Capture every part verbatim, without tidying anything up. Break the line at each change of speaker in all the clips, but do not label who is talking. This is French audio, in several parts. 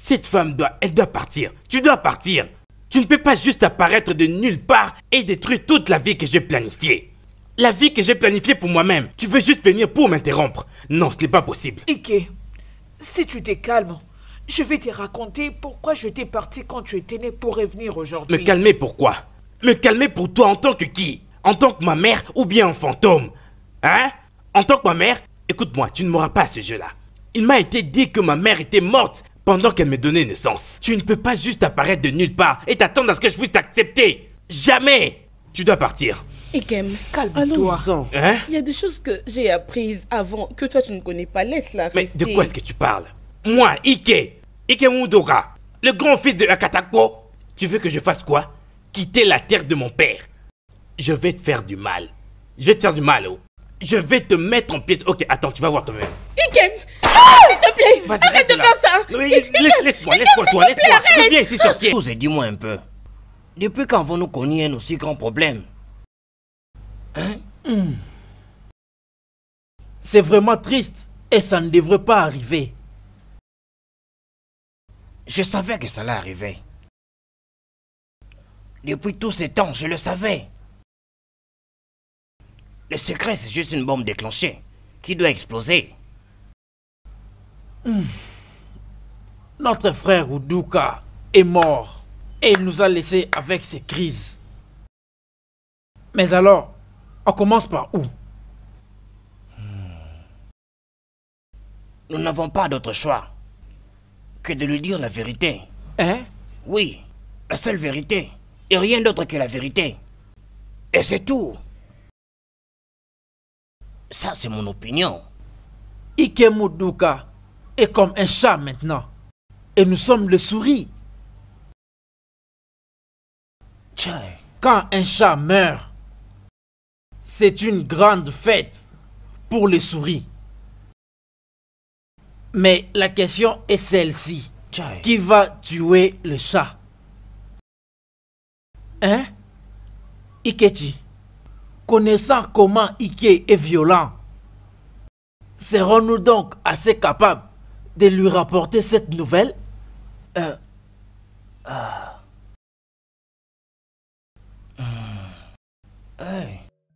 Cette femme doit, elle doit partir. Tu dois partir. Tu ne peux pas juste apparaître de nulle part et détruire toute la vie que j'ai planifiée. La vie que j'ai planifiée pour moi-même. Tu veux juste venir pour m'interrompre. Non, ce n'est pas possible.
Ike, si tu t'es calme, je vais te raconter pourquoi je t'ai parti quand tu étais né pour revenir aujourd'hui.
Me calmer pourquoi? Me calmer pour toi en tant que qui? En tant que ma mère ou bien un fantôme? Hein? En tant que ma mère? Écoute-moi, tu ne m'auras pas à ce jeu-là. Il m'a été dit que ma mère était morte pendant qu'elle me donnait naissance. Tu ne peux pas juste apparaître de nulle part et t'attendre à ce que je puisse t'accepter. Jamais. Tu dois partir.
Ikem,
calme-toi.
Hein?
Il y a des choses que j'ai apprises avant que toi tu ne connais pas. Laisse-la rester.
Mais de quoi est-ce que tu parles? Moi, Ike, Ike Mudoka, le grand fils de Akatakpo. Tu veux que je fasse quoi? Quitter la terre de mon père. Je vais te faire du mal. Je vais te faire du mal, oh. Je vais te mettre en pièces. Ok, attends, tu vas voir toi-même.
Ikem, ah, s'il te plaît, arrête de faire ça.
Oui, laisse, laisse-moi, laisse-moi, toi, laisse-moi. Reviens ici, sorcier.
Vous dis-moi un peu. Depuis quand avons-nous connu un aussi grand problème? Hein?
Mm. C'est vraiment triste et ça ne devrait pas arriver.
Je savais que ça allait arriver. Depuis tous ces temps, je le savais. Le secret, c'est juste une bombe déclenchée qui doit exploser.
Mm. Notre frère Udoka est mort et il nous a laissés avec ses crises. Mais alors, on commence par où?
Nous n'avons pas d'autre choix que de lui dire la vérité.
Hein?
Oui, la seule vérité. Et rien d'autre que la vérité. Et c'est tout. Ça, c'est mon opinion.
Ikem Udoka est comme un chat maintenant. Et nous sommes les souris.
Tchai.
Quand un chat meurt, c'est une grande fête pour les souris. Mais la question est celle-ci.
Tchai.
Qui va tuer le chat? Hein? Ikechi, connaissant comment Ike est violent, serons-nous donc assez capables de lui rapporter cette nouvelle?
Euh... Ah... Mmh. Hey.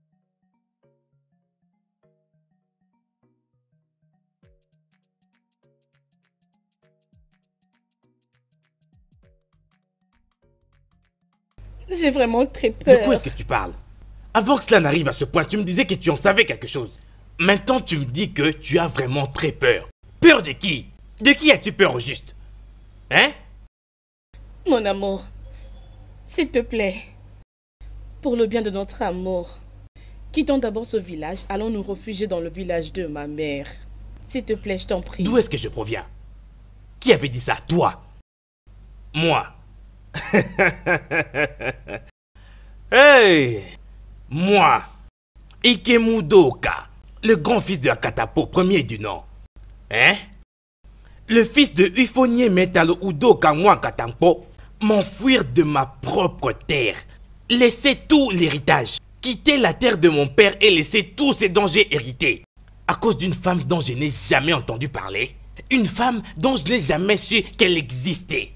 J'ai vraiment très peur.
De quoi est-ce que tu parles? Avant que cela n'arrive à ce point, tu me disais que tu en savais quelque chose. Maintenant, tu me dis que tu as vraiment très peur. Peur de qui? De qui as-tu peur au juste? Hein?
Mon amour, s'il te plaît, pour le bien de notre amour, quittons d'abord ce village, allons nous réfugier dans le village de ma mère. S'il te plaît, je t'en prie.
D'où est-ce que je proviens? Qui avait dit ça? Toi? Moi? Hey! Moi, Ike Mudoka, le grand fils de Akatapo, premier du nom. Hein? Le fils de Ufonye Metalo Udoka moi Katampo, m'enfuir de ma propre terre, laisser tout l'héritage, quitter la terre de mon père et laisser tous ses dangers hérités, à cause d'une femme dont je n'ai jamais entendu parler, une femme dont je n'ai jamais su qu'elle existait.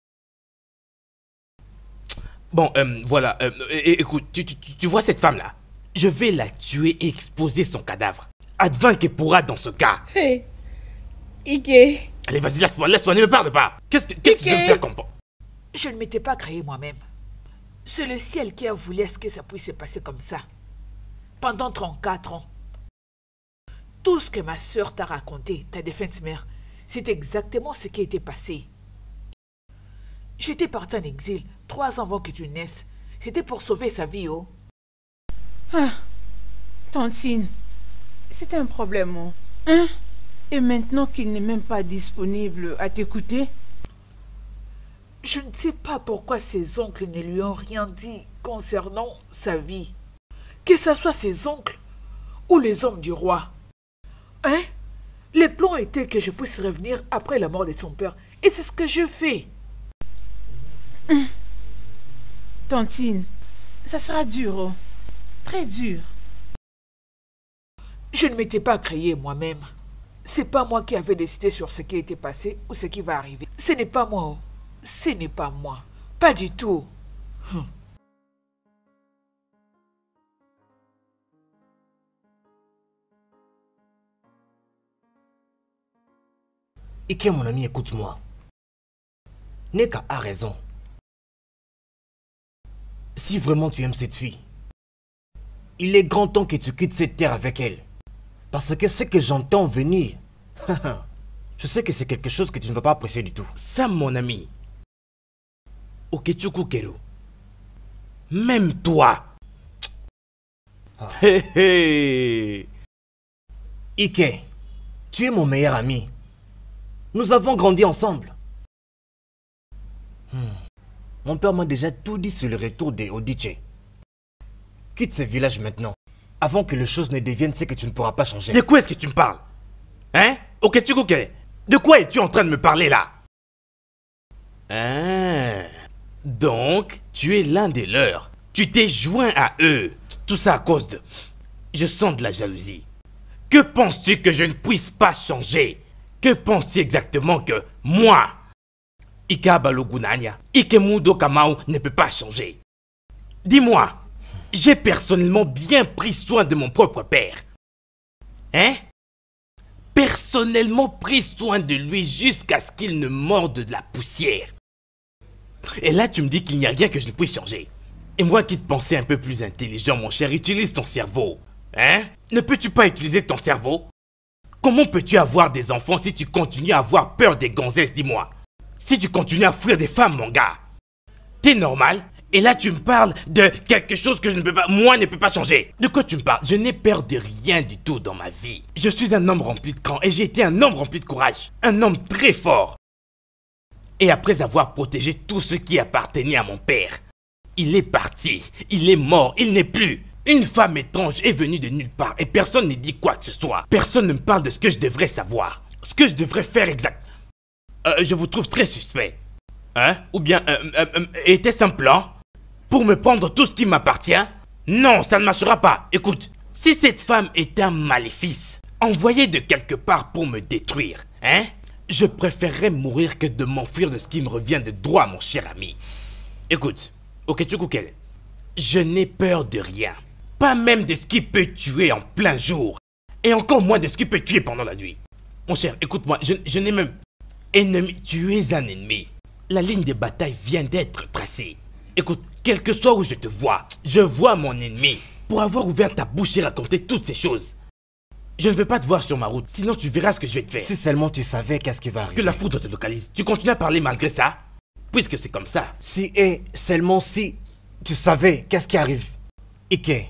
Bon, euh, voilà, euh, écoute, tu, tu, tu vois cette femme-là? Je vais la tuer et exposer son cadavre. Advint qu'elle pourra dans ce cas.
Hé, Ike.
Allez, vas-y, laisse-moi, laisse-moi, ne me parle pas. Qu'est-ce que, qu'est-ce que tu veux me faire comprendre?
Je ne m'étais pas créé moi-même. C'est le ciel qui a voulu est-ce que ça puisse se passer comme ça. Pendant trente-quatre ans. Tout ce que ma soeur t'a raconté, ta défunte mère, c'est exactement ce qui était passé. J'étais partie en exil trois ans avant que tu naisses. C'était pour sauver sa vie, oh.
Ah, Tantine, c'est un problème, oh. Hein? Et maintenant qu'il n'est même pas disponible à t'écouter?
Je ne sais pas pourquoi ses oncles ne lui ont rien dit concernant sa vie. Que ce soit ses oncles ou les hommes du roi. Hein? Les plans étaient que je puisse revenir après la mort de son père. Et c'est ce que je fais.
Hum. Tantine, ça sera dur, oh. Très dur.
Je ne m'étais pas créé moi-même. C'est pas moi qui avais décidé sur ce qui était passé ou ce qui va arriver. Ce n'est pas moi. Oh. Ce n'est pas moi. Pas du tout. Hum.
Ike, mon ami, écoute-moi. Neka a raison. Si vraiment tu aimes cette fille, il est grand temps que tu quittes cette terre avec elle. Parce que ce que j'entends venir, je sais que c'est quelque chose que tu ne vas pas apprécier du tout.
Ça, mon ami. Okechukwu Kero. Même toi.
Ah.
Hé hé.
Ike, tu es mon meilleur ami. Nous avons grandi ensemble. Hmm. Mon père m'a déjà tout dit sur le retour des Odiche. Quitte ce village maintenant, avant que les choses ne deviennent ce que tu ne pourras pas changer.
De quoi est-ce que tu me parles? Hein? Okechukwu Kero. De quoi es-tu en train de me parler là? Ah. Donc, tu es l'un des leurs. Tu t'es joint à eux. Tout ça à cause de... Je sens de la jalousie. Que penses-tu que je ne puisse pas changer? Que penses-tu exactement que moi, Ika Balogunanya, Ikemudo Kamau ne peut pas changer? Dis-moi, j'ai personnellement bien pris soin de mon propre père. Hein? Personnellement pris soin de lui jusqu'à ce qu'il ne morde de la poussière. Et là, tu me dis qu'il n'y a rien que je ne puisse changer. Et moi qui te pensais un peu plus intelligent, mon cher, utilise ton cerveau. Hein? Ne peux-tu pas utiliser ton cerveau? Comment peux-tu avoir des enfants si tu continues à avoir peur des gonzesses, dis-moi? Si tu continues à fuir des femmes, mon gars. T'es normal? Et là, tu me parles de quelque chose que je ne peux pas... Moi, ne peux pas changer. De quoi tu me parles? Je n'ai peur de rien du tout dans ma vie. Je suis un homme rempli de cran et j'ai été un homme rempli de courage. Un homme très fort. Et après avoir protégé tout ce qui appartenait à mon père, il est parti. Il est mort. Il n'est plus. Une femme étrange est venue de nulle part et personne ne dit quoi que ce soit. Personne ne me parle de ce que je devrais savoir. Ce que je devrais faire exact. Euh, je vous trouve très suspect. Hein? Ou bien, euh, euh, euh, était-ce un plan pour me prendre tout ce qui m'appartient? Non, ça ne marchera pas. Écoute, si cette femme est un maléfice, envoyé de quelque part pour me détruire, hein? Je préférerais mourir que de m'enfuir de ce qui me revient de droit, mon cher ami. Écoute, Okechukwu Kero, je n'ai peur de rien. Pas même de ce qui peut tuer en plein jour. Et encore moins de ce qui peut tuer pendant la nuit. Mon cher, écoute-moi, je, je n'ai même... Ennemi, tu es un ennemi. La ligne de bataille vient d'être tracée. Écoute, quel que soit où je te vois, je vois mon ennemi. Pour avoir ouvert ta bouche et raconté toutes ces choses. Je ne veux pas te voir sur ma route, sinon tu verras ce que je vais te faire.
Si seulement tu savais qu'est-ce qui va arriver.
Que la foudre te localise. Tu continues à parler malgré ça? Puisque c'est comme ça.
Si et seulement si tu savais qu'est-ce qui arrive. Ike.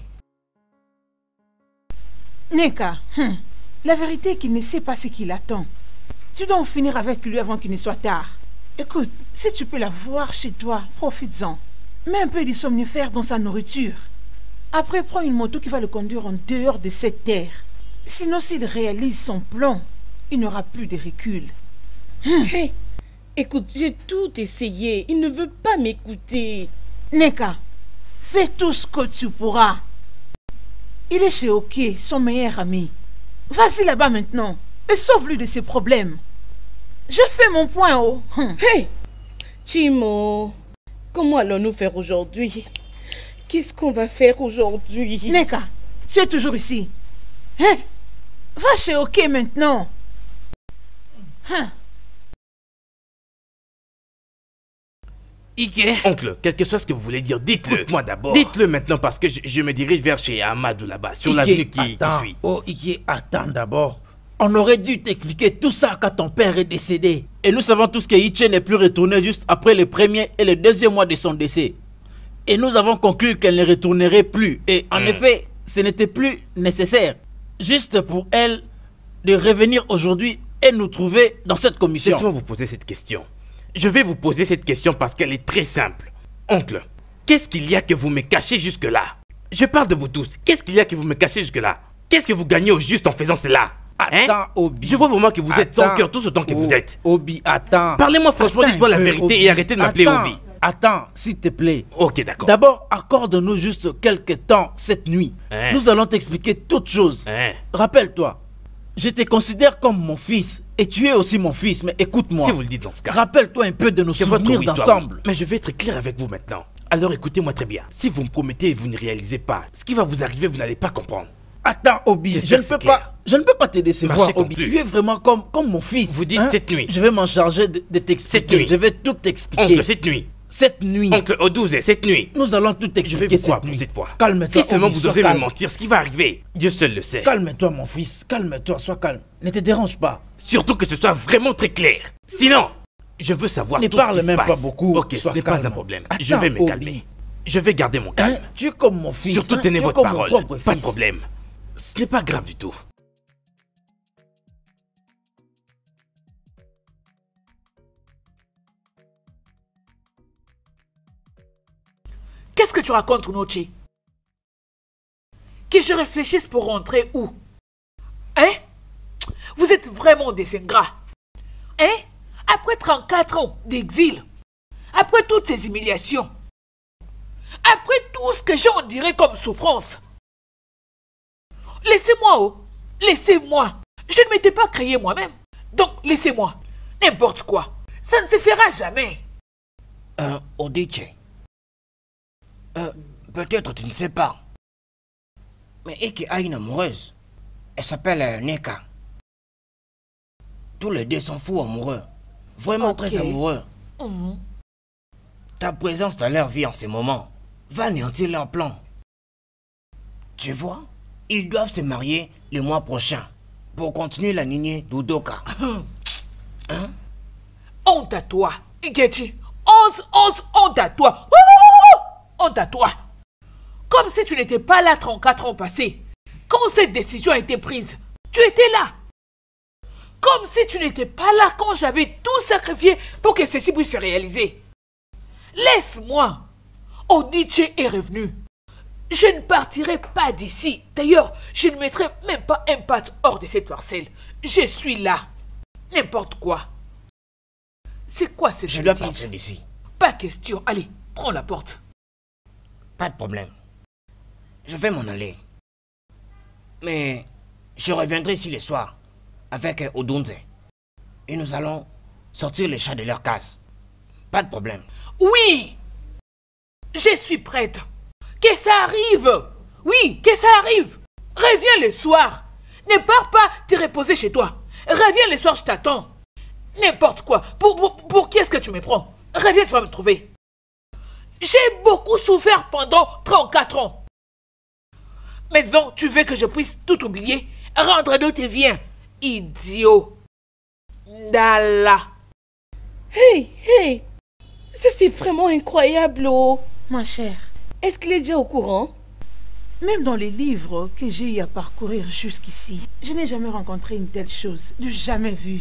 Neka, hum, la vérité est qu'il ne sait pas ce qu'il attend. Tu dois en finir avec lui avant qu'il ne soit tard. Écoute, si tu peux la voir chez toi, profites-en. Mets un peu de somnifère dans sa nourriture. Après, prends une moto qui va le conduire en dehors de cette terre. Sinon, s'il réalise son plan, il n'aura plus de recul.
Hum. Hey, écoute, j'ai tout essayé. Il ne veut pas m'écouter.
Neka, fais tout ce que tu pourras. Il est chez Oké, son meilleur ami. Vas-y là-bas maintenant et sauve-lui de ses problèmes. Je fais mon point, oh. Hum.
Hey, Chimo, comment allons-nous faire aujourd'hui? Qu'est-ce qu'on va faire aujourd'hui?
Neka, tu es toujours ici. Hein? Va chez Oké maintenant. Hein?
Ike. Oncle, quel que soit ce que vous voulez dire, dites-le. Écoute-moi d'abord. Dites-le maintenant parce que je, je me dirige vers chez Amadou là-bas, sur l'avenue qui, qui suit.
Oh, Ike, attends d'abord. On aurait dû t'expliquer tout ça quand ton père est décédé. Et nous savons tous que Iche n'est plus retournée juste après le premier et le deuxième mois de son décès. Et nous avons conclu qu'elle ne retournerait plus. Et en mmh. effet, ce n'était plus nécessaire. Juste pour elle de revenir aujourd'hui et nous trouver dans cette commission.
Laissez-moi vous poser cette question. Je vais vous poser cette question parce qu'elle est très simple. Oncle, qu'est-ce qu'il y a que vous me cachez jusque-là? Je parle de vous tous. Qu'est-ce qu'il y a que vous me cachez jusque-là? Qu'est-ce que vous gagnez au juste en faisant cela? Hein?
Attends, Obi.
Je vois vraiment que vous êtes
Attends.
sans cœur tout autant que
oh,
vous êtes.
Obi, attends.
Parlez-moi franchement, dites-moi la vérité
Obi.
et arrêtez de m'appeler
Attends.
Obi.
Attends, s'il te plaît.
Ok, d'accord.
D'abord, accorde-nous juste quelques temps cette nuit.
Hein?
Nous allons t'expliquer toutes choses.
Hein?
Rappelle-toi, Je te considère comme mon fils. Et tu es aussi mon fils. Mais écoute-moi.
Si vous le dites dans ce cas.
Rappelle-toi un peu de nos
c'est votre
souvenirs
histoire,
d'ensemble.
Mais je vais être clair avec vous maintenant. Alors écoutez-moi très bien. Si vous me promettez et vous ne réalisez pas, ce qui va vous arriver, vous n'allez pas comprendre.
Attends, Obi, je
J'espère
ne
que
peux
c'est
pas,
clair.
je ne peux pas te décevoir,
Marchez
Obi.
conclu.
Tu es vraiment comme, comme mon fils.
Vous dites
hein?
cette nuit.
Je vais m'en charger de, de
Cette
t'expliquer.
nuit.
Je vais tout t'expliquer.
Oncle, cette nuit.
Cette nuit.
Oncle Odouze, cette nuit.
Nous allons tout
Je vais
expliquer
vous croire
cette
pour
nuit.
cette fois.
Calme-toi,
Si seulement
Obi,
vous
sois
osez me
calme.
mentir, ce qui va arriver, Dieu seul le sait.
Calme-toi, mon fils. Calme-toi, sois calme. Ne te dérange pas.
Surtout que ce soit vraiment très clair. Sinon, je veux savoir
Ne
tout ce
parle
qui se
même
passe.
pas beaucoup.
Ok, ce
Sois
n'est pas
calme.
un problème.
Attends,
je vais me
Obi.
calmer. Je vais garder mon calme.
Hein? Tu es comme mon fils.
Surtout
hein?
tenez
Tu es
votre
comme mon
parole.
propre
Pas de
fils.
problème. Ce n'est pas grave du tout.
Qu'est-ce que tu racontes, Unochi? Que je réfléchisse pour rentrer où? Hein? Vous êtes vraiment des ingrats. Hein? Après trente-quatre ans d'exil, après toutes ces humiliations, après tout ce que j'en dirais comme souffrance, laissez-moi, oh, laissez-moi. Je ne m'étais pas créé moi-même. Donc, laissez-moi. N'importe quoi. Ça ne se fera jamais.
Euh, Odiche. Euh, peut-être tu ne sais pas. Mais Ike a une amoureuse. Elle s'appelle euh, Neka. Tous les deux sont fous amoureux. Vraiment
Ok.
très amoureux.
Mhm.
Ta présence dans leur vie en ce moment va anéantir leur plan. Tu vois, ils doivent se marier le mois prochain pour continuer la lignée d'Udoka. Hein?
Honte à toi, Ikechi. Honte, honte, honte à toi. Ouh, honte à toi. Comme si tu n'étais pas là trente-quatre ans passés. Quand cette décision a été prise, tu étais là. Comme si tu n'étais pas là quand j'avais tout sacrifié pour que ceci puisse se réaliser. Laisse-moi. Odiche est revenu. Je ne partirai pas d'ici. D'ailleurs, je ne mettrai même pas un pas hors de cette parcelle. Je suis là. N'importe quoi. C'est quoi cette
Je dois
bêtise?
partir d'ici.
Pas question. Allez, prends la porte.
Pas de problème. Je vais m'en aller. Mais je reviendrai ici le soir avec euh, Odunze. Et nous allons sortir les chats de leur case. Pas de problème.
Oui. Je suis prête. Que ça arrive. Oui, que ça arrive. Reviens le soir. Ne pars pas te reposer chez toi. Reviens le soir, je t'attends. N'importe quoi. Pour, pour, pour qui est-ce que tu me prends? Reviens, tu vas me trouver. J'ai beaucoup souffert pendant trente-quatre ans. Maintenant, tu veux que je puisse tout oublier? Rentre d'où tu viens, idiot. Dala.
Hey, hey, ça c'est vraiment incroyable, oh.
Ma chère,
Est-ce qu'il est déjà au courant?
même dans les livres que j'ai eu à parcourir jusqu'ici, je n'ai jamais rencontré une telle chose, du jamais vu.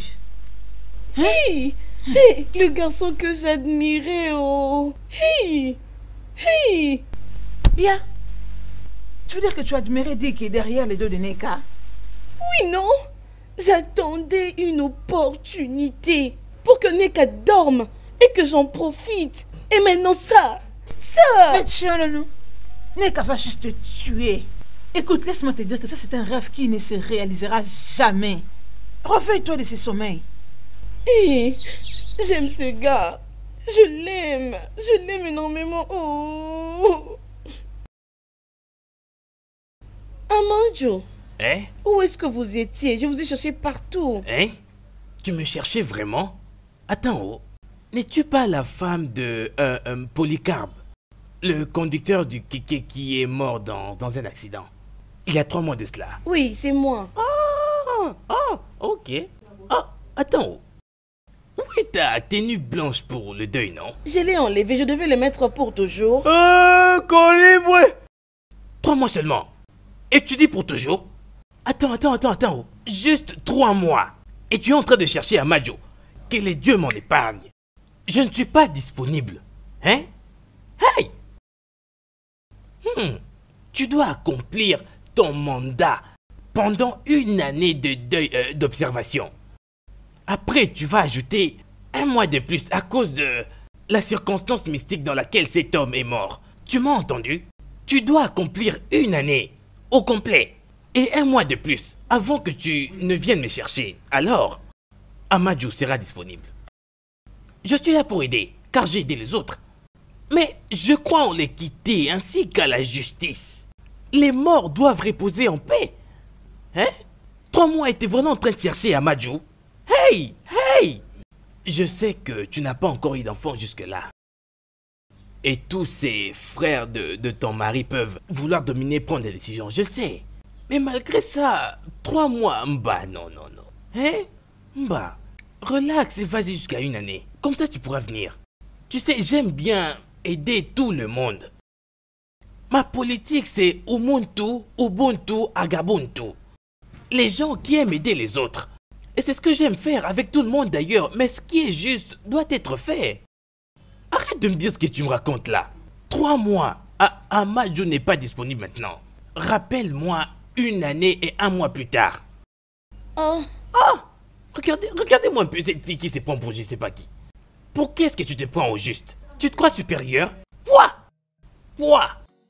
Hey, hey, le garçon que j'admirais, oh. Hey, hey.
Bien. Tu veux dire que tu admirais Dick qui est derrière les dos de Neka?
Oui, non? J'attendais une opportunité pour que Neka dorme et que j'en profite. Et maintenant ça, ça.
Mais tiens-le-nous. Neka va juste te tuer. Écoute, laisse-moi te dire que ça c'est un rêve qui ne se réalisera jamais. Réveille-toi de ce sommeil.
Hey, j'aime ce gars. Je l'aime. Je l'aime énormément. Oh. Amanjo,
Hein?
où est-ce que vous étiez? Je vous ai cherché partout.
Hein? Tu me cherchais vraiment? Attends, oh. N'es-tu pas la femme de euh, euh, Polycarpe, le conducteur du kéké qui est mort dans, dans un accident? Il y a trois mois de cela.
Oui, c'est moi.
Ah, ah, ok. Ah, attends, oh. Où est ta tenue blanche pour le deuil, non?
Je l'ai enlevé. Je devais le mettre pour toujours.
Euh, collez-moi! Trois mois seulement. Et tu dis pour toujours? Attends, attends, attends, attends. oh. Juste trois mois. Et tu es en train de chercher à Majo. Que les dieux m'en épargnent. Je ne suis pas disponible. Hein? Hey! Hmm. Tu dois accomplir ton mandat pendant une année de deuil euh, d'observation. Après, tu vas ajouter un mois de plus à cause de la circonstance mystique dans laquelle cet homme est mort. Tu m'as entendu? Tu dois accomplir une année au complet. Et un mois de plus, avant que tu ne viennes me chercher, alors, Amadou sera disponible. Je suis là pour aider, car j'ai aidé les autres. Mais je crois en l'équité ainsi qu'à la justice. Les morts doivent reposer en paix. Hein? Trois mois étaient vraiment en train de chercher Amadou. Hey! Hey! Je sais que tu n'as pas encore eu d'enfant jusque-là. Et tous ces frères de, de ton mari peuvent vouloir dominer, prendre des décisions, je sais. Mais malgré ça, trois mois, Mba, non, non, non. Hein? Mba, relax et vas-y jusqu'à une année. Comme ça, tu pourras venir. Tu sais, j'aime bien aider tout le monde. Ma politique, c'est Ubuntu, Ubuntu, Agabuntu. Les gens qui aiment aider les autres. Et c'est ce que j'aime faire avec tout le monde d'ailleurs. Mais ce qui est juste doit être fait. Arrête de me dire ce que tu me racontes là. Trois mois. Ah, Amadou n'est pas disponible maintenant. Rappelle-moi une année et un mois plus tard.
Oh.
Oh! Regardez, regardez-moi un peu cette fille qui se prend pour je sais pas qui. Pour qu'est-ce que tu te prends au juste? Tu te crois supérieur? Vois! Vois!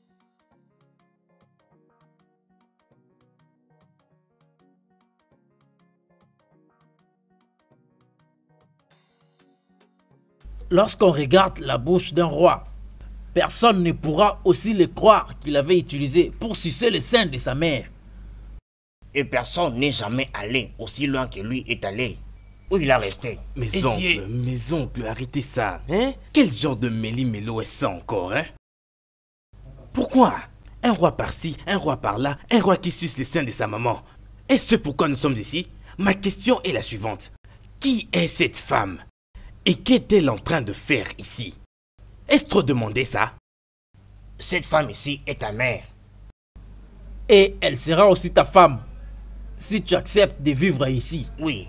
Lorsqu'on regarde la bouche d'un roi, personne ne pourra aussi le croire qu'il avait utilisé pour sucer le sein de sa mère.
Et personne n'est jamais allé aussi loin que lui est allé. Où il a resté.
Mes
Et
oncles,
si-
mes oncles, arrêtez ça, hein? Quel genre de méli-mélo est ça encore, hein? Pourquoi? Un roi par-ci, un roi par-là, un roi qui suce les seins de sa maman. Est-ce ce pourquoi nous sommes ici? Ma question est la suivante. Qui est cette femme? Et qu'est-elle en train de faire ici? Est-ce trop demandé ça?
Cette femme ici est ta mère.
Et elle sera aussi ta femme, si tu acceptes de vivre ici.
Oui.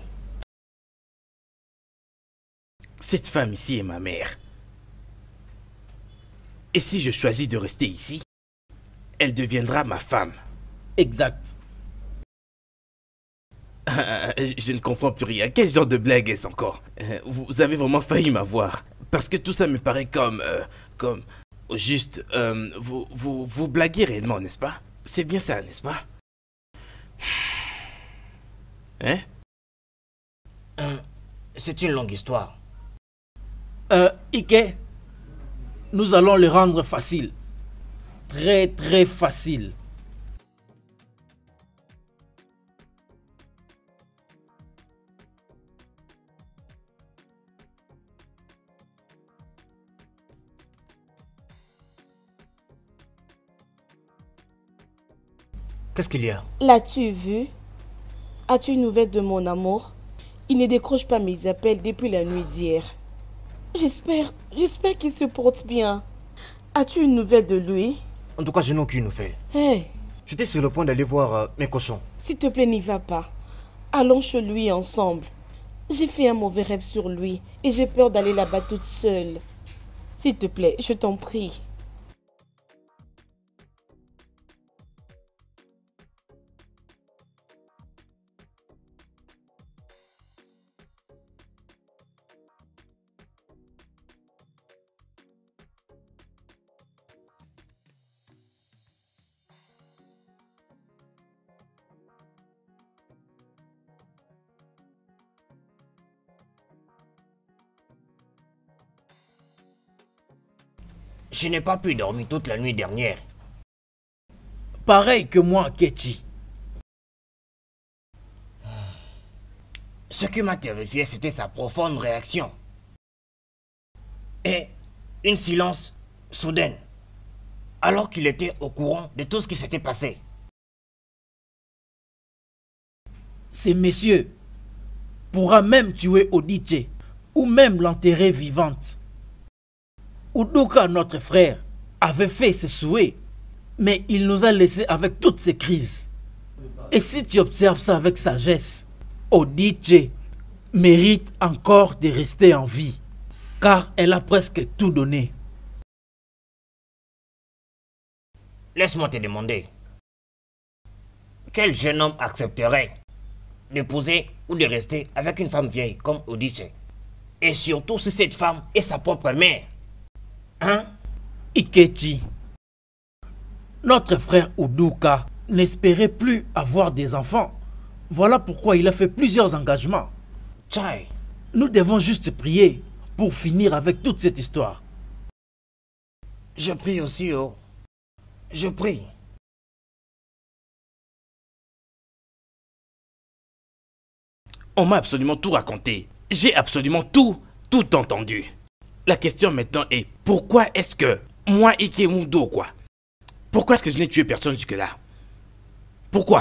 Cette femme ici est ma mère. Et si je choisis de rester ici, elle deviendra ma femme.
Exact.
Je ne comprends plus rien. Quel genre de blague est-ce encore? Euh, Vous avez vraiment failli m'avoir. Parce que tout ça me paraît comme... euh, comme... Juste... euh, vous, vous, vous blaguez réellement, n'est-ce pas? C'est bien ça, n'est-ce pas? Hein?
Hein, c'est une longue histoire.
Euh, Ike, nous allons le rendre facile. Très très facile.
Qu'est-ce qu'il y a?
L'as-tu vu? As-tu une nouvelle de mon amour? Il ne décroche pas mes appels depuis la nuit d'hier. J'espère, j'espère qu'il se porte bien. As-tu une nouvelle de lui?
En tout cas, je n'ai aucune nouvelle.
Hé,
J'étais sur le point d'aller voir euh, mes cochons.
s'il te plaît, n'y va pas. Allons chez lui ensemble. J'ai fait un mauvais rêve sur lui et j'ai peur d'aller là-bas toute seule. S'il te plaît, je t'en prie.
Je n'ai pas pu dormir toute la nuit dernière.
Pareil que moi, Kechi.
Ce qui m'a terrifié, c'était sa profonde réaction. Et une silence soudaine, alors qu'il était au courant de tout ce qui s'était passé.
Ces messieurs pourra même tuer Odiche ou même l'enterrer vivante. Udoka, notre frère, avait fait ses souhaits, mais il nous a laissés avec toutes ces crises. Et si tu observes ça avec sagesse, Odiche mérite encore de rester en vie, car elle a presque tout donné.
Laisse-moi te demander. Quel jeune homme accepterait d'épouser ou de rester avec une femme vieille comme Odyssée? Et surtout si cette femme est sa propre mère. Hein?
Ikechi, notre frère Udoka n'espérait plus avoir des enfants. Voilà pourquoi il a fait plusieurs engagements.
Chai.
Nous devons juste prier pour finir avec toute cette histoire.
Je prie aussi, oh. Je prie.
On m'a absolument tout raconté. J'ai absolument tout, tout entendu. La question maintenant est, pourquoi est-ce que moi, Ike Mudo, quoi? Pourquoi est-ce que je n'ai tué personne jusque-là? Pourquoi?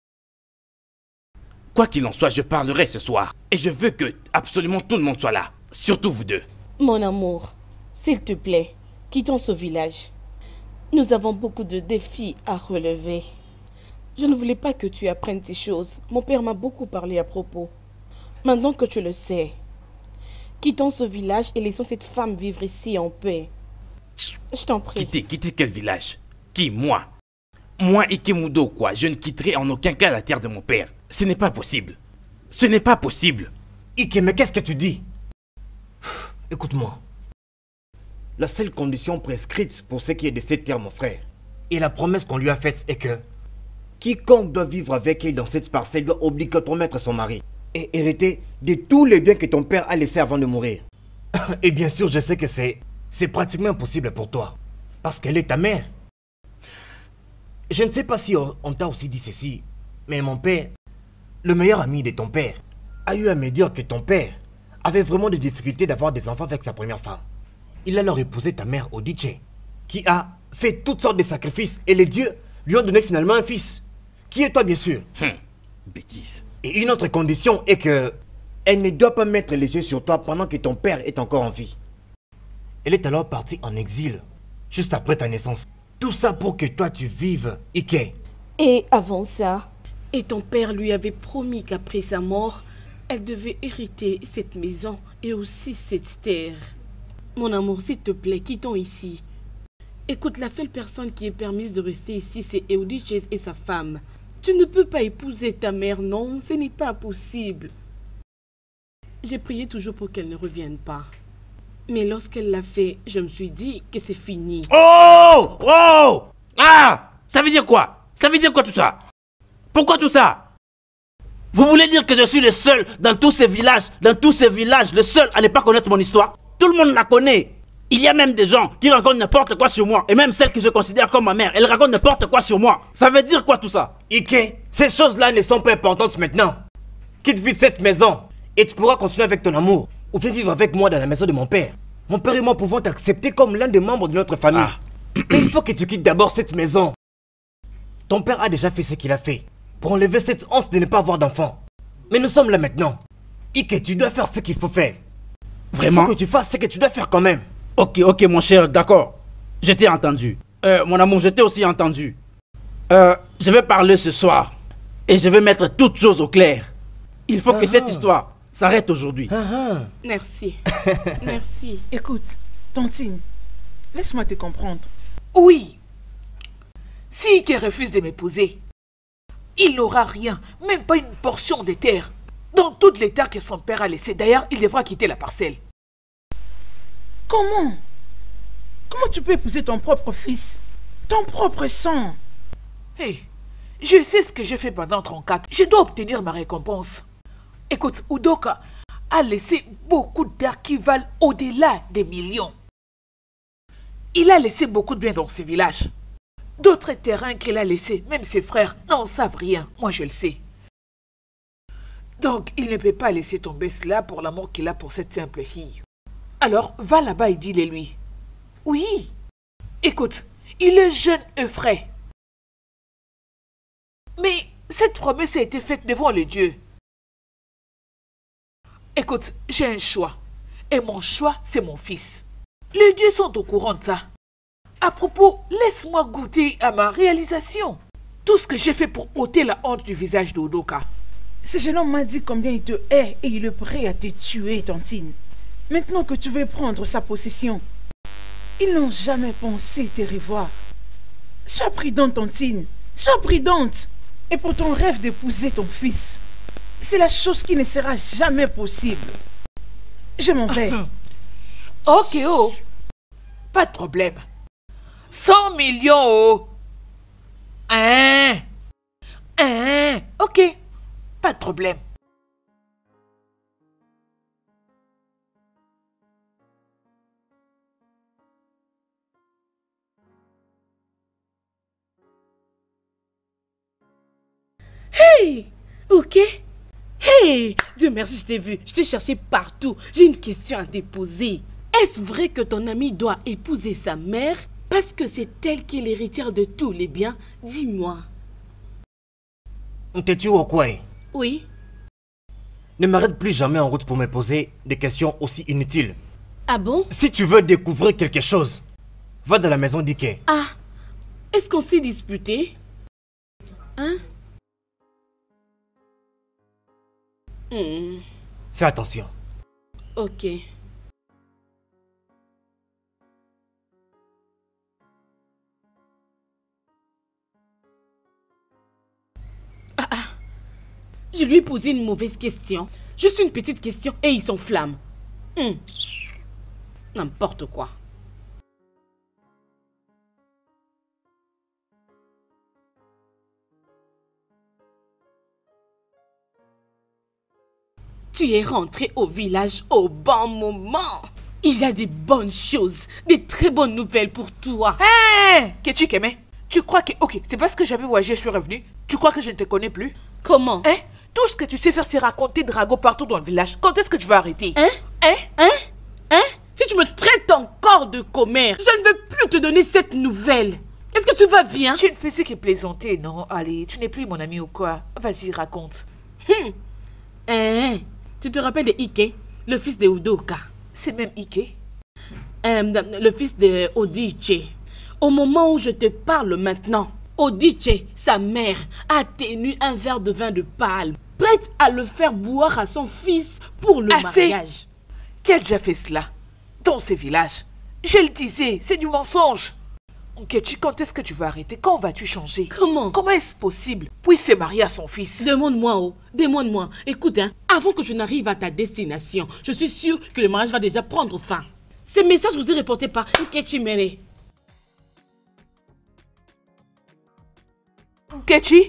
Quoi qu'il en soit, je parlerai ce soir. Et je veux que absolument tout le monde soit là. Surtout vous deux.
Mon amour, s'il te plaît, quittons ce village. Nous avons beaucoup de défis à relever. Je ne voulais pas que tu apprennes ces choses. Mon père m'a beaucoup parlé à propos. Maintenant que tu le sais, quittons ce village et laissons cette femme vivre ici en paix. Je t'en prie.
Quitter, quitter quel village? Qui, moi? Moi, Ike Mudo, quoi? Je ne quitterai en aucun cas la terre de mon père. Ce n'est pas possible. Ce n'est pas possible.
Ike, mais qu'est-ce que tu dis? Écoute-moi. La seule condition prescrite pour ce qui est de cette terre, mon frère, et la promesse qu'on lui a faite est que quiconque doit vivre avec elle dans cette parcelle doit obligatoirement être son mari et hériter de tous les biens que ton père a laissés avant de mourir. Et bien sûr, je sais que c'est c'est pratiquement impossible pour toi, parce qu'elle est ta mère. Je ne sais pas si on, on t'a aussi dit ceci, mais mon père, le meilleur ami de ton père, a eu à me dire que ton père avait vraiment des difficultés d'avoir des enfants avec sa première femme. Il a alors épousé ta mère Odiche, qui a fait toutes sortes de sacrifices, et les dieux lui ont donné finalement un fils, qui est toi bien sûr.
Hum, bêtise.
Et une autre condition est que elle ne doit pas mettre les yeux sur toi pendant que ton père est encore en vie. Elle est alors partie en exil, juste après ta naissance. Tout ça pour que toi tu vives, Ike.
Et avant ça, et ton père lui avait promis qu'après sa mort, elle devait hériter cette maison et aussi cette terre. Mon amour, s'il te plaît, quittons ici. Écoute, la seule personne qui est permise de rester ici, c'est Eudiches et sa femme. Tu ne peux pas épouser ta mère, non, ce n'est pas possible. J'ai prié toujours pour qu'elle ne revienne pas. Mais lorsqu'elle l'a fait, je me suis dit que c'est fini.
Oh! Oh! Ah! Ça veut dire quoi? Ça veut dire quoi tout ça? Pourquoi tout ça?
Vous voulez dire que je suis le seul dans tous ces villages, dans tous ces villages, le seul à ne pas connaître mon histoire? Tout le monde la connaît. Il y a même des gens qui racontent n'importe quoi sur moi. Et même celle que je considère comme ma mère, elle raconte n'importe quoi sur moi. Ça veut dire quoi tout ça?
Ike, ces choses-là ne sont pas importantes maintenant. Quitte vite cette maison et tu pourras continuer avec ton amour. Ou viens vivre avec moi dans la maison de mon père. Mon père et moi pouvons t'accepter comme l'un des membres de notre famille.
Ah.
Mais il faut que tu quittes d'abord cette maison. Ton père a déjà fait ce qu'il a fait pour enlever cette honte de ne pas avoir d'enfant. Mais nous sommes là maintenant. Ike, tu dois faire ce qu'il faut faire.
Vraiment?
Il faut que tu fasses ce que tu dois faire quand même.
Ok, ok mon cher, d'accord. Je t'ai entendu. Euh, mon amour, je t'ai aussi entendu. Euh, je vais parler ce soir. Et je vais mettre toutes choses au clair. Il faut
Ah
que cette
ah.
histoire s'arrête aujourd'hui.
Ah, ah.
Merci. Merci.
Écoute, Tantine, laisse-moi te comprendre.
Oui. Si Ike refuse de m'épouser, il n'aura rien, même pas une portion de terre, dans toutes les terres que son père a laissées. D'ailleurs, il devra quitter la parcelle.
Comment? Comment tu peux épouser ton propre fils? Ton propre sang?
Hé, je sais ce que j'ai fait pendant trente-quatre. Je dois obtenir ma récompense. Écoute, Udoka a laissé beaucoup de terres qui valent au-delà des millions. Il a laissé beaucoup de biens dans ce village. D'autres terrains qu'il a laissés, même ses frères, n'en savent rien. Moi, je le sais. Donc, il ne peut pas laisser tomber cela pour l'amour qu'il a pour cette simple fille. Alors, va là-bas et dis-le lui. Oui. Écoute, il est jeune et frais. Mais cette promesse a été faite devant le Dieu. Écoute, j'ai un choix. Et mon choix, c'est mon fils. Les dieux sont au courant de ça. À propos, laisse-moi goûter à ma réalisation. Tout ce que j'ai fait pour ôter la honte du visage d'Udoka.
Ce jeune homme m'a dit combien il te hait et il est prêt à te tuer, Tantine. Maintenant que tu veux prendre sa possession, ils n'ont jamais pensé te revoir. Sois prudente, Tantine. Sois prudente. Et pour ton rêve d'épouser ton fils, c'est la chose qui ne sera jamais possible. Je m'en vais.
Ok, oh. Pas de problème. cent millions, oh. Hein? Ok, pas de problème.
Hey, ok. Hey, Dieu merci, je t'ai vu. Je t'ai cherché partout. J'ai une question à te poser. Est-ce vrai que ton ami doit épouser sa mère parce que c'est elle qui est l'héritière de tous les biens? Dis-moi.
T'es-tu au quoi?
Oui.
Ne m'arrête plus jamais en route pour me poser des questions aussi inutiles.
Ah bon?
Si tu veux découvrir quelque chose, va dans la maison d'Ike.
Ah, est-ce qu'on s'est disputé? Hein? Hmm.
Fais attention.
Ok. Ah ah. Je lui ai posé une mauvaise question. Juste une petite question et il s'enflamme. Hmm. N'importe quoi. Tu es rentré au village au bon moment. Il y a des bonnes choses, des très bonnes nouvelles pour toi.
Hé, Kechi Keme, tu crois que... Ok, c'est parce que j'avais voyagé, je suis revenu. Tu crois que je ne te connais plus?
Comment?
Hein? Tout ce que tu sais faire, c'est raconter Drago partout dans le village. Quand est-ce que tu vas arrêter?
Hein?
Hein?
Hein? Hein? Si tu me traites encore de commère, je ne veux plus te donner cette nouvelle. Est-ce que tu vas bien?
Je ne faisais que plaisanter, non? Allez, tu n'es plus mon ami ou quoi? Vas-y, raconte.
Hum. Hein? Tu te rappelles de Ike, le fils de Udoka?
C'est même Ike?
Euh, le fils de Odiche. Au moment où je te parle maintenant, Odiche, sa mère, a tenu un verre de vin de palme, prête à le faire boire à son fils pour le
Assez.
mariage.
Qui a déjà fait cela? Dans ces villages? Je le disais, c'est du mensonge. Kechi, quand est-ce que tu vas arrêter? Quand vas-tu changer?
Comment?
Comment est-ce possible? Puis se marier à son fils.
Demande-moi, oh, demande-moi. Écoute, hein, avant que je n'arrive à ta destination, je suis sûre que le mariage va déjà prendre fin. Ce message vous est reporté par Nkechi Mere.
Kechi?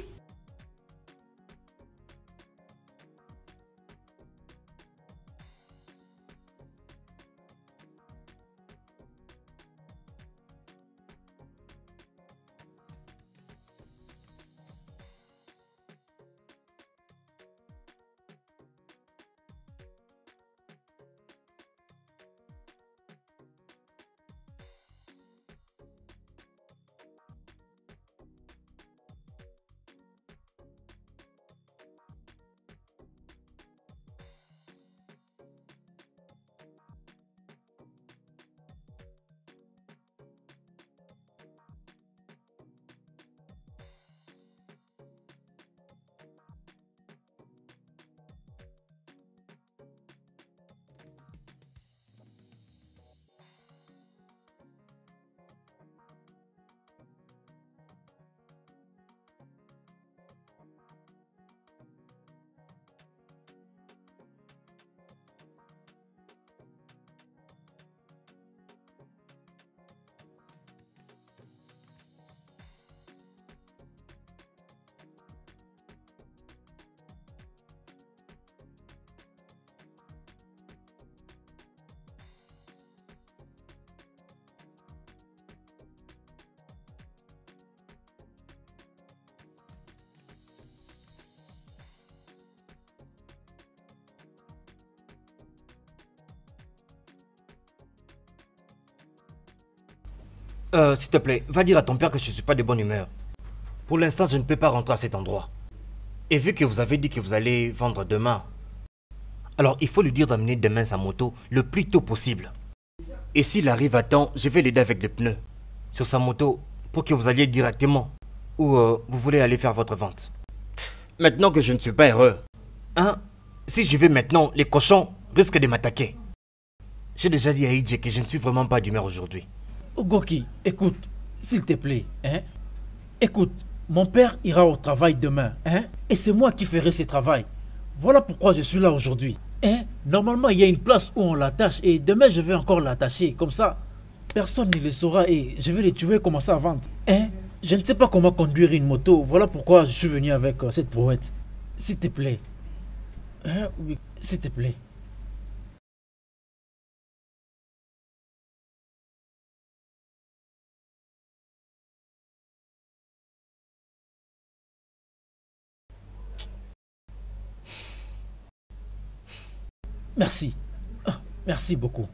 Euh, s'il te plaît, va dire à ton père que je ne suis pas de bonne humeur. Pour l'instant, je ne peux pas rentrer à cet endroit. Et vu que vous avez dit que vous allez vendre demain, alors il faut lui dire d'amener demain sa moto le plus tôt possible. Et s'il arrive à temps, je vais l'aider avec des pneus sur sa moto pour que vous alliez directement où euh, vous voulez aller faire votre vente. Maintenant que je ne suis pas heureux, hein, si je vais maintenant, les cochons risquent de m'attaquer. J'ai déjà dit à Ije que je ne suis vraiment pas d'humeur aujourd'hui.
Goki, écoute, s'il te plaît, hein. Écoute, mon père ira au travail demain, hein. Et c'est moi qui ferai ce travail. Voilà pourquoi je suis là aujourd'hui. Hein? Normalement, il y a une place où on l'attache et demain, je vais encore l'attacher. Comme ça, personne ne le saura et je vais les tuer et commencer à vendre. Hein? Je ne sais pas comment conduire une moto. Voilà pourquoi je suis venu avec euh, cette brouette. S'il te plaît. Hein? Oui, s'il te plaît. Merci. Ah, merci beaucoup.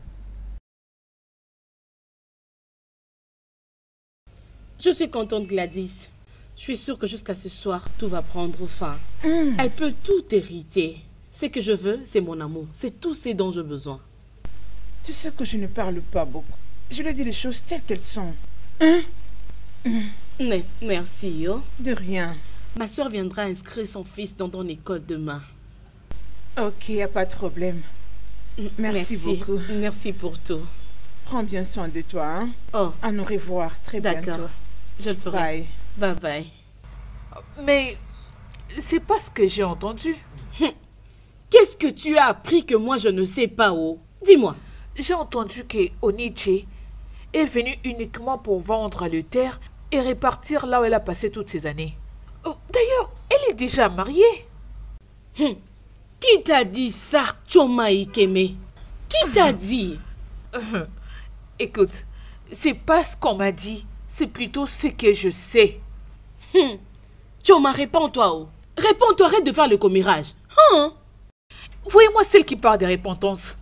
Je suis contente, Gladys. Je suis sûre que jusqu'à ce soir, tout va prendre fin. Mm. Elle peut tout hériter. Ce que je veux, c'est mon amour. C'est tout ce dont j'ai besoin.
Tu sais que je ne parle pas beaucoup. Je lui dis les choses telles qu'elles sont. Hein?
Mais, merci, yo.
De rien.
Ma soeur viendra inscrire son fils dans ton école demain.
Ok, y a pas de problème. Merci, Merci beaucoup.
Merci pour tout.
Prends bien soin de toi. Hein?
Oh.
À nous revoir très bientôt.
D'accord. Je le ferai.
Bye.
Bye bye.
Mais c'est pas ce que j'ai entendu.
Qu'est-ce que tu as appris que moi je ne sais pas, oh? Dis-moi.
J'ai entendu que Oniche est venue uniquement pour vendre le terre et répartir là où elle a passé toutes ces années. Oh, d'ailleurs, elle est déjà mariée.
Hum. Qui t'a dit ça, Choma Ikeme? Qui t'a dit?
Écoute, c'est pas ce qu'on m'a dit, c'est plutôt ce que je sais.
Hum. Choma, réponds-toi, oh. Réponds-toi, arrête de faire le commérage. Hein?
Voyez-moi celle qui parle des repentances.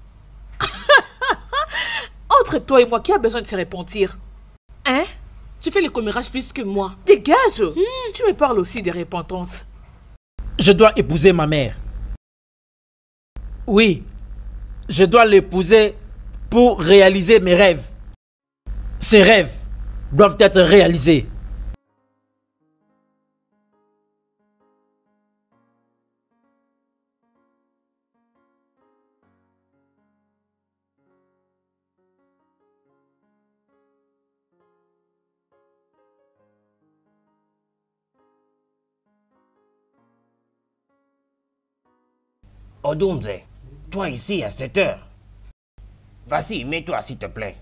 Entre toi et moi, qui a besoin de se repentir? Hein?
Tu fais le commérage plus que moi.
Dégage! Mmh. Tu me parles aussi des repentances.
Je dois épouser ma mère. Oui, je dois l'épouser pour réaliser mes rêves. Ces rêves doivent être réalisés.
Odunze, toi ici à cette heure. Vas-y, mets-toi s'il te plaît.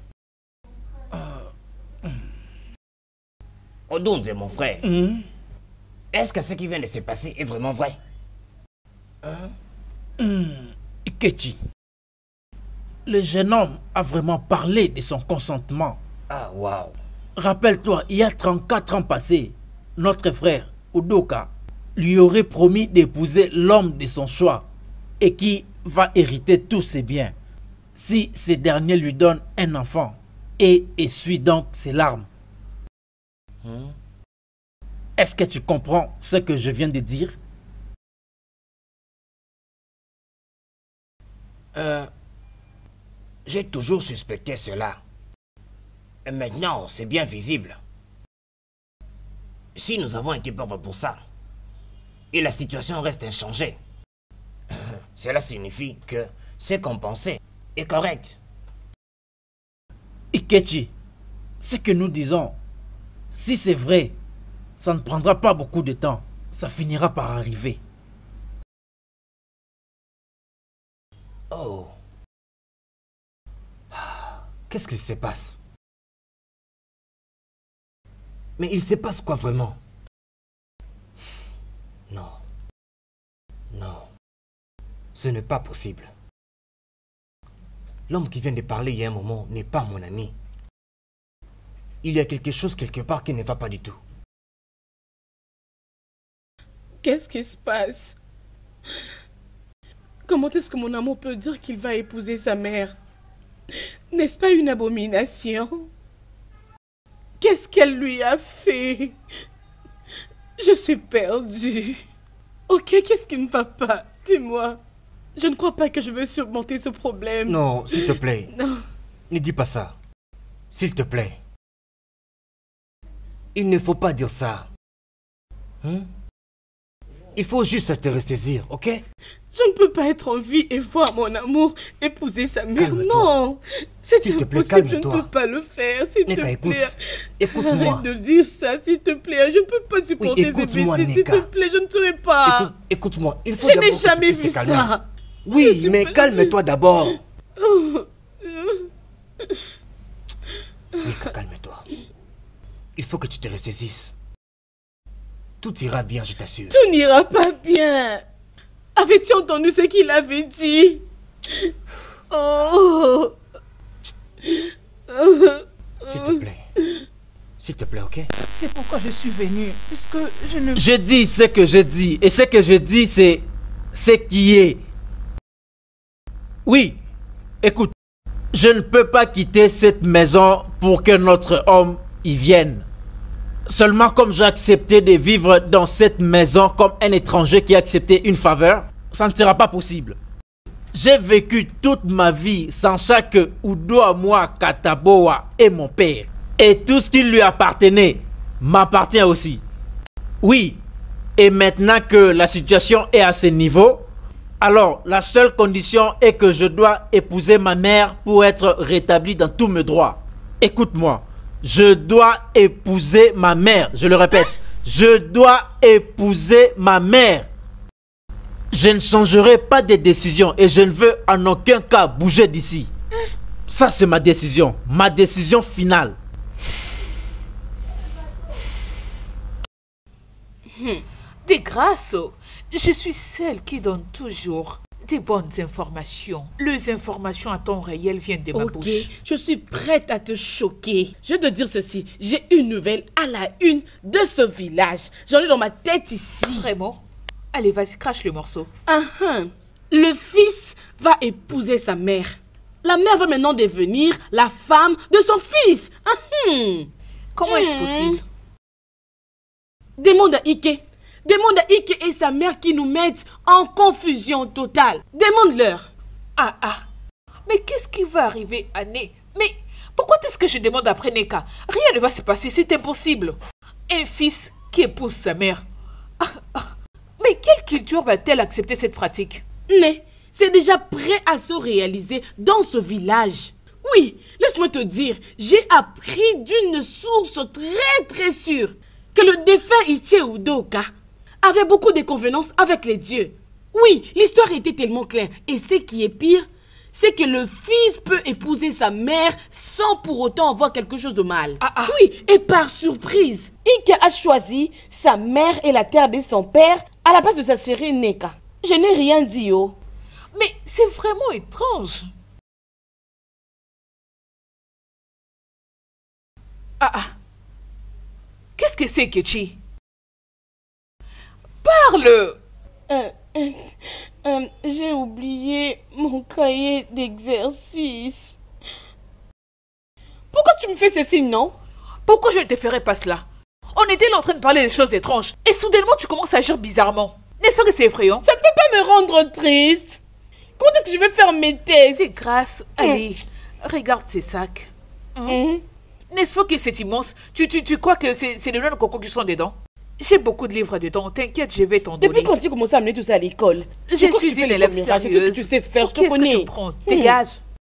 Odunze, mon frère.
Mm.
Est-ce que ce qui vient de se passer est vraiment vrai? Hein?
Mm. Ikechi, le jeune homme a vraiment parlé de son consentement.
Ah, waouh.
Rappelle-toi, il y a trente-quatre ans passés, notre frère, Udoka, lui aurait promis d'épouser l'homme de son choix et qui va hériter tous ses biens, si ce dernier lui donne un enfant et essuie donc ses larmes. Hmm. Est-ce que tu comprends ce que je viens de dire?
Euh, j'ai toujours suspecté cela. Et maintenant, c'est bien visible. Si nous avons été pauvres pour ça, et la situation reste inchangée, cela signifie que ce qu'on pensait est correct.
Ikechi, ce que nous disons, si c'est vrai, ça ne prendra pas beaucoup de temps. Ça finira par arriver.
Oh.
Qu'est-ce qui se passe? Mais il se passe quoi vraiment? Non. Non. Ce n'est pas possible. L'homme qui vient de parler il y a un moment n'est pas mon ami. Il y a quelque chose quelque part qui ne va pas du tout.
Qu'est-ce qui se passe? Comment est-ce que mon amour peut dire qu'il va épouser sa mère? N'est-ce pas une abomination? Qu'est-ce qu'elle lui a fait? Je suis perdue. Ok, qu'est-ce qui ne va pas? Dis-moi. Je ne crois pas que je veux surmonter ce problème.
Non, s'il te plaît.
Non.
Ne dis pas ça. S'il te plaît. Il ne faut pas dire ça. Hein? Il faut juste te ressaisir, ok?
Je ne peux pas être en vie et voir mon amour épouser sa mère. Non, c'est impossible, je ne peux pas le faire. S'il te plaît,
écoute-moi.
Arrête de dire ça, s'il te plaît. Je ne peux pas supporter
oui,
cette bêtise. S'il te plaît, je ne serai pas.
Écoute-moi, il faut
je n'ai jamais vu ça.
Oui, mais pas... calme-toi d'abord.
Oh.
Nika, calme-toi. Il faut que tu te ressaisisses. Tout ira bien, je t'assure.
Tout n'ira pas bien. Avais-tu entendu ce qu'il avait dit? Oh.
S'il te plaît. S'il te plaît, ok?
C'est pourquoi je suis venue, puisque je ne...
Je dis ce que je dis. Et ce que je dis, c'est ce qui est. Oui, écoute, je ne peux pas quitter cette maison pour que notre homme y vienne. Seulement comme j'ai accepté de vivre dans cette maison comme un étranger qui a accepté une faveur, ça ne sera pas possible. J'ai vécu toute ma vie sachant que Udo moi, Kataboa est mon père. Et tout ce qui lui appartenait m'appartient aussi. Oui, et maintenant que la situation est à ce niveau, alors la seule condition est que je dois épouser ma mère pour être rétabli dans tous mes droits. Écoute-moi, je dois épouser ma mère, je le répète, je dois épouser ma mère. Je ne changerai pas de décision et je ne veux en aucun cas bouger d'ici. Ça, c'est ma décision, ma décision finale.
De grâce, je suis celle qui donne toujours des bonnes informations. Les informations à temps réel viennent de ma
Ok,
bouche.
je suis prête à te choquer. Je vais te dire ceci. J'ai une nouvelle à la une de ce village. J'en ai dans ma tête ici.
Vraiment? Allez, vas-y, crache le morceau.
Ah, ah. Le fils va épouser sa mère. La mère va maintenant devenir la femme de son fils. Ah, hum.
Comment est-ce
Hmm.
possible?
Demande à Ike. Demande à Ike et sa mère qui nous mettent en confusion totale. Demande-leur.
Ah, ah. Mais qu'est-ce qui va arriver à Né? Mais pourquoi est-ce que je demande après Neka? Rien ne va se passer, c'est impossible. Un fils qui épouse sa mère. Ah, ah. Mais quelle culture va-t-elle accepter cette pratique?
Mais c'est déjà prêt à se réaliser dans ce village. Oui, laisse-moi te dire, j'ai appris d'une source très très sûre que le défunt Iche Udoka avait beaucoup de convenances avec les dieux. Oui, l'histoire était tellement claire. Et ce qui est pire, c'est que le fils peut épouser sa mère sans pour autant avoir quelque chose de mal.
Ah, ah.
Oui, et par surprise, Ike a choisi sa mère et la terre de son père à la place de sa chérie Neka. Je n'ai rien dit, oh.
Mais c'est vraiment étrange. Ah, ah. Qu'est-ce que c'est, Kechi? Parle!
Euh, euh, euh, j'ai oublié mon cahier d'exercice. Pourquoi tu me fais ceci, non?
Pourquoi je ne te ferais pas cela? On était là en train de parler des choses étranges. Et soudainement, tu commences à agir bizarrement. N'est-ce pas que c'est effrayant?
Ça ne peut pas me rendre triste. Comment est-ce que je vais faire mes textes?
C'est grâce. Allez, regarde ces sacs. Hein?
Mhm.
N'est-ce pas que c'est immense? Tu, tu, tu crois que c'est c'est les noix de coco qui sont dedans? J'ai beaucoup de livres dedans. T'inquiète, je vais t'en donner.
Depuis quand tu commences à amener tout ça à l'école?
Je
crois que
suis
tu fais
une
les
élève
commérages, c'est tout ce
sérieuse.
que tu sais faire, je te
Qu'est-ce que
connais.
tu prends? Dégage.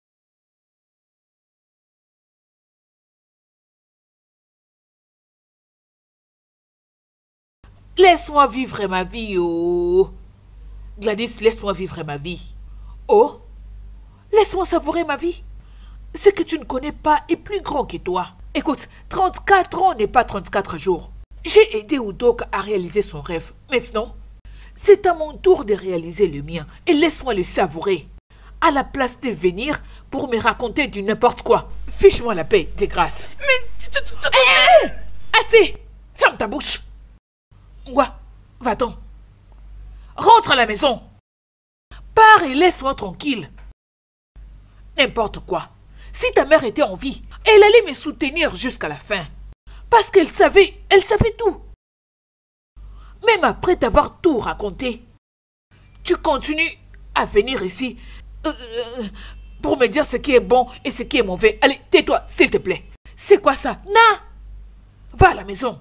Laisse-moi vivre ma vie, oh. Gladys, laisse-moi vivre ma vie. Oh, laisse-moi savourer ma vie. Ce que tu ne connais pas est plus grand que toi. Écoute, trente-quatre ans n'est pas trente-quatre jours. J'ai aidé Udoka à réaliser son rêve. Maintenant, c'est à mon tour de réaliser le mien. Et laisse-moi le savourer. À la place de venir pour me raconter du n'importe quoi. Fiche-moi la paix, de grâce.
Mais tu tu- tu- tu-
Hé, assez! Ferme ta bouche. Ngwa, va-t'en. Rentre à la maison. Pars et laisse-moi tranquille. N'importe quoi. Si ta mère était en vie, elle allait me soutenir jusqu'à la fin. Parce qu'elle savait, elle savait tout. Même après t'avoir tout raconté, tu continues à venir ici euh, euh, pour me dire ce qui est bon et ce qui est mauvais. Allez, tais-toi, s'il te plaît. C'est quoi ça? Na! Va à la maison.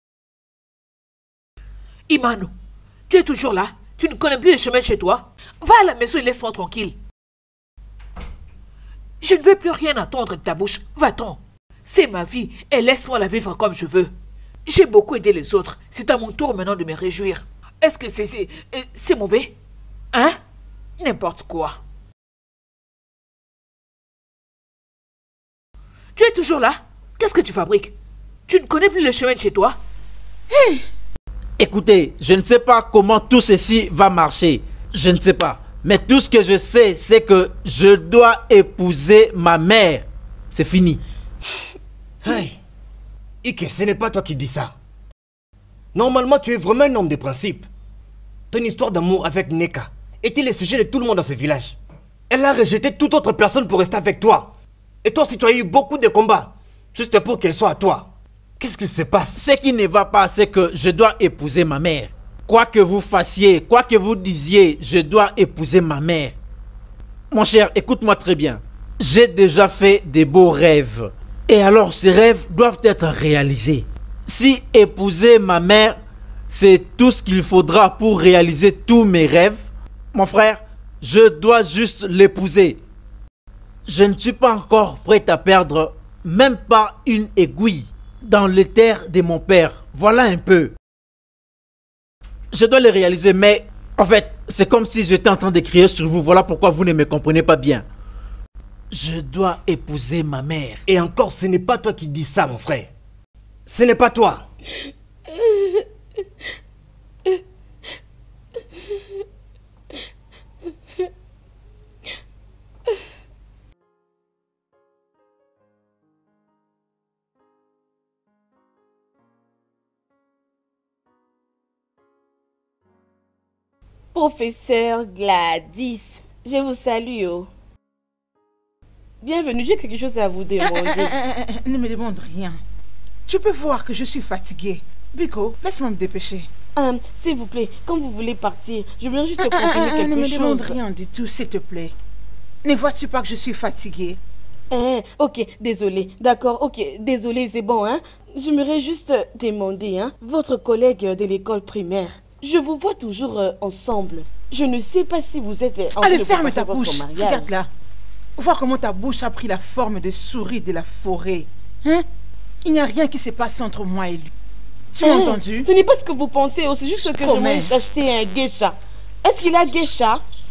Imano, tu es toujours là? Tu ne connais plus le chemin chez toi? Va à la maison et laisse-moi tranquille. Je ne veux plus rien entendre de ta bouche. Va-t'en. C'est ma vie et laisse-moi la vivre comme je veux. J'ai beaucoup aidé les autres. C'est à mon tour maintenant de me réjouir. Est-ce que c'est c'est, euh, c'est mauvais? Hein? N'importe quoi. Tu es toujours là? Qu'est-ce que tu fabriques? Tu ne connais plus le chemin de chez toi?
Écoutez, je ne sais pas comment tout ceci va marcher. Je ne sais pas. Mais tout ce que je sais, c'est que je dois épouser ma mère. C'est fini.
Hey, Ike, ce n'est pas toi qui dis ça. Normalement, tu es vraiment un homme de principe. Ton histoire d'amour avec Neka était le sujet de tout le monde dans ce village. Elle a rejeté toute autre personne pour rester avec toi. Et toi aussi, tu as eu beaucoup de combats, juste pour qu'elle soit à toi. Qu'est-ce qui se passe?
Ce qui ne va pas, c'est que je dois épouser ma mère. Quoi que vous fassiez, quoi que vous disiez, je dois épouser ma mère. Mon cher, écoute-moi très bien. J'ai déjà fait des beaux rêves. Et alors, ces rêves doivent être réalisés. Si épouser ma mère, c'est tout ce qu'il faudra pour réaliser tous mes rêves, mon frère, je dois juste l'épouser. Je ne suis pas encore prêt à perdre même pas une aiguille dans les terres de mon père. Voilà un peu. Je dois le réaliser, mais en fait, c'est comme si j'étais en train de crier sur vous. Voilà pourquoi vous ne me comprenez pas bien. Je dois épouser ma mère.
Et encore, ce n'est pas toi qui dis ça, mon frère. Ce n'est pas toi.
Professeur Gladys, je vous salue. Oh. Bienvenue, j'ai quelque chose à vous demander.
Ne me demande rien. Tu peux voir que je suis fatiguée. Biko, laisse-moi me dépêcher.
Um, S'il vous plaît, quand vous voulez partir, je voudrais juste confirmer quelque chose.
Ne me demande rien du tout, s'il te plaît. Ne vois-tu pas que je suis fatiguée?
Eh, ok, désolé. D'accord, ok, désolé, c'est bon, hein. J'aimerais juste demander, hein, votre collègue de l'école primaire. Je vous vois toujours euh, ensemble. Je ne sais pas si vous êtes... En
Allez, ferme ta bouche. Regarde là. Vois comment ta bouche a pris la forme de souris de la forêt. Hein? Il n'y a rien qui s'est passé entre moi et lui. Tu m'as
hein?
entendu?
Ce n'est pas ce que vous pensez, c'est juste que je vais acheter un geisha. Est-ce qu'il a geisha?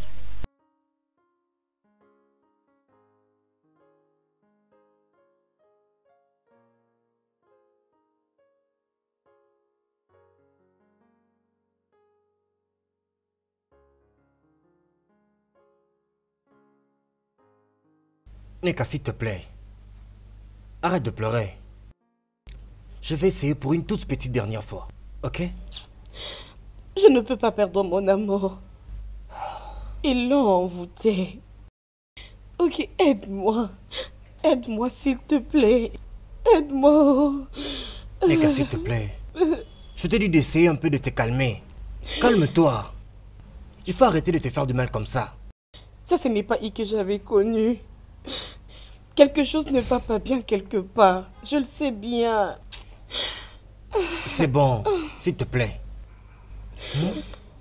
Neka, s'il te plaît, arrête de pleurer. Je vais essayer pour une toute petite dernière fois, ok?
Je ne peux pas perdre mon amour. Ils l'ont envoûté. Ok, aide-moi. Aide-moi, s'il te plaît. Aide-moi.
Neka, s'il te plaît, je t'ai dit d'essayer un peu de te calmer. Calme-toi. Il faut arrêter de te faire du mal comme ça.
Ça, ce n'est pas I que j'avais connu. Quelque chose ne va pas bien quelque part. Je le sais bien.
C'est bon, s'il te plaît. Hmm?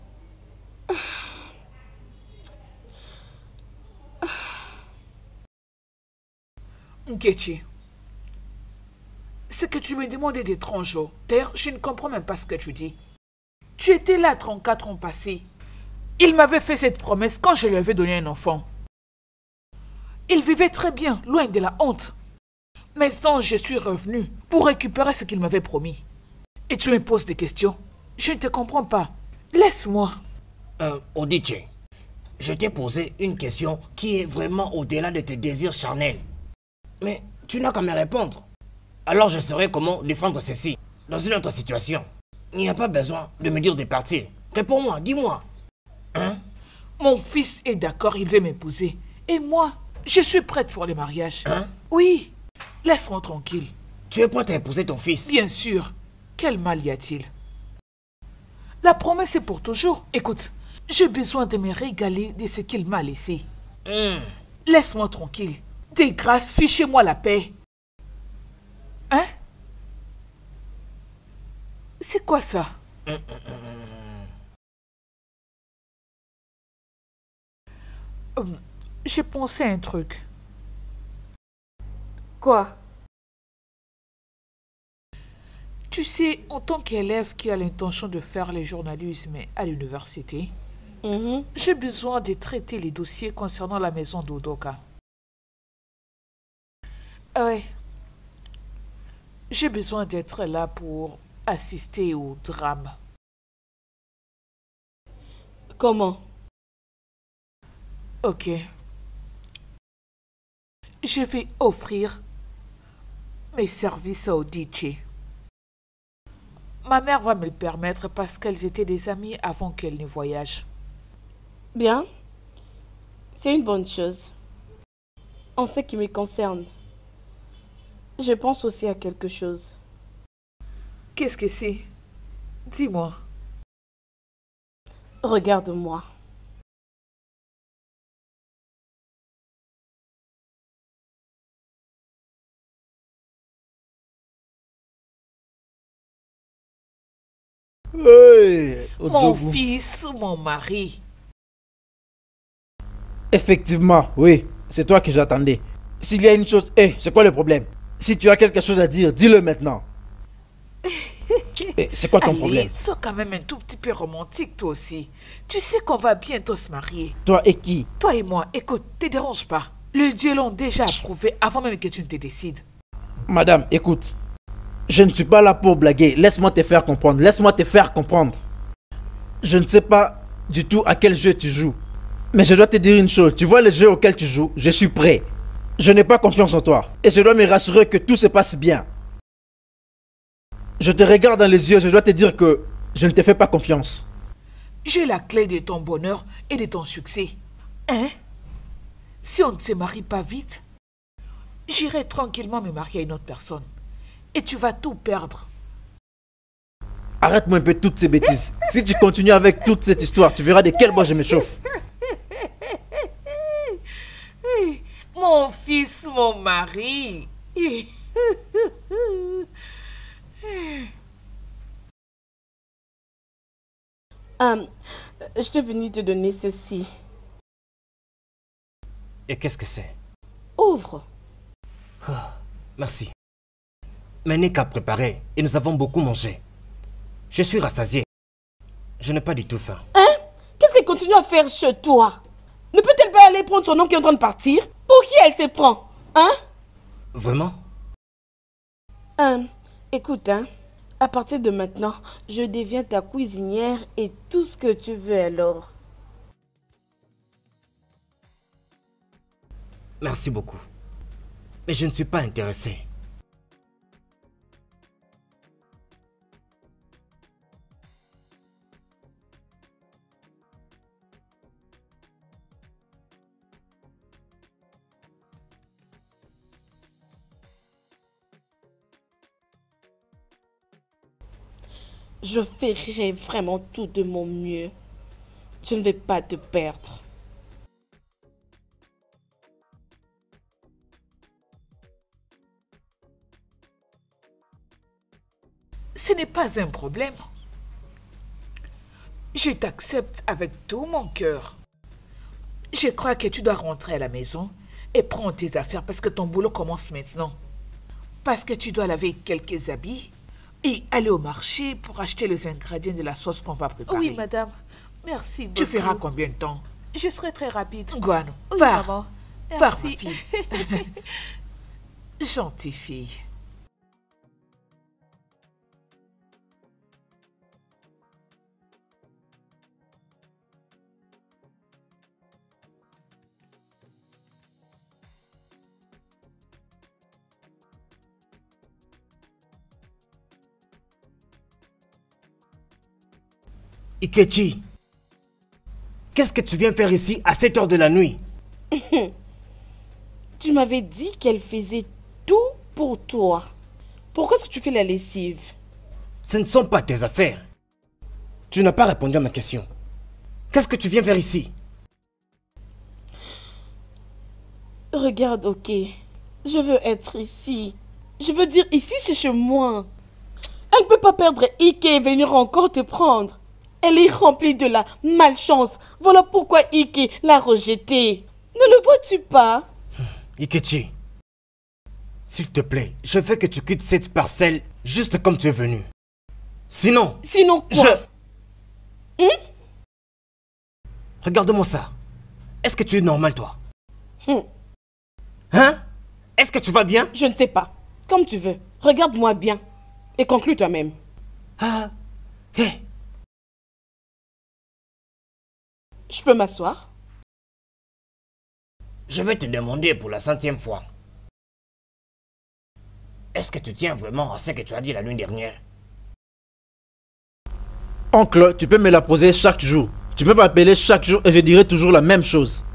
Nkechi, ce que tu me demandes est étrange. D'ailleurs, je ne comprends même pas ce que tu dis. Tu étais là trente-quatre ans passés. Il m'avait fait cette promesse quand je lui avais donné un enfant. Il vivait très bien, loin de la honte. Maintenant, je suis revenu pour récupérer ce qu'il m'avait promis. Et tu me poses des questions. Je ne te comprends pas. Laisse-moi.
Euh, Odiche, je t'ai posé une question qui est vraiment au-delà de tes désirs charnels. Mais tu n'as qu'à me répondre. Alors je saurai comment défendre ceci dans une autre situation. Il n'y a pas besoin de me dire de partir. Réponds-moi, dis-moi. Hein?
Mon fils est d'accord, il veut m'épouser. Et moi, je suis prête pour le mariage.
Hein?
Oui, laisse-moi tranquille.
Tu es prête à épouser ton fils?
Bien sûr. Quel mal y a-t-il? La promesse est pour toujours. Écoute, j'ai besoin de me régaler de ce qu'il m'a laissé.
Mmh.
Laisse-moi tranquille. De grâce, fichez-moi la paix. Hein? C'est quoi ça?
Mmh, mmh, mmh.
Hum, j'ai pensé à un truc.
Quoi?
Tu sais, en tant qu'élève qui a l'intention de faire le journalisme à l'université,
Mm-hmm.
j'ai besoin de traiter les dossiers concernant la maison d'Udoka. Ouais. J'ai besoin d'être là pour assister au drame.
Comment?
Ok. Je vais offrir mes services au D J. Ma mère va me le permettre parce qu'elles étaient des amies avant qu'elle ne voyage.
Bien. C'est une bonne chose. En ce qui me concerne, je pense aussi à quelque chose.
Qu'est-ce que c'est? Dis-moi.
Regarde-moi.
Hey,
Mon
Odjogu.
fils, mon mari.
Effectivement, oui, c'est toi que j'attendais. S'il y a une chose, hé, c'est quoi le problème? Si tu as quelque chose à dire, dis-le maintenant. Eh, c'est quoi ton
Allez,
problème?
sois quand même un tout petit peu romantique toi aussi. Tu sais qu'on va bientôt se marier.
Toi et qui?
Toi et moi, écoute, te dérange pas. Le Dieu l'ont déjà approuvé avant même que tu ne te décides.
Madame, écoute. Je ne suis pas là pour blaguer. Laisse-moi te faire comprendre. Laisse-moi te faire comprendre. Je ne sais pas du tout à quel jeu tu joues. Mais je dois te dire une chose. Tu vois le jeu auquel tu joues, je suis prêt. Je n'ai pas confiance en toi. Et je dois me rassurer que tout se passe bien. Je te regarde dans les yeux, je dois te dire que je ne te fais pas confiance.
J'ai la clé de ton bonheur et de ton succès. Hein? Si on ne se marie pas vite, j'irai tranquillement me marier à une autre personne. Et tu vas tout perdre.
Arrête-moi un peu toutes ces bêtises. Si tu continues avec toute cette histoire, tu verras de quel bois je me chauffe.
Mon fils, mon mari.
Euh, je t'ai venu te donner ceci.
Et qu'est-ce que c'est?
Ouvre.
Merci. Mais n'est qu'à préparer et nous avons beaucoup mangé. Je suis rassasié. Je n'ai pas du tout faim.
Hein? Qu'est-ce qu'elle continue à faire chez toi? Ne peut-elle pas aller prendre son homme qui est en train de partir? Pour qui elle se prend? Hein?
Vraiment?
Euh, écoute, hein. À partir de maintenant, je deviens ta cuisinière et tout ce que tu veux alors.
Merci beaucoup. Mais je ne suis pas intéressé.
Je ferai vraiment tout de mon mieux. Je ne vais pas te perdre.
Ce n'est pas un problème. Je t'accepte avec tout mon cœur. Je crois que tu dois rentrer à la maison et prendre tes affaires parce que ton boulot commence maintenant. Parce que tu dois laver quelques habits et aller au marché pour acheter les ingrédients de la sauce qu'on va préparer.
Oui, madame. Merci beaucoup.
Tu feras combien de temps?
Je serai très rapide.
Guano,
Oui,
pars.
maman.
Pars, ma
Merci.
fille. Gentille fille.
Ikechi, qu'est-ce que tu viens faire ici à cette heure de la nuit?
Tu m'avais dit qu'elle faisait tout pour toi. Pourquoi est-ce que tu fais la lessive?
Ce ne sont pas tes affaires. Tu n'as pas répondu à ma question. Qu'est-ce que tu viens faire ici?
Regarde, ok. Je veux être ici. Je veux dire ici, c'est chez moi. Elle ne peut pas perdre Ike et venir encore te prendre. Elle est remplie de la malchance. Voilà pourquoi Ike l'a rejetée. Ne le vois-tu pas?
Ikechi, s'il te plaît, je veux que tu quittes cette parcelle juste comme tu es venu. Sinon,
Sinon quoi?
je...
Hum?
Regarde-moi ça. Est-ce que tu es normal, toi?
Hum.
Hein? Est-ce que tu vas bien?
Je ne sais pas. Comme tu veux. Regarde-moi bien. Et conclue toi-même.
Ah, hé,
Je peux m'asseoir?
Je vais te demander pour la centième fois. Est-ce que tu tiens vraiment à ce que tu as dit la nuit dernière?
Oncle, tu peux me la poser chaque jour. Tu peux m'appeler chaque jour et je dirai toujours la même chose.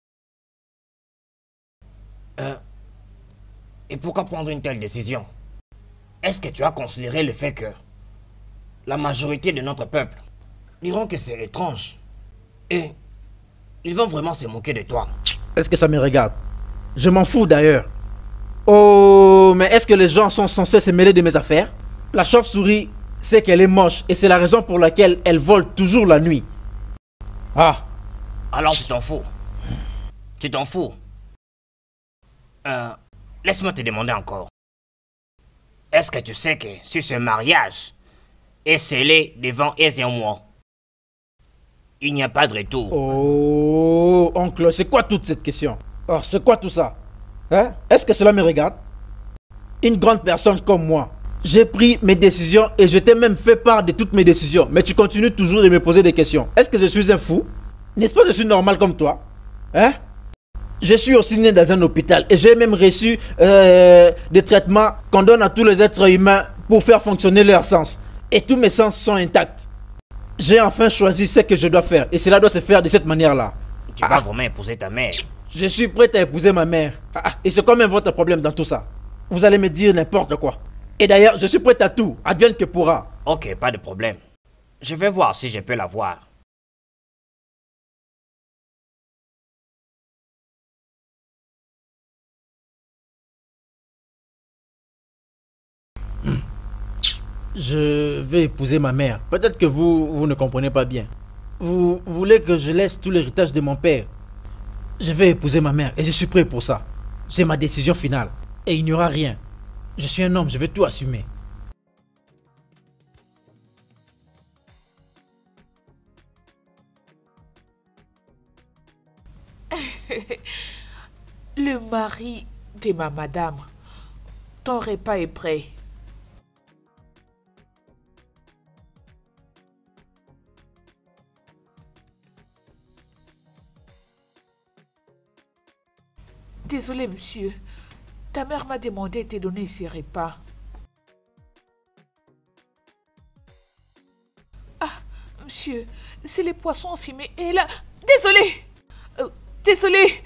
Euh, et pourquoi prendre une telle décision? Est-ce que tu as considéré le fait que la majorité de notre peuple diront que c'est étrange et ils vont vraiment se moquer de toi?
Est-ce que ça me regarde? Je m'en fous d'ailleurs. Oh, mais est-ce que les gens sont censés se mêler de mes affaires? La chauve-souris sait qu'elle est moche et c'est la raison pour laquelle elle vole toujours la nuit. Ah.
Alors tu t'en fous. Tu t'en fous. Euh, laisse-moi te demander encore. Est-ce que tu sais que si ce mariage est scellé devant Aise et moi, il n'y a pas de retour?
Oh, oncle, c'est quoi toute cette question? Oh, c'est quoi tout ça? Hein? Est-ce que cela me regarde? Une grande personne comme moi, j'ai pris mes décisions et je t'ai même fait part de toutes mes décisions. Mais tu continues toujours de me poser des questions. Est-ce que je suis un fou? N'est-ce pas que je suis normal comme toi? Hein? Je suis aussi né dans un hôpital et j'ai même reçu euh, des traitements qu'on donne à tous les êtres humains pour faire fonctionner leur sens. Et tous mes sens sont intacts. J'ai enfin choisi ce que je dois faire et cela doit se faire de cette manière-là.
Tu vas vraiment épouser ta mère?
Je suis prêt à épouser ma mère. Ah, et c'est quand même votre problème dans tout ça. Vous allez me dire n'importe quoi. Et d'ailleurs, je suis prêt à tout. Advienne que pourra.
Ok, pas de problème. Je vais voir si je peux la voir.
Je vais épouser ma mère. Peut-être que vous, vous ne comprenez pas bien. Vous voulez que je laisse tout l'héritage de mon père. Je vais épouser ma mère et je suis prêt pour ça. C'est ma décision finale. Et il n'y aura rien. Je suis un homme, je vais tout assumer.
Le mari de ma madame, ton repas est prêt. Désolé, monsieur. Ta mère m'a demandé de te donner ces repas. Ah, monsieur, c'est les poissons fumés et là... Désolé euh, Désolé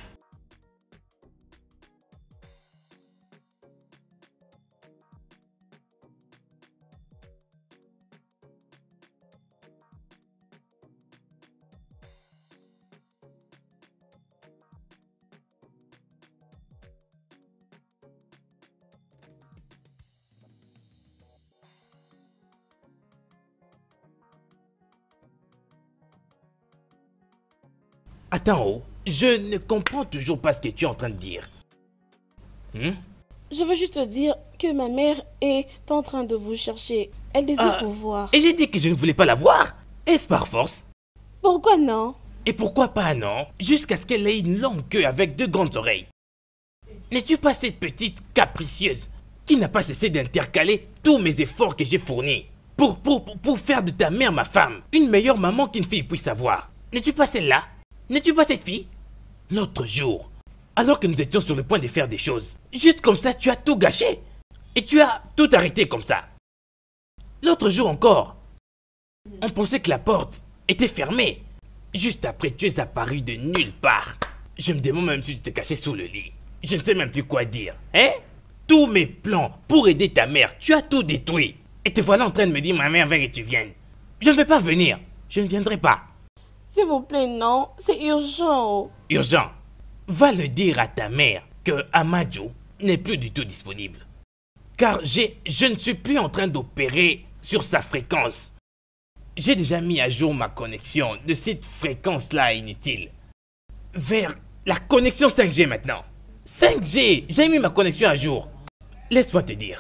Attends, oh, je ne comprends toujours pas ce que tu es en train de dire. Hmm?
Je veux juste te dire que ma mère est en train de vous chercher. Elle désire
Ah,
vous voir.
Et j'ai dit que je ne voulais pas la voir. Est-ce par force?
Pourquoi non?
Et pourquoi pas non? Jusqu'à ce qu'elle ait une longue queue avec deux grandes oreilles. N'es-tu pas cette petite capricieuse qui n'a pas cessé d'intercaler tous mes efforts que j'ai fournis pour, pour, pour, pour faire de ta mère ma femme, une meilleure maman qu'une fille puisse avoir? N'es-tu pas celle-là? N'es-tu pas cette fille? L'autre jour, alors que nous étions sur le point de faire des choses, juste comme ça, tu as tout gâché. Et tu as tout arrêté comme ça. L'autre jour encore, on pensait que la porte était fermée. Juste après, tu es apparu de nulle part. Je me demande même si tu te cachais sous le lit. Je ne sais même plus quoi dire. Hein? Tous mes plans pour aider ta mère, tu as tout détruit. Et te voilà en train de me dire, ma mère, viens que tu viennes. Je ne vais pas venir. Je ne viendrai pas.
S'il vous plaît, non. C'est urgent.
Urgent. Va le dire à ta mère que Amadou n'est plus du tout disponible. Car j'ai, je ne suis plus en train d'opérer sur sa fréquence. J'ai déjà mis à jour ma connexion de cette fréquence-là inutile vers la connexion cinq G maintenant. cinq G, j'ai mis ma connexion à jour. Laisse-moi te dire.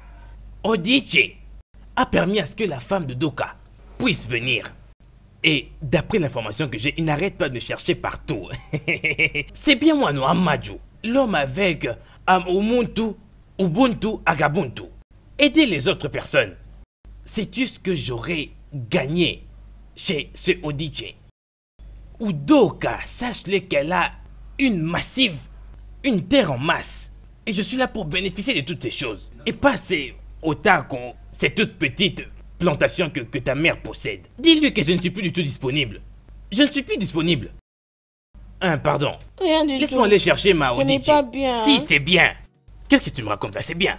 Odiche a permis à ce que la femme de Doka puisse venir. Et d'après l'information que j'ai, il n'arrête pas de me chercher partout. C'est bien moi, non, Amadou, l'homme avec um, Ubuntu, Ubuntu, Agabuntu. Aider les autres personnes. Sais-tu ce que j'aurais gagné chez ce Odiche? Udoka, sache-le qu'elle a une massive, une terre en masse. Et je suis là pour bénéficier de toutes ces choses. Et pas ces otakon, ces toutes petites plantations que, que ta mère possède. Dis-lui que je ne suis plus du tout disponible. Je ne suis plus disponible. Hein, pardon.
Rien du tout.
Laisse-moi aller chercher ma
Ce n'est
Odiche.
pas bien.
Si, c'est bien. Qu'est-ce que tu me racontes là? C'est bien.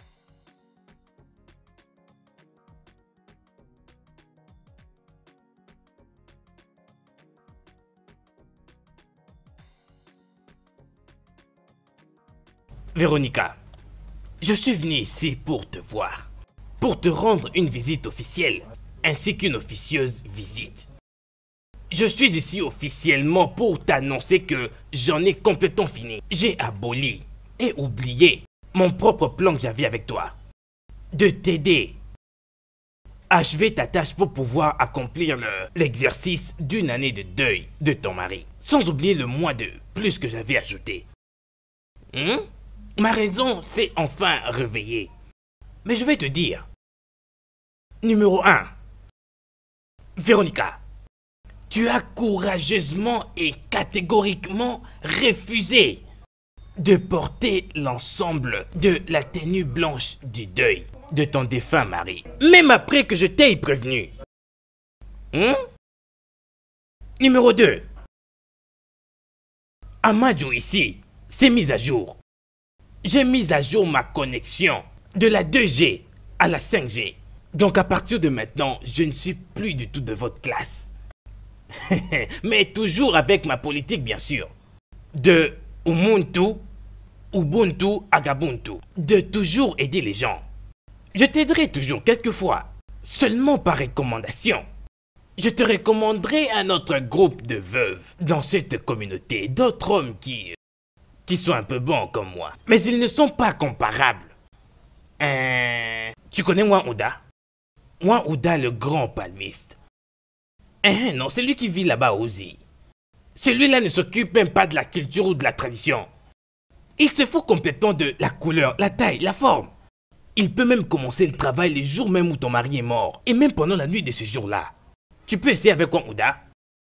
Véronica, je suis venu ici pour te voir, pour te rendre une visite officielle, ainsi qu'une officieuse visite. Je suis ici officiellement pour t'annoncer que j'en ai complètement fini. J'ai aboli et oublié mon propre plan que j'avais avec toi. De t'aider. Achever ta tâche pour pouvoir accomplir le- l'exercice d'une année de deuil de ton mari. Sans oublier le mois de plus que j'avais ajouté. Hein? Ma raison s'est enfin réveillée. Mais je vais te dire. Numéro un. Véronica, tu as courageusement et catégoriquement refusé de porter l'ensemble de la tenue blanche du deuil de ton défunt mari. Même après que je t'ai prévenu. Hein? Numéro deux. Amadou ici s'est mis à jour. J'ai mis à jour ma connexion de la deux G à la cinq G. Donc à partir de maintenant, je ne suis plus du tout de votre classe. Mais toujours avec ma politique bien sûr. De Ubuntu, Ubuntu, Agabuntu. De toujours aider les gens. Je t'aiderai toujours quelquefois, seulement par recommandation. Je te recommanderai un autre groupe de veuves dans cette communauté, d'autres hommes qui... qui sont un peu bons comme moi. Mais ils ne sont pas comparables. Euh, tu connais Wan Ouda? Wan Ouda, le grand palmiste. Eh non, c'est lui qui vit là-bas aussi. Celui-là ne s'occupe même pas de la culture ou de la tradition. Il se fout complètement de la couleur, la taille, la forme. Il peut même commencer le travail les jours même où ton mari est mort. Et même pendant la nuit de ce jour-là. Tu peux essayer avec Wan Ouda.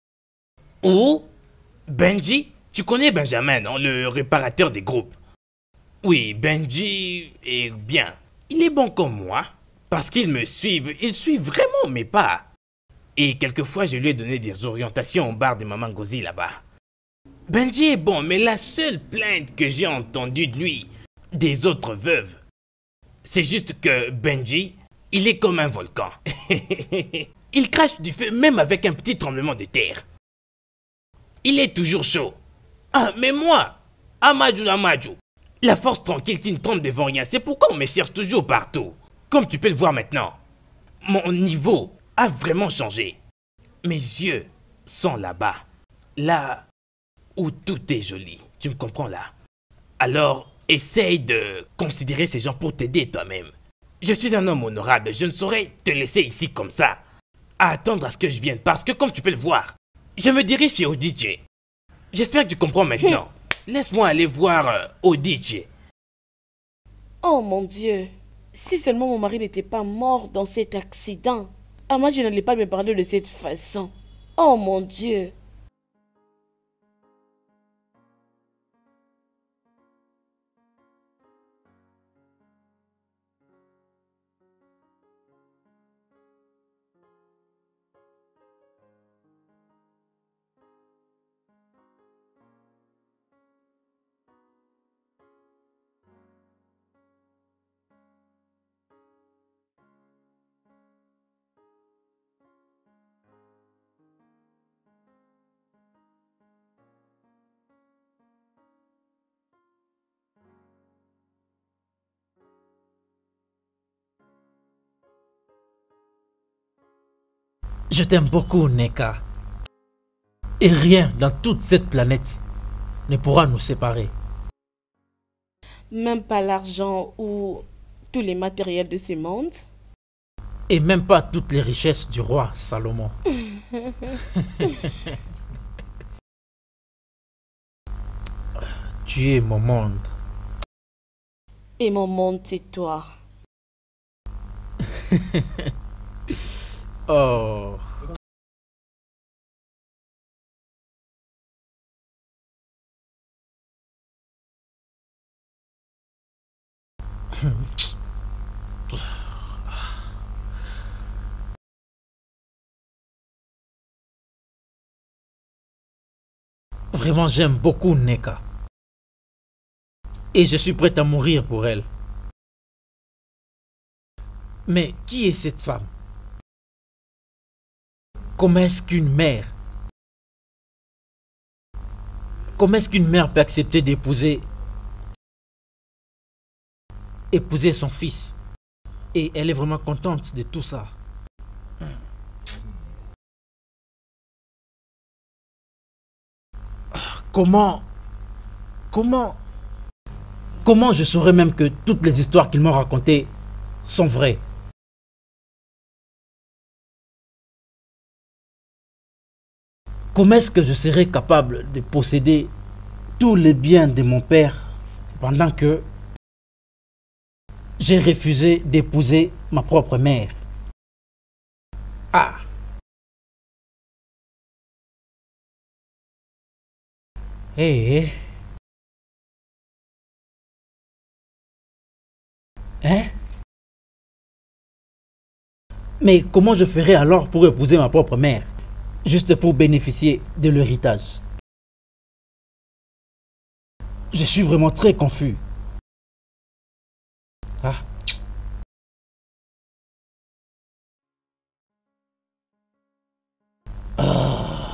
Ou Benji. Tu connais Benjamin, non? Le réparateur des groupes. Oui, Benji est bien. Il est bon comme moi. Parce qu'il me suit. Il suit vraiment mes pas. Et quelquefois, je lui ai donné des orientations au bar de Maman Ngozi là-bas. Benji est bon, mais la seule plainte que j'ai entendue de lui, des autres veuves, c'est juste que Benji, il est comme un volcan. Il crache du feu même avec un petit tremblement de terre. Il est toujours chaud. Ah, mais moi, Amadou Amadou, la force tranquille qui ne tombe devant rien, c'est pourquoi on me cherche toujours partout. Comme tu peux le voir maintenant, mon niveau a vraiment changé. Mes yeux sont là-bas, là où tout est joli. Tu me comprends là? Alors, essaye de considérer ces gens pour t'aider toi-même. Je suis un homme honorable, je ne saurais te laisser ici comme ça, à attendre à ce que je vienne, parce que comme tu peux le voir, je me dirige chez Odiche. J'espère que tu comprends maintenant. Laisse-moi aller voir euh, Odiche.
Oh mon Dieu. Si seulement mon mari n'était pas mort dans cet accident. Ah, moi, je n'allais pas me parler de cette façon. Oh mon Dieu.
Je t'aime beaucoup, Neka. Et rien dans toute cette planète ne pourra nous séparer.
Même pas l'argent ou tous les matériels de ce monde.
Et même pas toutes les richesses du roi Salomon. Tu es mon monde.
Et mon monde, c'est toi.
Oh. Vraiment, j'aime beaucoup Neka. Et je suis prêt à mourir pour elle. Mais qui est cette femme? Comment est-ce qu'une mère... Comment est-ce qu'une mère peut accepter d'épouser... épouser son fils? Et elle est vraiment contente de tout ça. Comment... Comment... Comment je saurais même que toutes les histoires qu'ils m'ont racontées sont vraies? Comment est-ce que je serais capable de posséder tous les biens de mon père pendant que j'ai refusé d'épouser ma propre mère? Ah! Hé! Hey. Hein? Mais comment je ferais alors pour épouser ma propre mère? Juste pour bénéficier de l'héritage. Je suis vraiment très confus. Ah. Ah.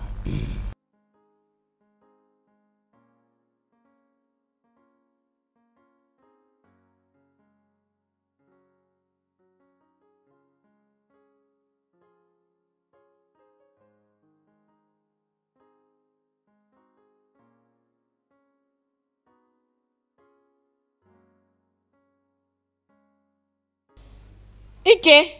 Ike!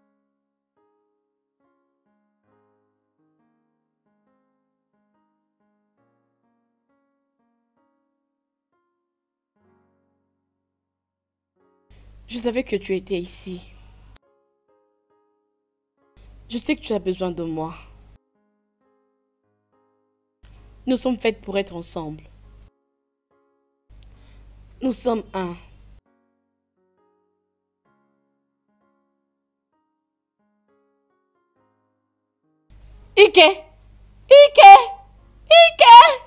Je savais que tu étais ici. Je sais que tu as besoin de moi. Nous sommes faites pour être ensemble. Nous sommes un. Ike! Ike! Ike!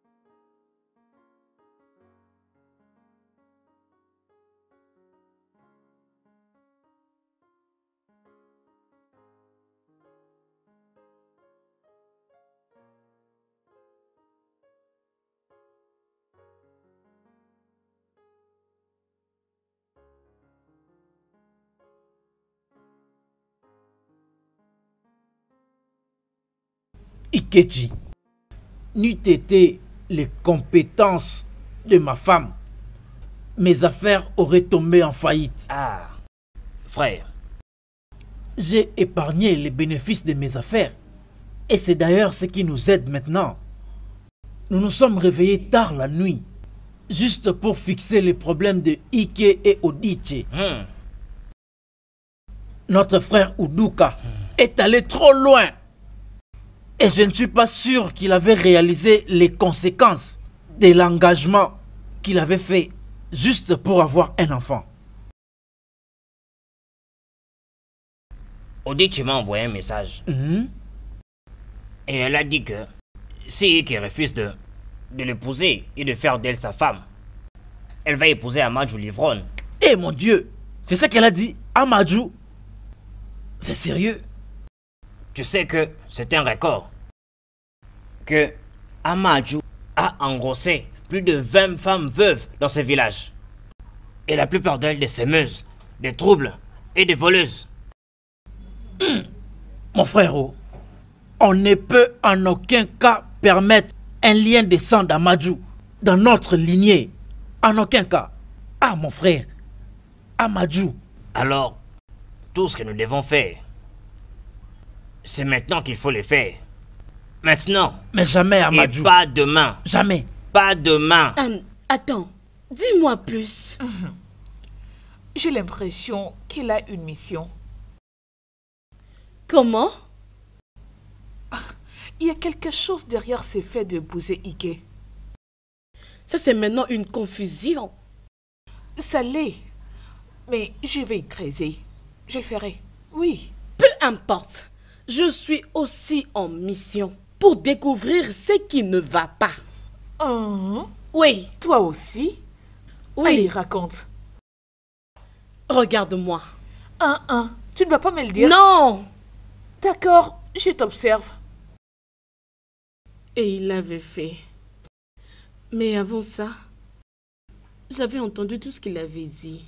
Ikeji, n'eût été les compétences de ma femme, mes affaires auraient tombé en faillite.
Ah, frère.
J'ai épargné les bénéfices de mes affaires. Et c'est d'ailleurs ce qui nous aide maintenant. Nous nous sommes réveillés tard la nuit, juste pour fixer les problèmes de Ike et Odiche.
Hmm.
Notre frère Uduka est allé trop loin. Et je ne suis pas sûr qu'il avait réalisé les conséquences de l'engagement qu'il avait fait juste pour avoir un enfant.
Odiche m'a envoyé un message.
Mm-hmm.
Et elle a dit que si Ike refuse de, de l'épouser et de faire d'elle sa femme, elle va épouser Amadou l'ivrogne.
Eh mon Dieu, c'est ça qu'elle a dit, Amadou. C'est sérieux?
Tu sais que c'est un record. Que Amadou a engrossé plus de vingt femmes veuves dans ce village. Et la plupart d'elles des semeuses, des troubles et des voleuses.
Mmh. Mon frère, on ne peut en aucun cas permettre un lien de sang d'Amadou dans notre lignée. En aucun cas. Ah mon frère, Amadou.
Alors, tout ce que nous devons faire, c'est maintenant qu'il faut le faire. Maintenant.
Mais jamais, Amadou.
Et pas demain.
Jamais.
Pas demain.
Um, attends, dis-moi plus.
Mmh. J'ai l'impression qu'il a une mission.
Comment?
Il y a quelque chose derrière ces faits de bouser Ike.
Ça, c'est maintenant une confusion.
Ça l'est. Mais je vais y creuser. Je le ferai. Oui.
Peu importe. Je suis aussi en mission pour découvrir ce qui ne va pas.
Oh,
Oui,
toi aussi?
oui.
Allez, raconte.
Regarde-moi.
Un, un. Tu ne vas pas me le dire?
Non!
D'accord, je t'observe.
Et il l'avait fait. Mais avant ça, j'avais entendu tout ce qu'il avait dit.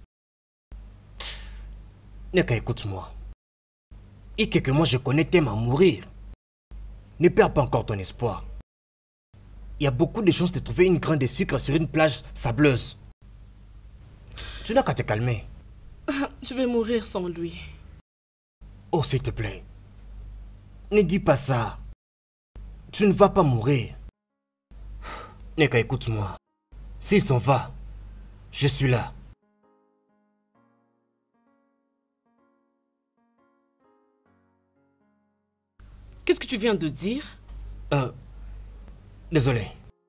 Neka, écoute-moi. Ike que moi je connais t'aime à mourir. Ne perds pas encore ton espoir. Il y a beaucoup de chances de trouver une graine de sucre sur une plage sableuse. Tu n'as qu'à te calmer.
Je vais mourir sans lui.
Oh, s'il te plaît. Ne dis pas ça. Tu ne vas pas mourir. Neka, écoute-moi. S'il s'en va, je suis là.
Qu'est-ce que tu viens de dire?
Euh... Désolé.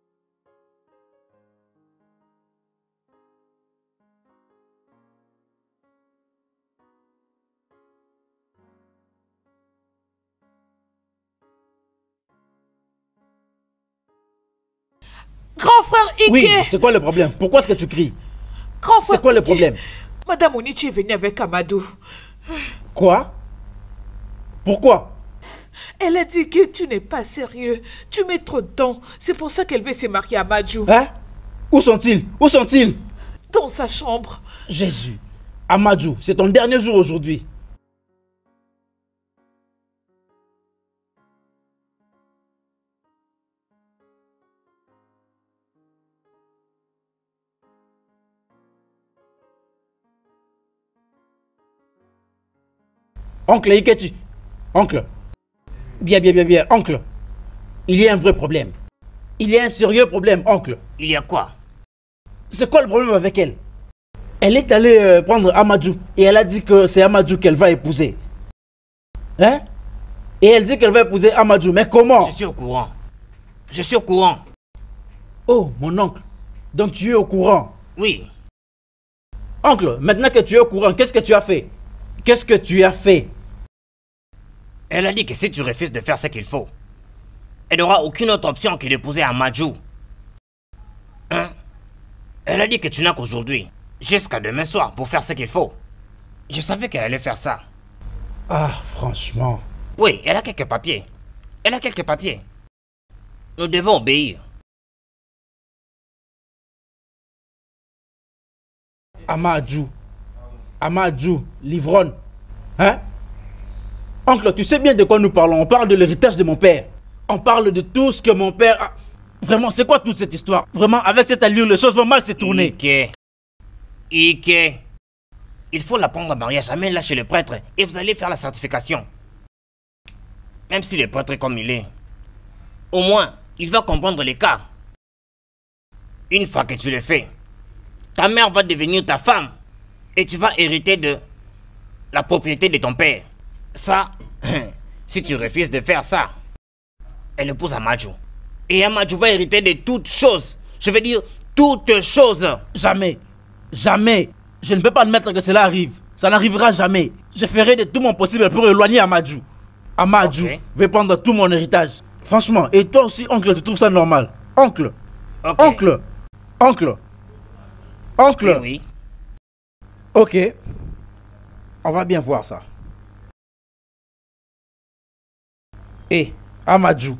Grand frère Ike!
Oui, c'est quoi le problème? Pourquoi est-ce que tu cries?
Grand frère
C'est quoi le
Ike!
problème?
Madame Onichi est venue avec Amadou.
Quoi? Pourquoi?
Elle a dit que tu n'es pas sérieux. Tu mets trop de temps. C'est pour ça qu'elle veut se marier à Amadou.
Hein? Où sont-ils? Où sont-ils?
Dans sa chambre.
Jésus. Amadou, c'est ton dernier jour aujourd'hui. Oncle Ikechi. Oncle. Bien, bien, bien, bien. Oncle. Il y a un vrai problème. Il y a un sérieux problème, oncle.
Il y a quoi?
C'est quoi le problème avec elle? Elle est allée euh, prendre Amadou et elle a dit que c'est Amadou qu'elle va épouser. Hein? Et elle dit qu'elle va épouser Amadou. Mais comment?
Je suis au courant. Je suis au courant.
Oh, mon oncle. Donc tu es au courant.
Oui.
Oncle, maintenant que tu es au courant, qu'est-ce que tu as fait? Qu'est-ce que tu as fait?
Elle a dit que si tu refuses de faire ce qu'il faut, elle n'aura aucune autre option que d'épouser Amadou. Hein? Elle a dit que tu n'as qu'aujourd'hui, jusqu'à demain soir, pour faire ce qu'il faut. Je savais qu'elle allait faire ça.
Ah, franchement.
Oui, elle a quelques papiers. Elle a quelques papiers. Nous devons obéir.
Amadou. Amadou, l'ivrogne. Hein? Oncle, tu sais bien de quoi nous parlons. On parle de l'héritage de mon père. On parle de tout ce que mon père a... Vraiment, c'est quoi toute cette histoire? Vraiment, avec cette allure, les choses vont mal se tourner.
Ike. Ike. Il faut la prendre en mariage. Amène-la chez le prêtre et vous allez faire la certification. Même si le prêtre est comme il est, au moins, il va comprendre les cas. Une fois que tu le fais, ta mère va devenir ta femme et tu vas hériter de la propriété de ton père. Ça, si tu refuses de faire ça, elle épouse Amadou. Et Amadou va hériter de toutes choses. Je veux dire, toutes choses.
Jamais. Jamais. Je ne peux pas admettre que cela arrive. Ça n'arrivera jamais. Je ferai de tout mon possible pour éloigner Amadou. Amadou
Ok.
veut prendre tout mon héritage. Franchement, et toi aussi, oncle, tu trouves ça normal? Oncle.
Ok.
Oncle. Oncle. Oncle.
Oui, oui.
Ok. On va bien voir ça. Et Amadou.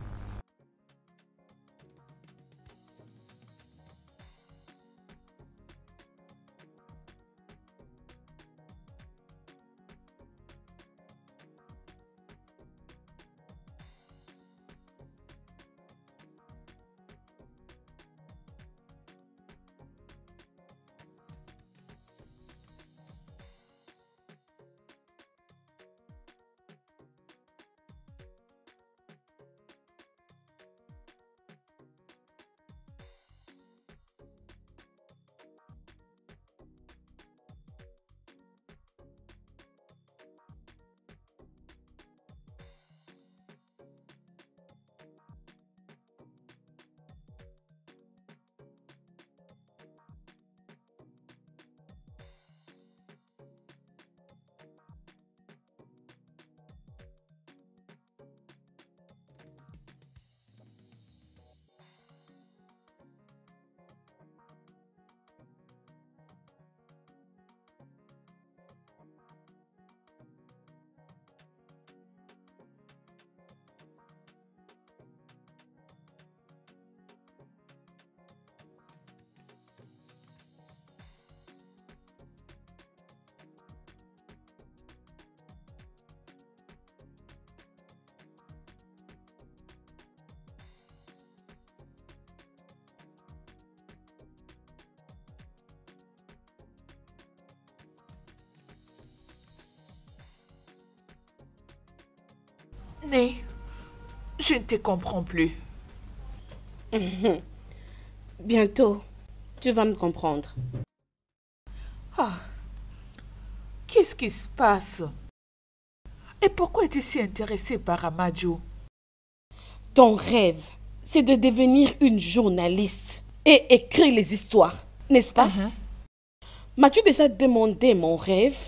Né, je ne te comprends plus.
Mhm. Bientôt, tu vas me comprendre.
Ah, qu'est-ce qui se passe? Et pourquoi es-tu si intéressée par Amadou?
Ton rêve, c'est de devenir une journaliste et écrire les histoires, n'est-ce pas?
Uh-huh.
M'as-tu déjà demandé mon rêve?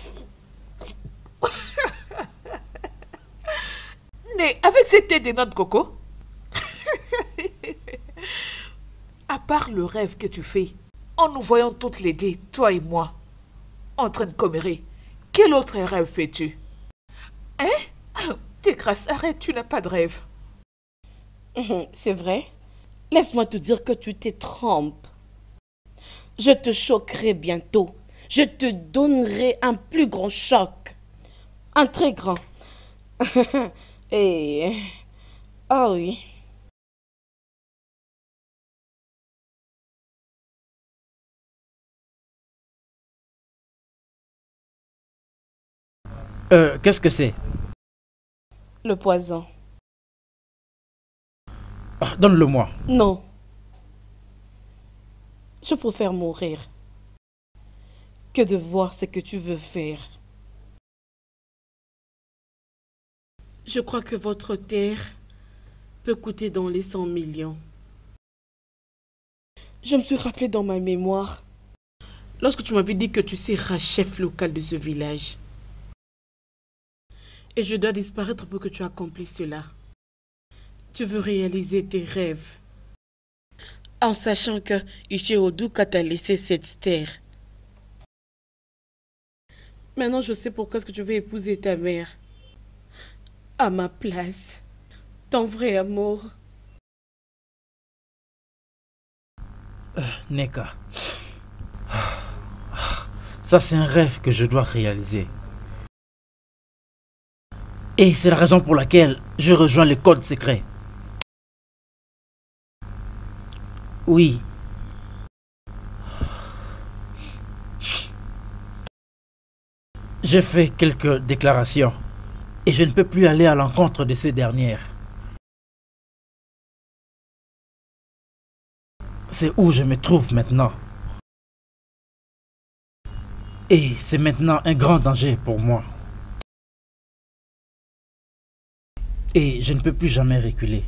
Né, avec cette tête de noix de coco? À part le rêve que tu fais, en nous voyant toutes les deux, toi et moi, en train de commérer, quel autre rêve fais-tu? Hein? T'es grâce, arrête, tu n'as pas de rêve.
C'est vrai? Laisse-moi te dire que tu te trompes. Je te choquerai bientôt. Je te donnerai un plus grand choc. Un très grand. Et... Ah oui.
Euh, qu'est-ce que c'est?
Le poison.
Ah, donne-le-moi.
Non. Je préfère mourir que de voir ce que tu veux faire. Je crois que votre terre peut coûter dans les cent millions. Je me suis rappelé dans ma mémoire lorsque tu m'avais dit que tu seras chef local de ce village. Et je dois disparaître pour que tu accomplisses cela. Tu veux réaliser tes rêves en sachant que Icheoduka t'a laissé cette terre. Maintenant, je sais pourquoi est-ce que tu veux épouser ta mère. À ma place, ton vrai amour.
Euh, Neka. Ça, c'est un rêve que je dois réaliser. Et c'est la raison pour laquelle je rejoins le code secret. Oui. J'ai fait quelques déclarations et je ne peux plus aller à l'encontre de ces dernières. C'est où je me trouve maintenant. Et c'est maintenant un grand danger pour moi. Et je ne peux plus jamais reculer.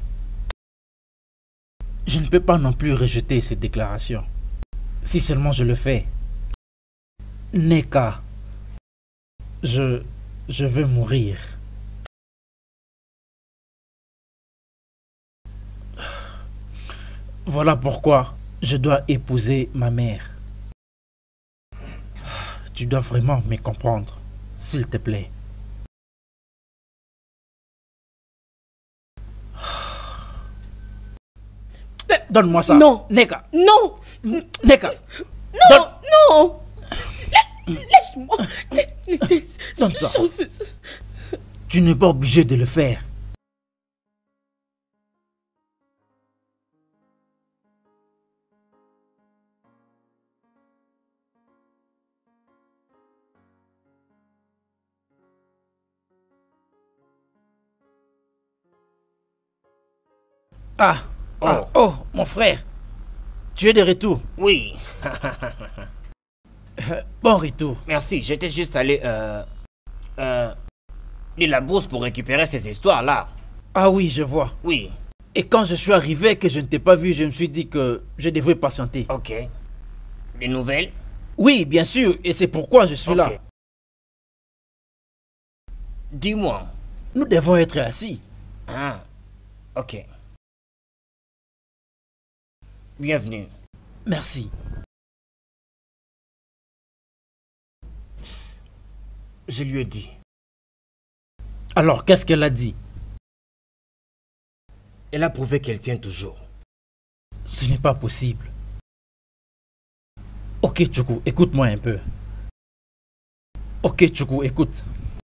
Je ne peux pas non plus rejeter ces déclarations. Si seulement je le fais. Neka, je, je veux mourir. Voilà pourquoi je dois épouser ma mère. Tu dois vraiment me comprendre, s'il te plaît. Donne-moi ça.
Non.
Neka.
Non.
Neka.
Non.
Donne...
Non. Laisse-moi. Laisse.
Donne ça.
Je refuse.
Tu n'es pas obligé de le faire. Ah.
Oh.
Ah, oh, mon frère, tu es de retour.
Oui.
Euh, bon retour.
Merci, j'étais juste allé euh, euh, de la bourse pour récupérer ces histoires-là.
Ah oui, je vois.
Oui.
Et quand je suis arrivé et que je ne t'ai pas vu, je me suis dit que je devrais patienter.
Ok. Des nouvelles?
Oui, bien sûr, et c'est pourquoi je suis
Ok.
là.
Dis-moi.
Nous devons être assis.
Ah, ok. Bienvenue.
Merci.
Je lui ai dit.
Alors, qu'est-ce qu'elle a dit?
Elle a prouvé qu'elle tient toujours.
Ce n'est pas possible. Ok, Tchoukou, écoute-moi un peu. Ok, Tchoukou, écoute.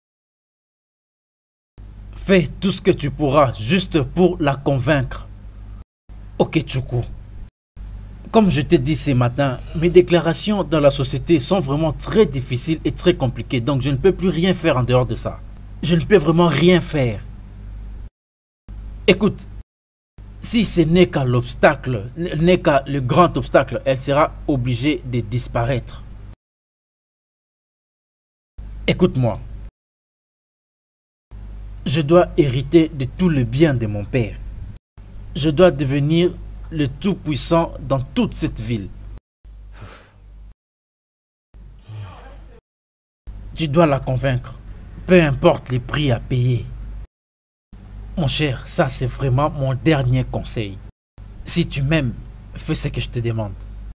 Fais tout ce que tu pourras juste pour la convaincre. Ok, Tchoukou. Comme je t'ai dit ce matin, mes déclarations dans la société sont vraiment très difficiles et très compliquées. Donc je ne peux plus rien faire en dehors de ça. Je ne peux vraiment rien faire. Écoute, si ce n'est qu'à l'obstacle, n'est qu'à le grand obstacle, elle sera obligée de disparaître. Écoute-moi. Je dois hériter de tout le bien de mon père. Je dois devenir le tout-puissant dans toute cette ville. Tu dois la convaincre, peu importe les prix à payer. Mon cher, ça c'est vraiment mon dernier conseil. Si tu m'aimes, fais ce que je te demande.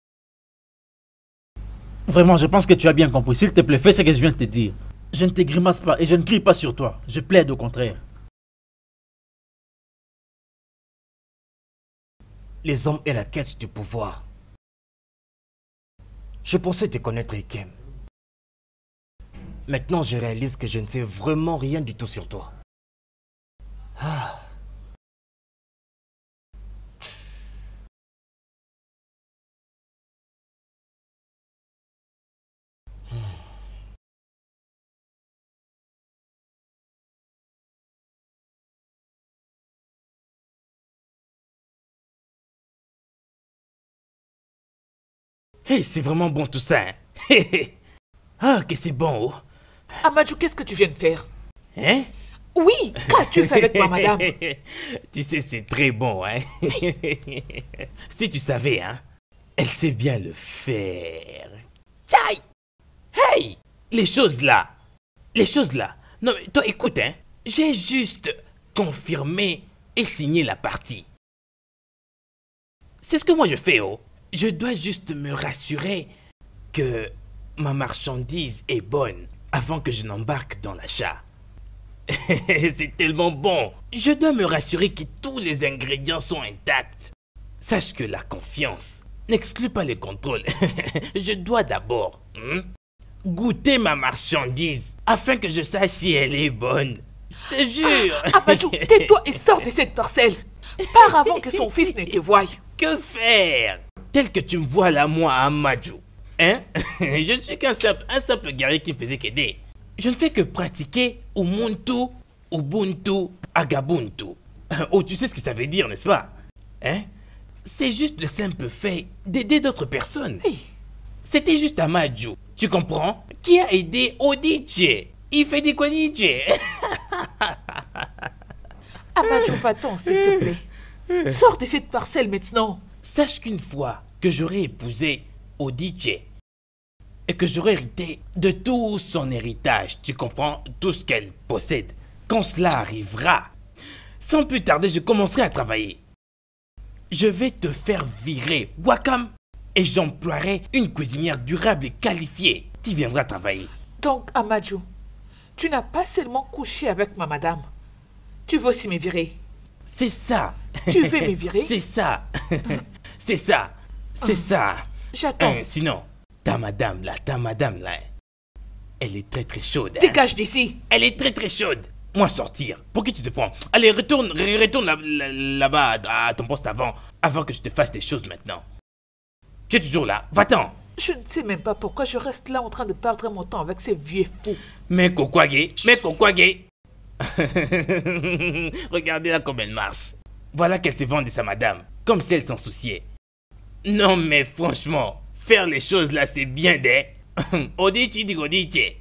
Vraiment, je pense que tu as bien compris. S'il te plaît, fais ce que je viens de te dire. Je ne te grimace pas et je ne crie pas sur toi. Je plaide au contraire.
Les hommes et la quête du pouvoir. Je pensais te connaître, Ikem. Maintenant, je réalise que je ne sais vraiment rien du tout sur toi. Ah.
Hey, c'est vraiment bon tout ça. Hein? Ah, que c'est bon. Oh.
Amadou, qu'est-ce que tu viens de faire?
Hein?
Oui, qu'as-tu fait avec moi, madame?
Tu sais, c'est très bon, hein? Si tu savais, hein? Elle sait bien le faire. Tchaï! Hey! Les choses là. Les choses là. Non, mais toi, écoute, hein? J'ai juste confirmé et signé la partie. C'est ce que moi je fais, oh. Je dois juste me rassurer que ma marchandise est bonne avant que je n'embarque dans l'achat. C'est tellement bon. Je dois me rassurer que tous les ingrédients sont intacts. Sache que la confiance n'exclut pas le contrôle. Je dois d'abord hein, goûter ma marchandise afin que je sache si elle est bonne. Je te jure.
Ah, Amadou, tais-toi et sors de cette parcelle. Pars avant que son fils ne te voie.
Que faire? Tel que tu me vois là, moi, Amadou. Hein? Je ne suis qu'un simple, un simple guerrier qui faisait qu'aider. Je ne fais que pratiquer Ubuntu, Ubuntu, Agabuntu. Oh, tu sais ce que ça veut dire, n'est-ce pas? Hein? C'est juste le simple fait d'aider d'autres personnes.
Hey.
C'était juste Amadou, tu comprends? Qui a aidé Odiche. Il fait des Koniche.
Amadou, va-t'en, s'il te plaît. Sors de cette parcelle maintenant.
Sache qu'une fois que j'aurai épousé Odiche et que j'aurai hérité de tout son héritage, tu comprends, tout ce qu'elle possède, quand cela arrivera, sans plus tarder, je commencerai à travailler. Je vais te faire virer, Wakam, et j'emploierai une cuisinière durable et qualifiée qui viendra travailler.
Donc, Amadou, tu n'as pas seulement couché avec ma madame. Tu veux aussi me virer.
C'est ça.
Tu veux me virer?
C'est ça. C'est ça. C'est ça.
J'attends.
Euh, sinon, ta madame là, ta madame là, elle est très très chaude. Hein?
Dégage d'ici.
Elle est très très chaude. Moi sortir. Pour qui tu te prends? Allez, retourne, retourne là, là, là-bas à ton poste avant, avant que je te fasse des choses maintenant. Tu es toujours là? Va-t'en.
Je ne sais même pas pourquoi je reste là en train de perdre mon temps avec ces vieux fous.
Mais Kokwage, mais Kokwage. Regardez là comme elle marche. Voilà qu'elle se vend de sa madame, comme si elle s'en souciait. Non mais franchement, faire les choses là c'est bien des. Odichi dit Odichi.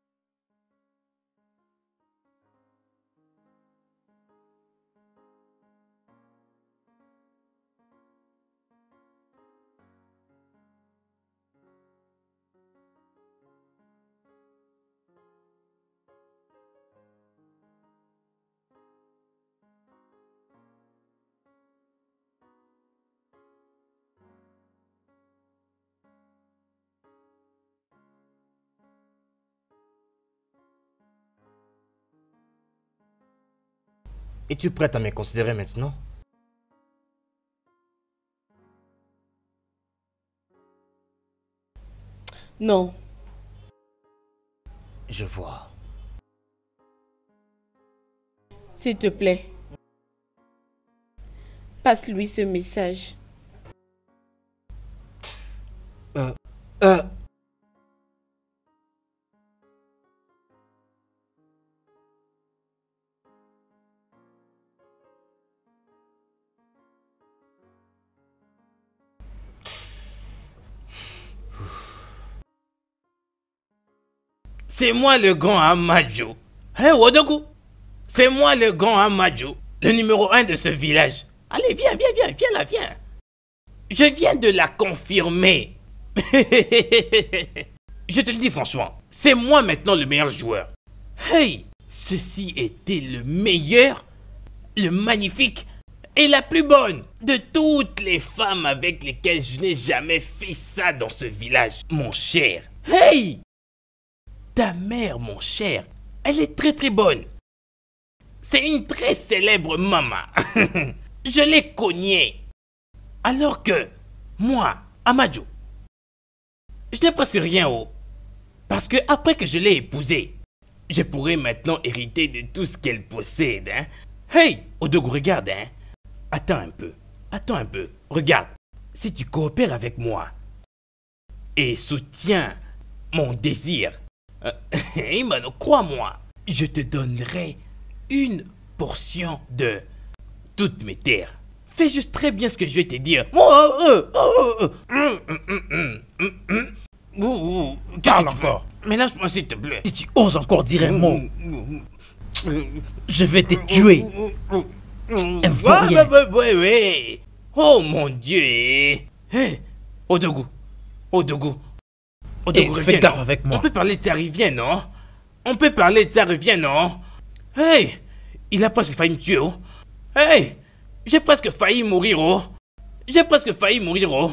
Es-tu prête à me considérer maintenant?
Non.
Je vois.
S'il te plaît, passe-lui ce message.
Euh... Euh...
c'est moi le grand Amadjo. Hein, Wodogu? C'est moi le grand Amadjo, le numéro un de ce village. Allez, viens, viens, viens, viens là, viens. Je viens de la confirmer. Je te le dis franchement, c'est moi maintenant le meilleur joueur. Hey, ceci était le meilleur, le magnifique et la plus bonne de toutes les femmes avec lesquelles je n'ai jamais fait ça dans ce village, mon cher. Hey! Ta mère, mon cher, elle est très très bonne. C'est une très célèbre maman. Je l'ai cognée. Alors que, moi, Amadjo, je n'ai presque rien haut. Parce que après que je l'ai épousée, je pourrais maintenant hériter de tout ce qu'elle possède. Hein? Hey, Odogu, regarde, hein? Attends un peu, attends un peu. Regarde, si tu coopères avec moi et soutiens mon désir, euh, Imano, crois-moi, je te donnerai une portion de toutes mes terres. Fais juste très bien ce que je vais te dire. Oh, oh, oh, oh, oh.
Parle encore.
Mais lâche-moi s'il te plaît.
Si tu oses encore dire un mot, je vais te tuer. Un vaurien.
Ouais, ouais, ouais, ouais. Oh mon Dieu. Hey, Odogu. Odogu.
Odogu, hey, fais gaffe avec moi.
On peut parler de ça, reviens, non? On peut parler de ça, reviens, non? Hey, il a presque failli me tuer, oh. Hey, j'ai presque failli mourir, oh. J'ai presque failli mourir, oh.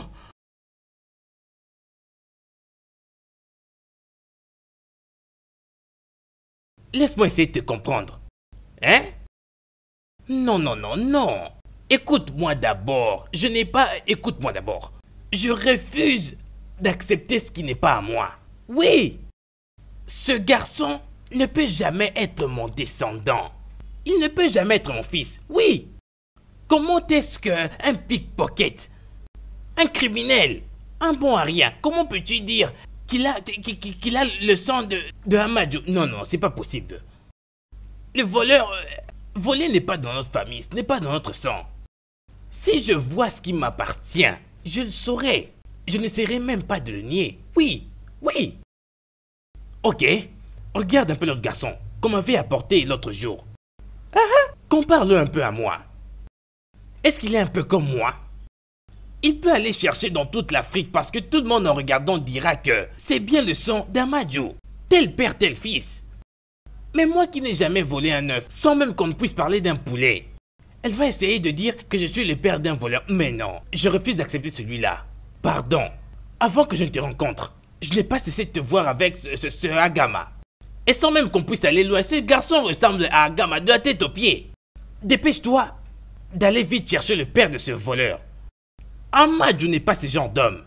Laisse-moi essayer de te comprendre. Hein? Non, non, non, non. Écoute-moi d'abord. Je n'ai pas... Écoute-moi d'abord. Je refuse d'accepter ce qui n'est pas à moi. Oui. Ce garçon ne peut jamais être mon descendant. Il ne peut jamais être mon fils. Oui. Comment est-ce qu'un pickpocket, un criminel, un bon à rien, comment peux-tu dire qu'il a, qu'il a le sang de, de Amadjo? Non, non, c'est pas possible. Le voleur... Voler n'est pas dans notre famille, ce n'est pas dans notre sang. Si je vois ce qui m'appartient, je le saurai. Je n'essaierai même pas de le nier. Oui, oui. Ok, regarde un peu l'autre garçon, qu'on m'avait apporté l'autre jour. Ah ah, compare-le un peu à moi. Est-ce qu'il est un peu comme moi? Il peut aller chercher dans toute l'Afrique parce que tout le monde en regardant dira que c'est bien le sang d'Amadjo. Tel père, tel fils. Mais moi qui n'ai jamais volé un œuf, sans même qu'on ne puisse parler d'un poulet, elle va essayer de dire que je suis le père d'un voleur. Mais non, je refuse d'accepter celui-là. Pardon, avant que je ne te rencontre, je n'ai pas cessé de te voir avec ce, ce, ce Agama. Et sans même qu'on puisse aller loin, ce garçon ressemble à Agama de la tête aux pieds. Dépêche-toi d'aller vite chercher le père de ce voleur. Amadjo n'est pas ce genre d'homme.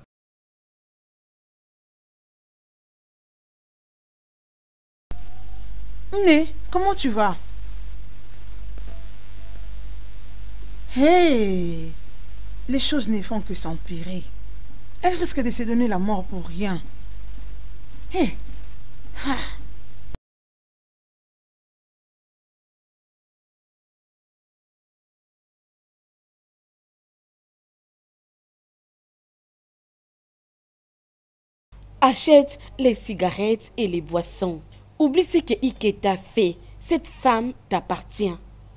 Né, comment tu vas? Hey, les choses ne font que s'empirer. Elle risque de se donner la mort pour rien. Hey. Ah.
Achète les cigarettes et les boissons. Oublie ce que Ike t'a fait. Cette femme t'appartient.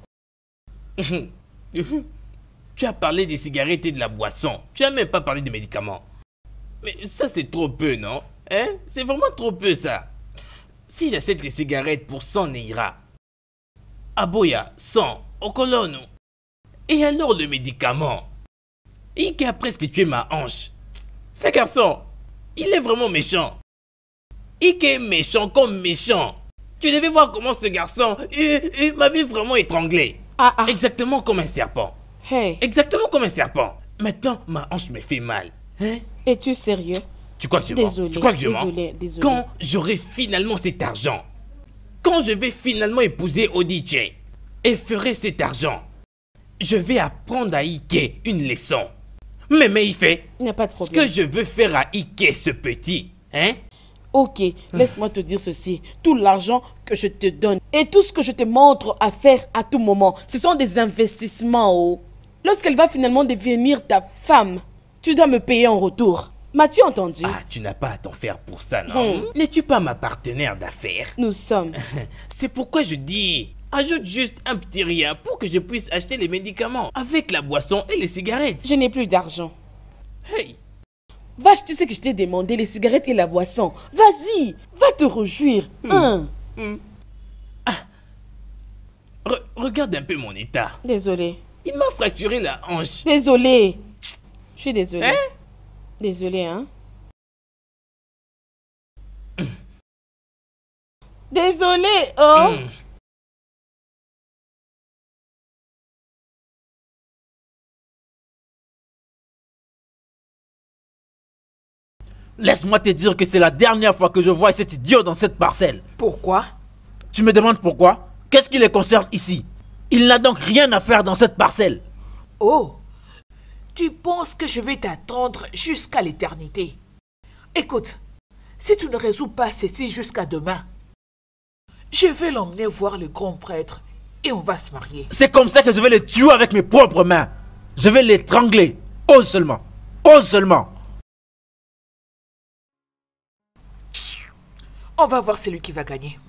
Tu as parlé des cigarettes et de la boisson. Tu n'as même pas parlé des médicaments. Mais ça, c'est trop peu, non? Hein? C'est vraiment trop peu, ça. Si j'achète les cigarettes pour cent Neira, Aboya, cent, Okolono, et alors le médicament? Ike a presque tué ma hanche. Ce garçon, il est vraiment méchant. Ike est méchant comme méchant. Tu devais voir comment ce garçon il, il m'avait vraiment étranglé.
Ah, ah.
Exactement comme un serpent.
Hey.
Exactement comme un serpent. Maintenant, ma hanche me fait mal. Hein?
Es-tu sérieux?
Tu crois que je
Désolé,
mens? Tu crois que je
désolé,
mens?
désolé.
Quand j'aurai finalement cet argent, quand je vais finalement épouser Odiche et ferai cet argent, je vais apprendre à Ike une leçon. Mais mais il fait.
Il n'y a pas de
Ce
problème.
que je veux faire à Ike, ce petit, hein?
Ok, laisse-moi te dire ceci. Tout l'argent que je te donne et tout ce que je te montre à faire à tout moment, ce sont des investissements. Oh. Lorsqu'elle va finalement devenir ta femme, tu dois me payer en retour. M'as-tu entendu?
Ah, tu n'as pas à t'en faire pour ça, non?
Hmm.
N'es-tu pas ma partenaire d'affaires?
Nous sommes.
C'est pourquoi je dis, ajoute juste un petit rien pour que je puisse acheter les médicaments avec la boisson et les cigarettes.
Je n'ai plus d'argent.
Hey!
Va acheter ce que je t'ai demandé, les cigarettes et la boisson. Vas-y, va te réjouir.
Hmm.
Hein?
Hmm. Ah. Re- regarde un peu mon état.
Désolé.
Il m'a fracturé la hanche.
Désolé. Je suis désolé.
Hein?
Désolé, hein? Désolé, oh!
Hmm.
Laisse-moi te dire que c'est la dernière fois que je vois cet idiot dans cette parcelle.
Pourquoi?
Tu me demandes pourquoi? Qu'est-ce qui les concerne ici? Il n'a donc rien à faire dans cette parcelle.
Oh, tu penses que je vais t'attendre jusqu'à l'éternité? Écoute, si tu ne résous pas ceci jusqu'à demain, je vais l'emmener voir le grand prêtre et on va se marier.
C'est comme ça que je vais les tuer avec mes propres mains. Je vais l'étrangler. Ose seulement. Ose seulement.
On va voir celui qui va gagner.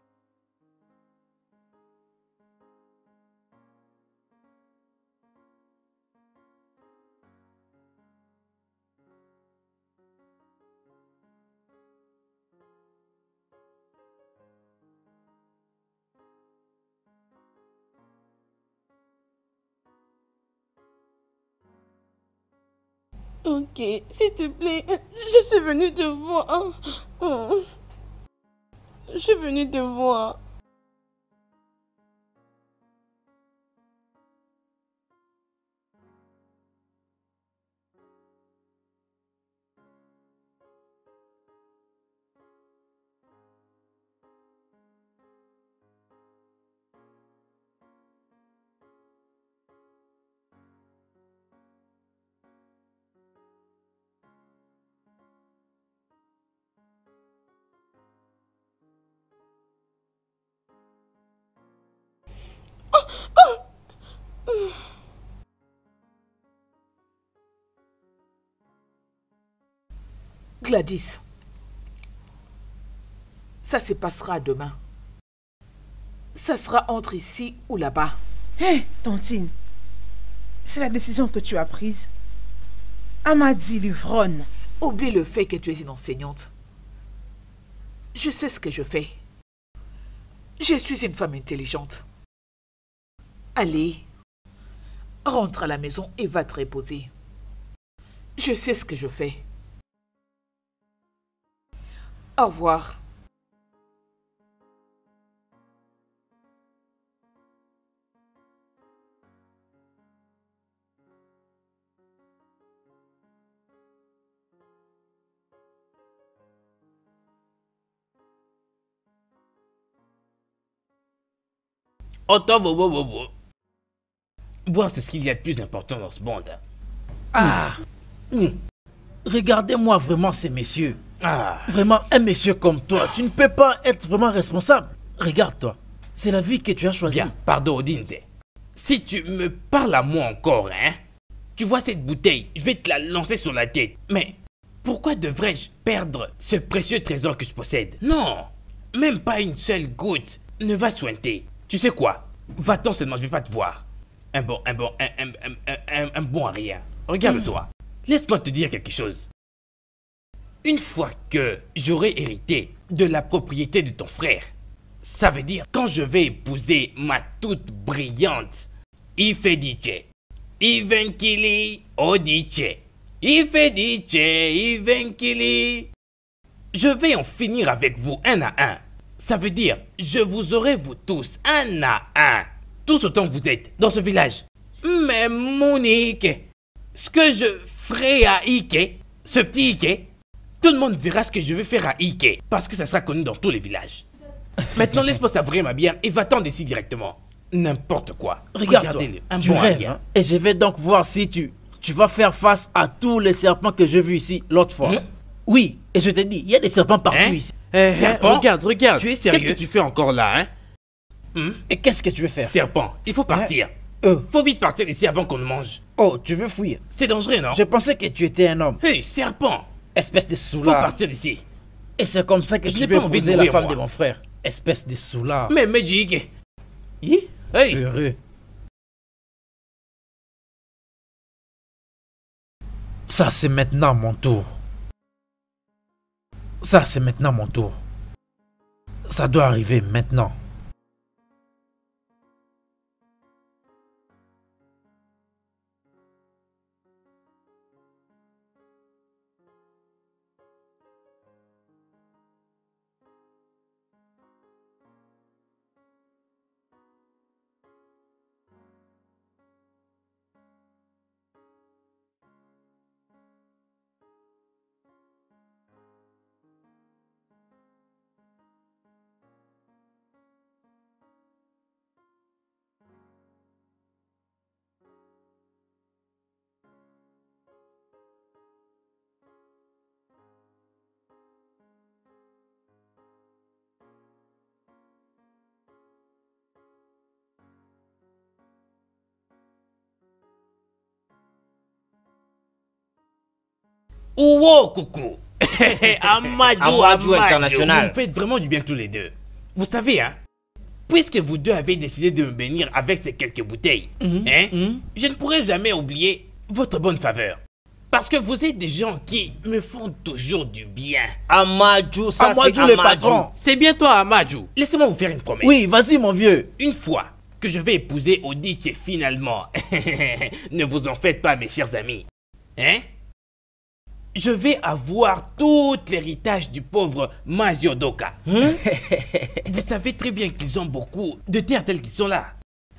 Ok, s'il te plaît, je suis venue te voir. Je suis venue te voir.
Gladys, ça se passera demain. Ça sera entre ici ou là-bas.
Hé, Tantine, c'est la décision que tu as prise. Amadi l'ivronne.
Oublie le fait que tu es une enseignante. Je sais ce que je fais. Je suis une femme intelligente. Allez, rentre à la maison et va te reposer. Je sais ce que je fais. Au revoir.
Attends, bo, bo, bo, bo. Boire, c'est ce qu'il y a de plus important dans ce monde.
Ah. Hmm. Regardez-moi vraiment ces messieurs.
Ah.
Vraiment, un monsieur comme toi, tu ne peux pas être vraiment responsable. Regarde-toi, c'est la vie que tu as choisie.
Bien, pardon, Odinze. Si tu me parles à moi encore, hein, tu vois cette bouteille, je vais te la lancer sur la tête. Mais pourquoi devrais-je perdre ce précieux trésor que je possède? Non, même pas une seule goutte ne va sointer. Tu sais quoi? Va-t'en seulement, je vais pas te voir. Un bon, un bon, un, un, un, un, un bon à rien. Regarde-toi. Mmh. Laisse-moi te dire quelque chose. Une fois que j'aurai hérité de la propriété de ton frère, ça veut dire quand je vais épouser ma toute brillante Ifediche, Ivenkili Odiche, Ifediche, Ivenkili, je vais en finir avec vous un à un. Ça veut dire, je vous aurai vous tous un à un, tous autant que vous êtes dans ce village. Mais Monique, ce que je ferai à Ike, ce petit Ike, tout le monde verra ce que je vais faire à Ike, parce que ça sera connu dans tous les villages. Maintenant, laisse-moi savourer ma bière et va-t'en ici directement. N'importe quoi.
Regarde-toi, tu
bon
rêves, hein? Et je vais donc voir si tu, tu vas faire face à tous les serpents que j'ai vus ici l'autre fois. Mmh? Oui, et je te dis, il y a des serpents partout
hein?
ici.
Eh, serpent? Regarde, regarde.
Tu es sérieux?
Qu'est-ce que tu fais encore là, hein?
Mmh? Et qu'est-ce que tu veux faire?
Serpent, il faut partir.
Hein? Euh.
Faut vite partir ici avant qu'on ne mange.
Oh, tu veux fuir?
C'est dangereux, non?
Je pensais que tu étais un homme.
Hey, serpent!
Espèce de
Faut
soulard.
partir d'ici.
Et c'est comme ça que
Je
je
n'ai
vais
pas envie de
épouser la
mourir,
femme
moi.
de mon frère. Espèce de soulard.
Mais, mais, Jike.
Hi?
Hey.
Heureux. Ça, c'est maintenant mon tour. Ça, c'est maintenant mon tour. Ça doit arriver maintenant.
Ouwo, coucou. Amadou,
Amadou
Amadou
International.
Vous me faites vraiment du bien tous les deux. Vous savez, hein, puisque vous deux avez décidé de me bénir avec ces quelques bouteilles,
Mhm,
hein,
mhm.
je ne pourrai jamais oublier votre bonne faveur. Parce que vous êtes des gens qui me font toujours du bien.
Amadou, ça
Amadou,
c'est
le
Amadou.
patron.
C'est bien toi, Amadou. Laissez-moi vous faire une promesse.
Oui, vas-y, mon vieux.
Une fois que je vais épouser Odiche finalement, ne vous en faites pas, mes chers amis. Hein? Je vais avoir tout l'héritage du pauvre Maziodoka. Hein? Vous savez très bien qu'ils ont beaucoup de terres telles qu'ils sont là.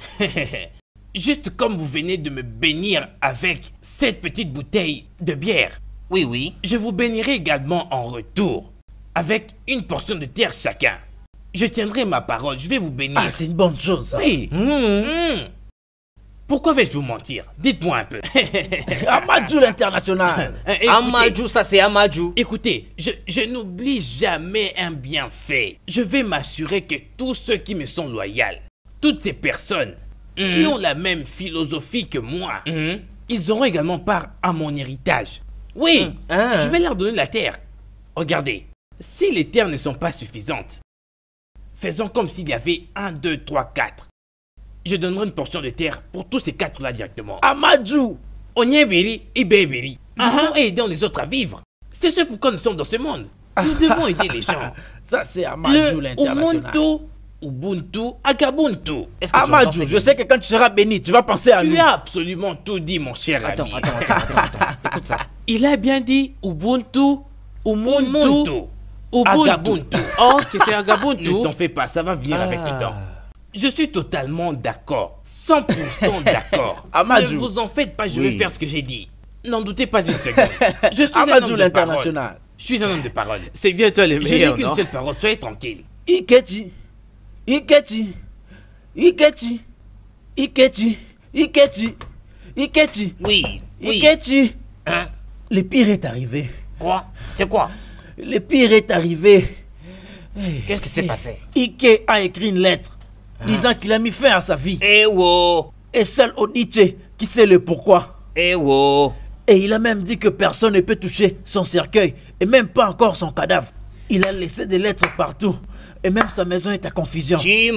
Juste comme vous venez de me bénir avec cette petite bouteille de bière,
Oui, oui.
je vous bénirai également en retour avec une portion de terre chacun. Je tiendrai ma parole, je vais vous bénir.
Ah, c'est une bonne chose, ça.
Oui. Mmh. Pourquoi vais-je vous mentir? Dites-moi un peu.
Amadou l'international.
Euh, écoutez,
Amadou, ça c'est Amadou.
Écoutez, je, je n'oublie jamais un bienfait. Je vais m'assurer que tous ceux qui me sont loyaux, toutes ces personnes qui ont la même philosophie que moi, ils auront également part à mon héritage. Oui,
Ah.
je vais leur donner la terre. Regardez, si les terres ne sont pas suffisantes, faisons comme s'il y avait un, deux, trois, quatre. Je donnerai une portion de terre pour tous ces quatre-là directement.
Amadou.
Onyebiri et Bébiri. Nous devons aider les autres à vivre. C'est ce pourquoi nous sommes dans ce monde. Nous devons aider les gens.
Ça, c'est Amadou
Le
l'international.
Ubuntu, Ubuntu, Agabuntu. Est-ce que tu entends
Amadou,
ce
je
que
sais que quand tu seras béni, tu vas penser à
tu
nous.
as absolument tout dit, mon cher
Attends,
ami.
attends, attends, attends, attends. Écoute ça.
Il a bien dit Ubuntu, Umuntu, Ubuntu.
Agabuntu. Oh, que c'est Agabuntu.
Ne t'en fais pas, ça va venir avec le temps. Je suis totalement d'accord. cent pour cent d'accord.
Amadou.
Ne vous en faites pas, je
Oui.
vais faire ce que j'ai dit. N'en doutez pas une seconde. Je suis un
Amadou
homme de parole.
l'international.
Je suis un homme de parole.
C'est bien toi le
Je n'ai
meilleur,
qu'une
non?
seule parole, soyez tranquille.
Ikechi. Ikechi. Ikechi. Ikechi. Ikechi. Ikechi.
Oui, oui.
Ikechi.
Hein?
Le pire est arrivé.
Quoi? C'est quoi?
Le pire est arrivé.
Qu'est-ce qui s'est passé?
Ike a écrit une lettre disant qu'il a mis fin à sa vie.
Eh wo!
Et seul Odiche qui sait le pourquoi.
Eh wo!
Et il a même dit que personne ne peut toucher son cercueil et même pas encore son cadavre. Il a laissé des lettres partout et même sa maison est à confusion.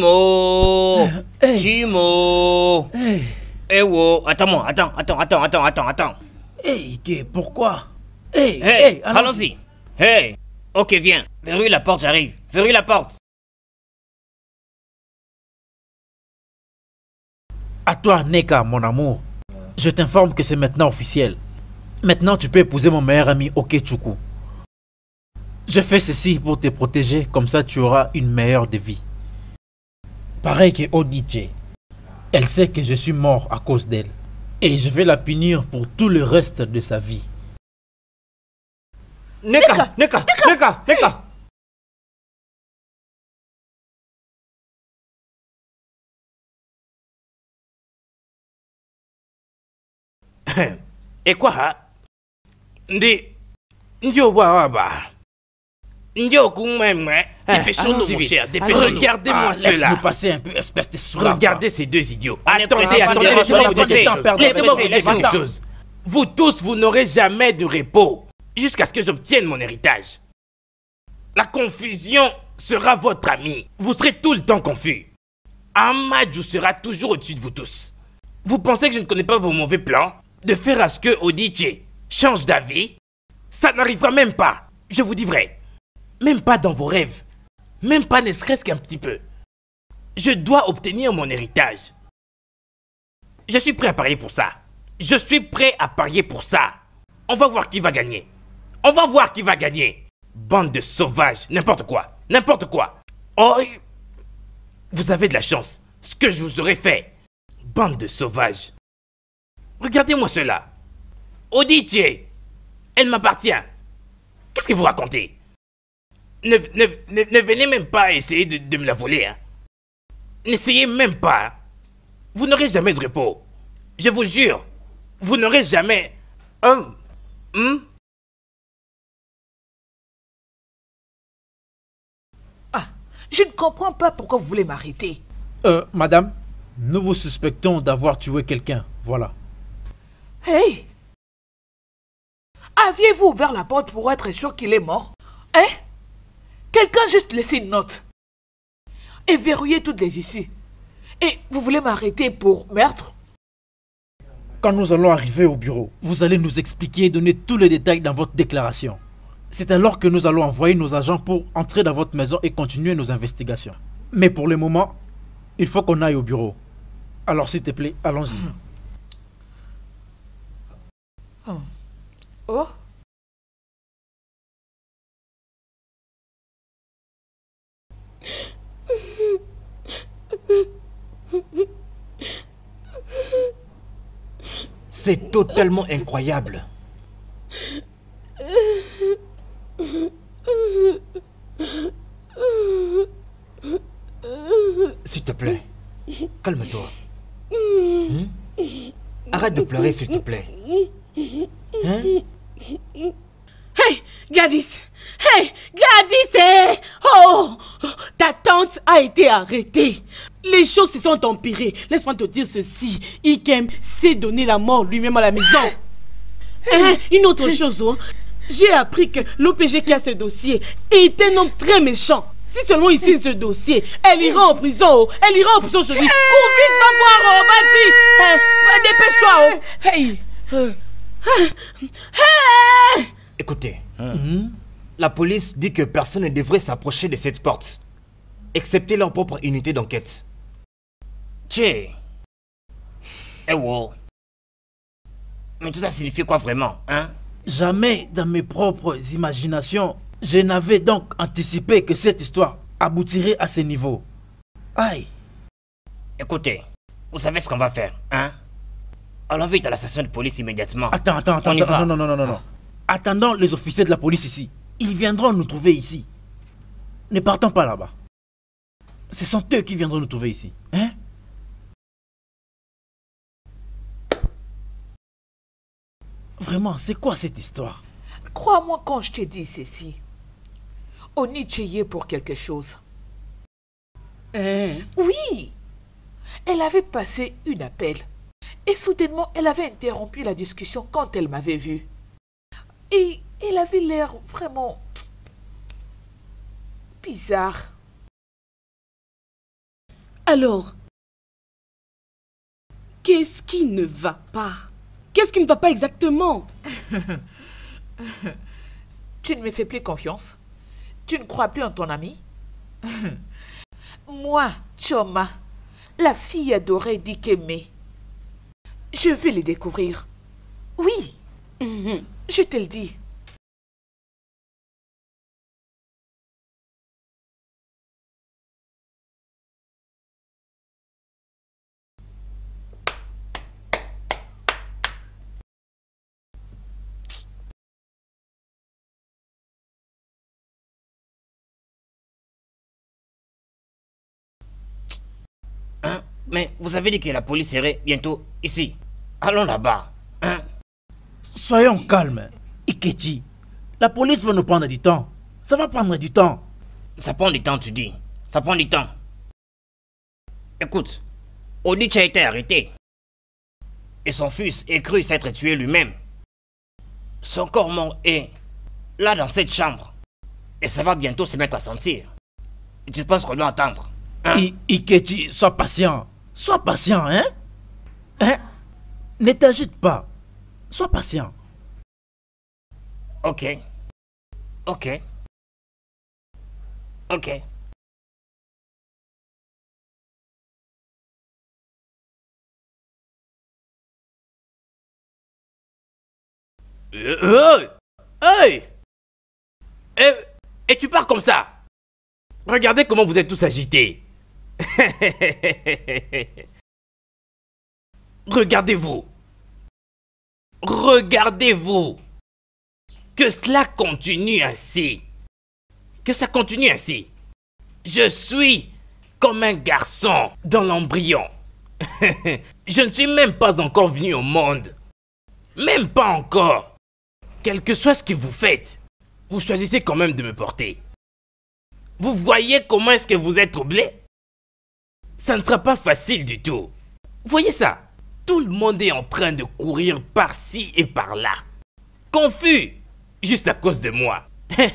Chimo!
Hey.
Chimo!
Hey,
Eh wo! Attends-moi, attends, attends, attends, attends, attends, attends.
hey, Ike, pourquoi? Hey,
Hey,
hey,
allons-y. Hey! Ok, viens. Verrouille la porte, j'arrive. Verrouille la porte.
À toi, Neka, mon amour. Je t'informe que c'est maintenant officiel. Maintenant, tu peux épouser mon meilleur ami Okechukwu. Je fais ceci pour te protéger, comme ça tu auras une meilleure de vie. Pareil que Odiche. Elle sait que je suis mort à cause d'elle. Et je vais la punir pour tout le reste de sa vie.
Neka! Neka! Neka! Neka!
Et quoi, hein? Ndi, ndi Obawaba. Ndi Okumwemwe. Dépêchons-nous, mon
allons-y
cher,
vite.
dépêchons-nous.
Allons-y.
Regardez-moi
Ah, laisse-nous
cela.
passer un peu, espèce de sourd.
Regardez ces deux idiots.
On est
Attendez,
pressé,
attendez,
attendez,
laissez-moi
laissez-moi
vous dire
passer.
quelque chose.
Perdez,
Laissez-moi vous
laissez,
dire quelque
laissez-nous.
chose. Vous tous, vous n'aurez jamais de repos. jusqu'à ce que j'obtienne mon héritage. La confusion sera votre amie. Vous serez tout le temps confus. Ahmadou sera toujours au-dessus de vous tous. Vous pensez que je ne connais pas vos mauvais plans? De faire à ce que Odiche change d'avis? Ça n'arrivera même pas. Je vous dis vrai. Même pas dans vos rêves. Même pas ne serait-ce qu'un petit peu. Je dois obtenir mon héritage. Je suis prêt à parier pour ça. Je suis prêt à parier pour ça. On va voir qui va gagner. On va voir qui va gagner. Bande de sauvages. N'importe quoi. N'importe quoi. Oh, vous avez de la chance. Ce que je vous aurais fait. Bande de sauvages. Regardez-moi cela. Odiche. Elle m'appartient. Qu'est-ce que vous racontez? Ne, ne, ne, ne venez même pas essayer de, de me la voler. Hein. N'essayez même pas. Vous n'aurez jamais de repos. Je vous le jure. Vous n'aurez jamais... un... Hmm?
Ah, je ne comprends pas pourquoi vous voulez m'arrêter.
Euh, madame, nous vous suspectons d'avoir tué quelqu'un, voilà.
Hey! Aviez-vous ouvert la porte pour être sûr qu'il est mort? Hein? Quelqu'un juste laissé une note. Et verrouillé toutes les issues. Et vous voulez m'arrêter pour meurtre?
Quand nous allons arriver au bureau, vous allez nous expliquer et donner tous les détails dans votre déclaration. C'est alors que nous allons envoyer nos agents pour entrer dans votre maison et continuer nos investigations. Mais pour le moment, il faut qu'on aille au bureau. Alors s'il te plaît, allons-y.
Oh. Oh.
C'est totalement incroyable. S'il te plaît, calme-toi. Hmm? Arrête de pleurer, s'il te plaît. Hein?
Hey, Gladys! Hey, Gladys! Hey! Oh! Ta tante a été arrêtée. Les choses se sont empirées. Laisse-moi te dire ceci. Ikem s'est donné la mort lui-même à la maison. Hein? Une autre chose, hein? J'ai appris que l'O P G qui a ce dossier est un homme très méchant. Si seulement il signe ce dossier, elle ira en prison. Oh. Elle ira en prison, je dis. Cours vite, va voir, oh, vas-y. Hey, dépêche-toi. Oh. Hey. Euh.
Hey. Écoutez, mm-hmm. La police dit que personne ne devrait s'approcher de cette porte, excepté leur propre unité d'enquête.
Tché. Eh wow. Mais tout ça signifie quoi vraiment, hein?
Jamais dans mes propres imaginations, je n'avais donc anticipé que cette histoire aboutirait à ce niveau. Aïe.
Écoutez, vous savez ce qu'on va faire, hein? Allons vite à la station de police immédiatement.
Attends, attends, attends, attends non, non, non, non, non. Attendons les officiers de la police ici. Ils viendront nous trouver ici. Ne partons pas là-bas. Ce sont eux qui viendront nous trouver ici. Hein? Vraiment, c'est quoi cette histoire?
Crois-moi quand je t'ai dit ceci. Oniche y est pour quelque chose.
Hein?
Oui. Elle avait passé une appel. Et soudainement, elle avait interrompu la discussion quand elle m'avait vue. Et elle avait l'air vraiment bizarre.
Alors, qu'est-ce qui ne va pas? Qu'est-ce qui ne va pas exactement?
Tu ne me fais plus confiance? Tu ne crois plus en ton ami? Moi, Choma, la fille adorée d'Ikeme, je vais les découvrir. Oui, mm-hmm. Je te le dis.
Hein? Mais vous avez dit que la police serait bientôt ici. Allons là-bas. Hein?
Soyons calmes, Ikechi. La police va nous prendre du temps. Ça va prendre du temps.
Ça prend du temps, tu dis. Ça prend du temps. Écoute, Odiche a été arrêté. Et son fils est cru s'être tué lui-même. Son corps mort est là dans cette chambre. Et ça va bientôt se mettre à sentir. Et tu penses qu'on doit attendre, hein?
I- Ikechi, sois patient. Sois patient, hein? Hein? Ne t'agite pas. Sois patient.
Ok. Ok. Ok.
Euh, hey! Et, et tu pars comme ça? Regardez comment vous êtes tous agités. Regardez-vous. Regardez-vous. Que cela continue ainsi. Que ça continue ainsi. Je suis comme un garçon dans l'embryon. Je ne suis même pas encore venu au monde. Même pas encore. Quel que soit ce que vous faites, vous choisissez quand même de me porter. Vous voyez comment est-ce que vous êtes troublé? Ça ne sera pas facile du tout. Voyez ça? Tout le monde est en train de courir par-ci et par-là. Confus, juste à cause de moi.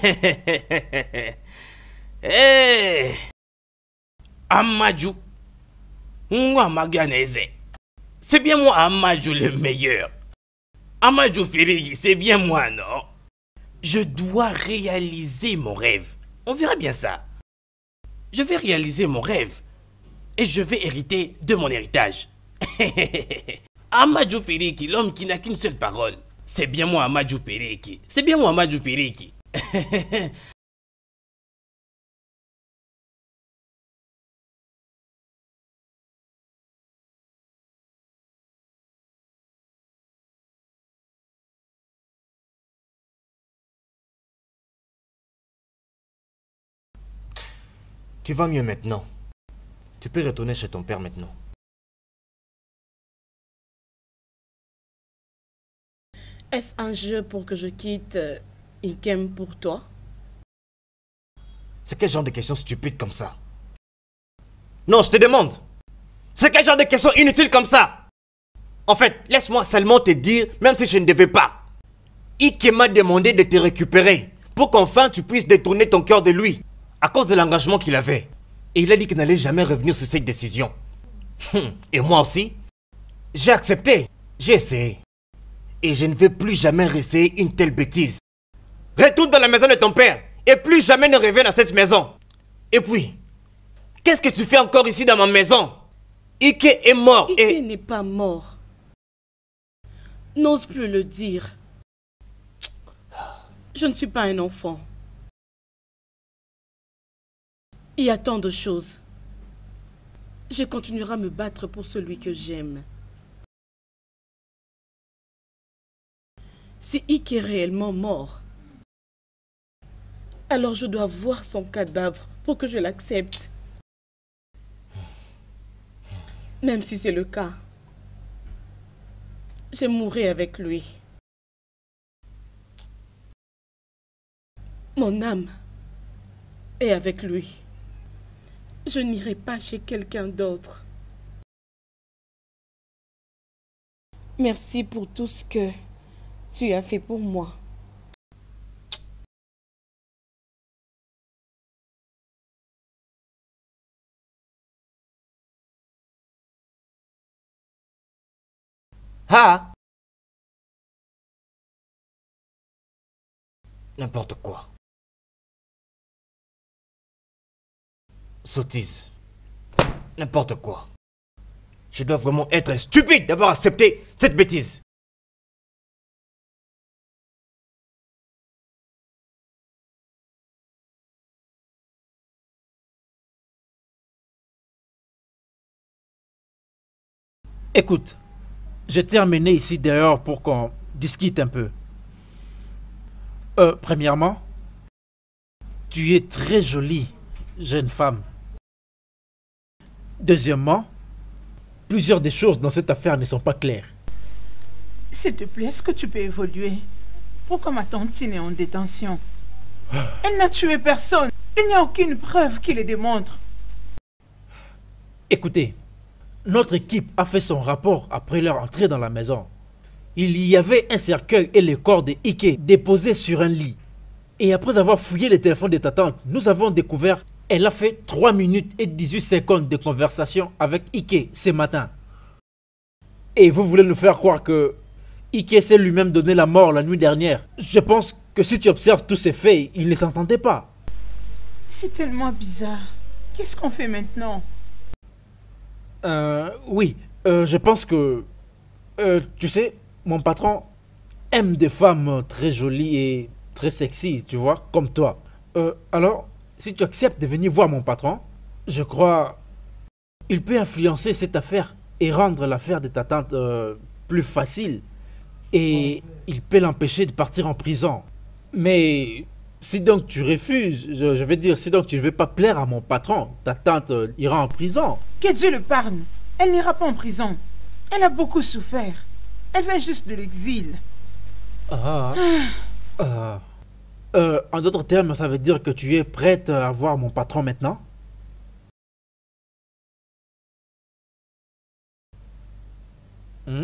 Hey! Amadou. Moi, Maganese. C'est bien moi, Amadou, le meilleur. Amadou Ferigi, c'est bien moi, non? Je dois réaliser mon rêve. On verra bien ça. Je vais réaliser mon rêve. Et je vais hériter de mon héritage. Amadou Ferigi, l'homme qui n'a qu'une seule parole. C'est bien moi, Amadou Ferigi. C'est bien moi, Amadou Ferigi.
Tu vas mieux maintenant. Tu peux retourner chez ton père maintenant.
Est-ce un jeu pour que je quitte euh, Ikem pour toi?
C'est quel genre de questions stupides comme ça? Non, je te demande. C'est quel genre de questions inutiles comme ça? En fait, laisse-moi seulement te dire, même si je ne devais pas. Ike m'a demandé de te récupérer pour qu'enfin tu puisses détourner ton cœur de lui à cause de l'engagement qu'il avait. Et il a dit qu'il n'allait jamais revenir sur cette décision. Et moi aussi, j'ai accepté. J'ai essayé. Et je ne vais plus jamais réessayer une telle bêtise. Retourne dans la maison de ton père et plus jamais ne revienne à cette maison. Et puis, qu'est-ce que tu fais encore ici dans ma maison? Ike est mort
Ike
et...
n'est pas mort. N'ose plus le dire. Je ne suis pas un enfant. Il y a tant de choses. Je continuerai à me battre pour celui que j'aime. Si Ike est réellement mort, alors je dois voir son cadavre pour que je l'accepte. Même si c'est le cas, je mourrai avec lui. Mon âme est avec lui. Je n'irai pas chez quelqu'un d'autre. Merci pour tout ce que tu as fait pour moi.
Ah! N'importe quoi. Sottise. N'importe quoi. Je dois vraiment être stupide d'avoir accepté cette bêtise.
Écoute, je t'ai emmené ici dehors pour qu'on discute un peu. Euh, premièrement, tu es très jolie, jeune femme. Deuxièmement, plusieurs des choses dans cette affaire ne sont pas claires.
S'il te plaît, est-ce que tu peux évoluer? Pourquoi ma tantine est en détention? Elle n'a tué personne. Il n'y a aucune preuve qui le démontre.
Écoutez, notre équipe a fait son rapport après leur entrée dans la maison. Il y avait un cercueil et le corps de Ike déposés sur un lit. Et après avoir fouillé les téléphones de ta tante, nous avons découvert qu'elle a fait trois minutes et dix-huit secondes de conversation avec Ike ce matin. Et vous voulez nous faire croire que Ike s'est lui-même donné la mort la nuit dernière. Je pense que si tu observes tous ces faits, ils ne s'entendaient pas.
C'est tellement bizarre. Qu'est-ce qu'on fait maintenant?
Euh, oui, euh, je pense que... Euh, tu sais, mon patron aime des femmes très jolies et très sexy, tu vois, comme toi. Euh, alors, si tu acceptes de venir voir mon patron, je crois il peut influencer cette affaire et rendre l'affaire de ta tante euh, plus facile. Et il peut l'empêcher de partir en prison. Mais si donc tu refuses, je, je vais dire, si donc tu ne veux pas plaire à mon patron, ta tante euh, ira en prison.
Que Dieu le parle. Elle n'ira pas en prison. Elle a beaucoup souffert. Elle vient juste de l'exil.
Ah. Ah. Euh, en d'autres termes, ça veut dire que tu es prête à voir mon patron maintenant? Hmm?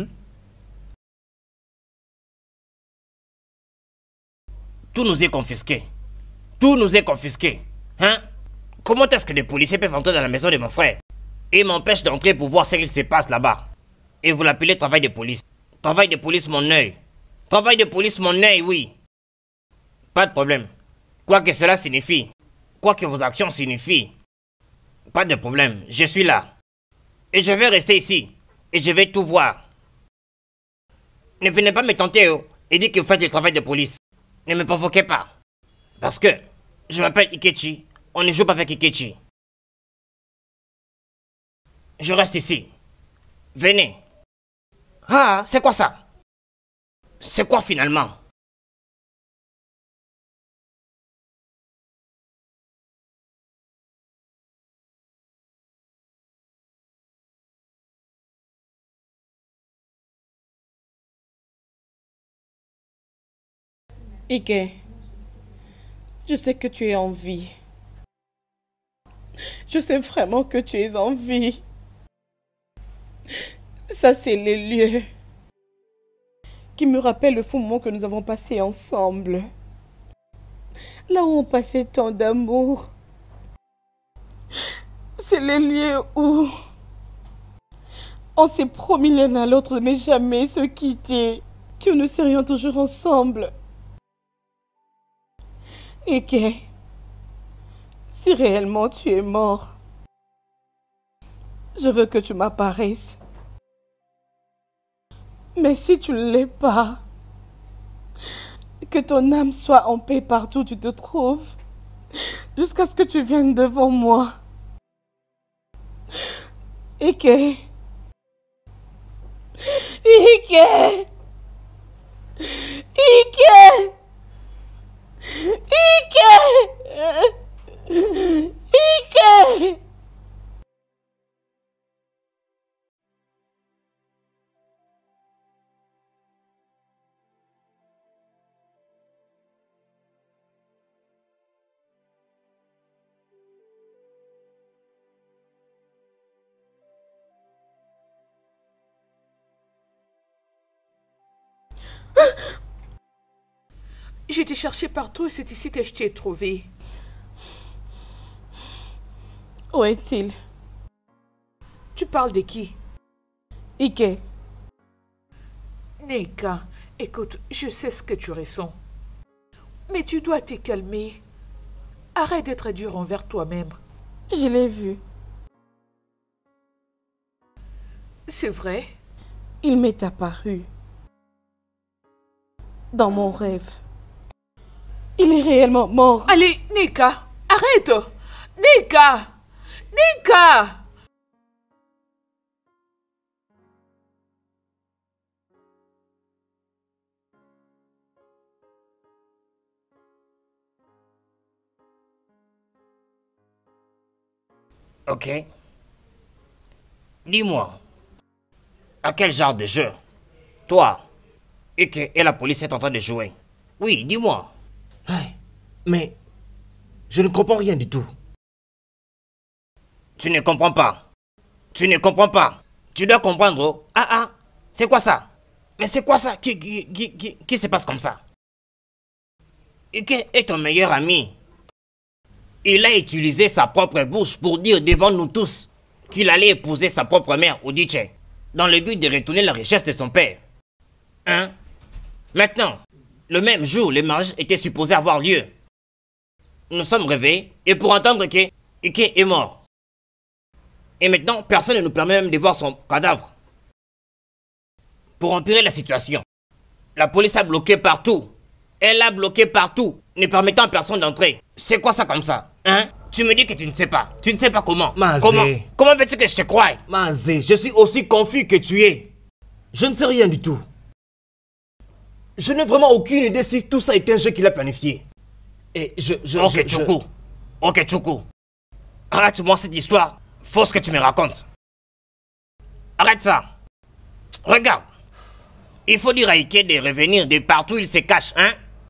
Tout nous est confisqué. Tout nous est confisqué. Hein? Comment est-ce que des policiers peuvent entrer dans la maison de mon frère et m'empêchent d'entrer pour voir ce qu'il se passe là-bas? Et vous l'appelez travail de police. Travail de police, mon œil. Travail de police, mon œil, oui. Pas de problème. Quoi que cela signifie, quoi que vos actions signifient, pas de problème. Je suis là. Et je vais rester ici. Et je vais tout voir. Ne venez pas me tenter oh, et dire que vous faites le travail de police. Ne me provoquez pas. Parce que je m'appelle Ikechi. On ne joue pas avec Ikechi. Je reste ici. Venez. Ah, c'est quoi ça? C'est quoi finalement?
Ike, je sais que tu es en vie. Je sais vraiment que tu es en vie. Ça, c'est les lieux qui me rappellent le fou moment que nous avons passé ensemble. Là où on passait tant d'amour. C'est les lieux où on s'est promis l'un à l'autre de ne jamais se quitter, que nous serions toujours ensemble. Et que, si réellement tu es mort, je veux que tu m'apparaisses. Mais si tu ne l'es pas, que ton âme soit en paix partout où tu te trouves, jusqu'à ce que tu viennes devant moi. Et que... Ike! Ike! Ike! Ike!
Je t'ai cherché partout et c'est ici que je t'ai trouvé.
Où est-il?
Tu parles de qui?
Ike.
Neka, écoute, je sais ce que tu ressens. Mais tu dois te calmer. Arrête d'être dur envers toi-même.
Je l'ai vu.
C'est vrai?
Il m'est apparu. Dans mon rêve. Il est réellement mort.
Allez, Neka, arrête! Neka! Neka!
Ok. Dis-moi, à quel genre de jeu toi et que et la police est en train de jouer? Oui, dis-moi.
Hey, mais je ne comprends rien du tout.
Tu ne comprends pas. Tu ne comprends pas. Tu dois comprendre. Oh. Ah ah, c'est quoi ça? Mais c'est quoi ça qui, qui, qui, qui, qui se passe comme ça? Ike est ton meilleur ami. Il a utilisé sa propre bouche pour dire devant nous tous qu'il allait épouser sa propre mère, Odiche, dans le but de retourner la richesse de son père. Hein? Maintenant, le même jour, le mariage était supposé avoir lieu. Nous sommes réveillés et pour entendre que Ike est mort. Et maintenant, personne ne nous permet même de voir son cadavre. Pour empirer la situation, la police a bloqué partout. Elle a bloqué partout, ne permettant à personne d'entrer. C'est quoi ça comme ça? Hein? Tu me dis que tu ne sais pas. Tu ne sais pas comment.
Mazé.
Comment, comment veux-tu que je te croie?
Mazé, je suis aussi confus que tu es. Je ne sais rien du tout. Je n'ai vraiment aucune idée si tout ça est un jeu qu'il a planifié. Et je... je
ok,
je,
Choukou. Je... Ok, Choukou. Arrête-moi cette histoire fausse que tu me racontes. Arrête ça. Regarde. Il faut dire à Ike de revenir de partout où il se cache, hein?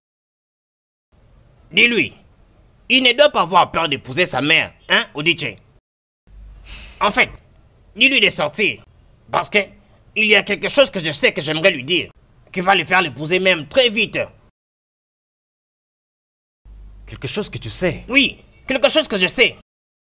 Dis-lui. Il ne doit pas avoir peur d'épouser sa mère, hein, Odiche? En fait, dis-lui de sortir. Parce que il y a quelque chose que je sais que j'aimerais lui dire. Qui va le faire l'épouser même très vite.
Quelque chose que tu sais?
Oui, quelque chose que je sais.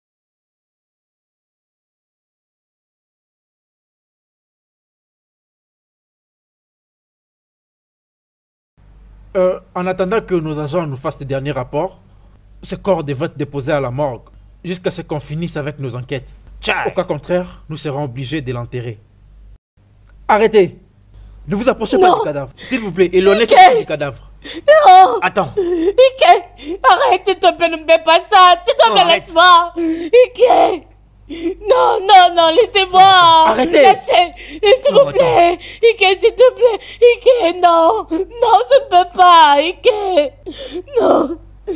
Euh, en attendant que nos agents nous fassent les derniers rapports, ce corps devrait être déposé à la morgue jusqu'à ce qu'on finisse avec nos enquêtes.
Tchai.
Au cas contraire, nous serons obligés de l'enterrer. Arrêtez! Ne vous approchez
Non.
pas du cadavre. S'il vous plaît, éloignez-vous
Ok.
du cadavre.
Non!
Attends.
Ike! Arrête, s'il te plaît, ne me fais pas ça! S'il te
Non,
plaît,
arrête.
laisse-moi! Ike! Non, non, non, laissez-moi!
Arrêtez.
Lâchez! S'il
Non,
vous plaît! Ike, s'il te plaît! Ike, non! Non, je ne peux pas! Ike! Non!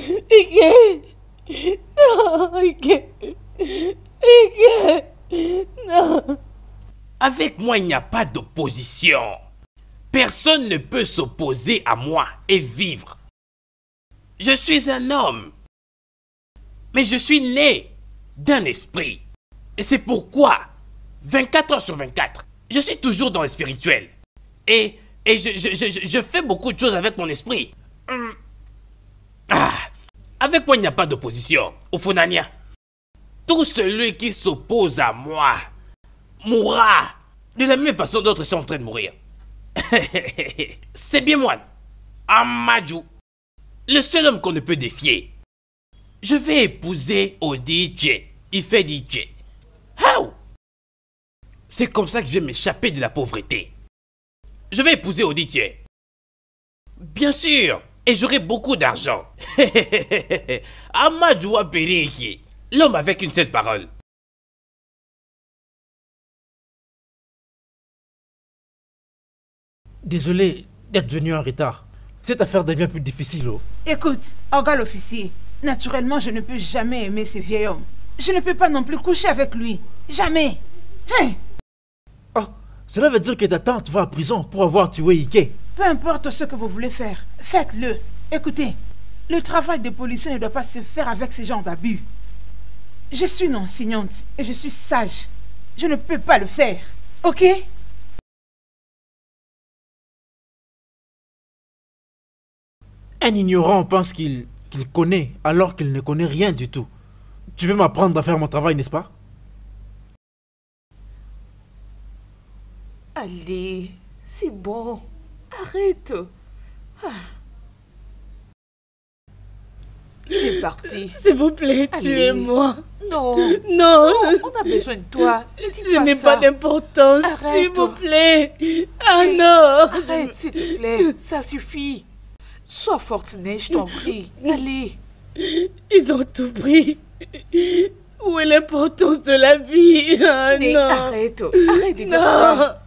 Ike! Non, Ike! Ike! Non!
Avec moi, il n'y a pas d'opposition. Personne ne peut s'opposer à moi et vivre. Je suis un homme. Mais je suis né d'un esprit. Et c'est pourquoi, vingt-quatre heures sur vingt-quatre, je suis toujours dans le spirituel. Et, et je, je, je, je fais beaucoup de choses avec mon esprit. Hum. Ah, avec moi, il n'y a pas d'opposition. Au Funania. Tout celui qui s'oppose à moi mourra de la même façon d'autres sont en train de mourir. C'est bien moi, Amadou, le seul homme qu'on ne peut défier. Je vais épouser Odiche, Ifediche. How? C'est comme ça que je vais m'échapper de la pauvreté. Je vais épouser Odiche. Bien sûr, et j'aurai beaucoup d'argent. Amadou Aperichi, l'homme avec une seule parole.
Désolé d'être venu en retard. Cette affaire devient plus difficile. Oh.
Écoute, organe l'officier, naturellement, je ne peux jamais aimer ce vieil homme. Je ne peux pas non plus coucher avec lui. Jamais. Hein?
Ah, cela veut dire que ta tante va à prison pour avoir tué Ike.
Peu importe ce que vous voulez faire, faites-le. Écoutez, le travail de policier ne doit pas se faire avec ce genre d'abus. Je suis une enseignante et je suis sage. Je ne peux pas le faire. Ok?
Un ignorant pense qu'il qu'il connaît alors qu'il ne connaît rien du tout. Tu veux m'apprendre à faire mon travail, n'est-ce pas?
Allez, c'est bon. Arrête. Ah. Il est parti.
S'il vous plaît,
Allez.
tuez-moi.
Non,
Non,
on a besoin de toi. Ne dis
je
pas
n'ai
ça.
pas d'importance,
Arrête.
s'il vous plaît. Ah
Hey,
non.
Arrête, s'il te plaît. Ça suffit. Sois fortuné, je t'en prie. Allez.
Ils ont tout pris. Où est l'importance de la vie? Ah
Mais
non.
arrête. Arrête de dire ça.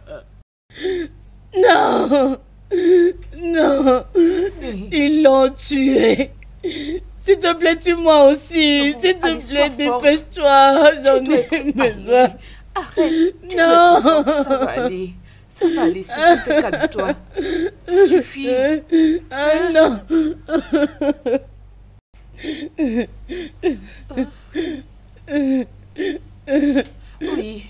Non. Non. Non. Ils l'ont tué. S'il te plaît, tue-moi aussi.
Non,
S'il te
allez, sois
plaît,
forte.
dépêche-toi.
Tu
J'en
dois
ai
être-
besoin.
Allez, arrête. Tu dois
Non.
être forte, ça va aller. Ça va aller, s'il te plaît, calme-toi. Ça suffit.
Ah non.
Oui.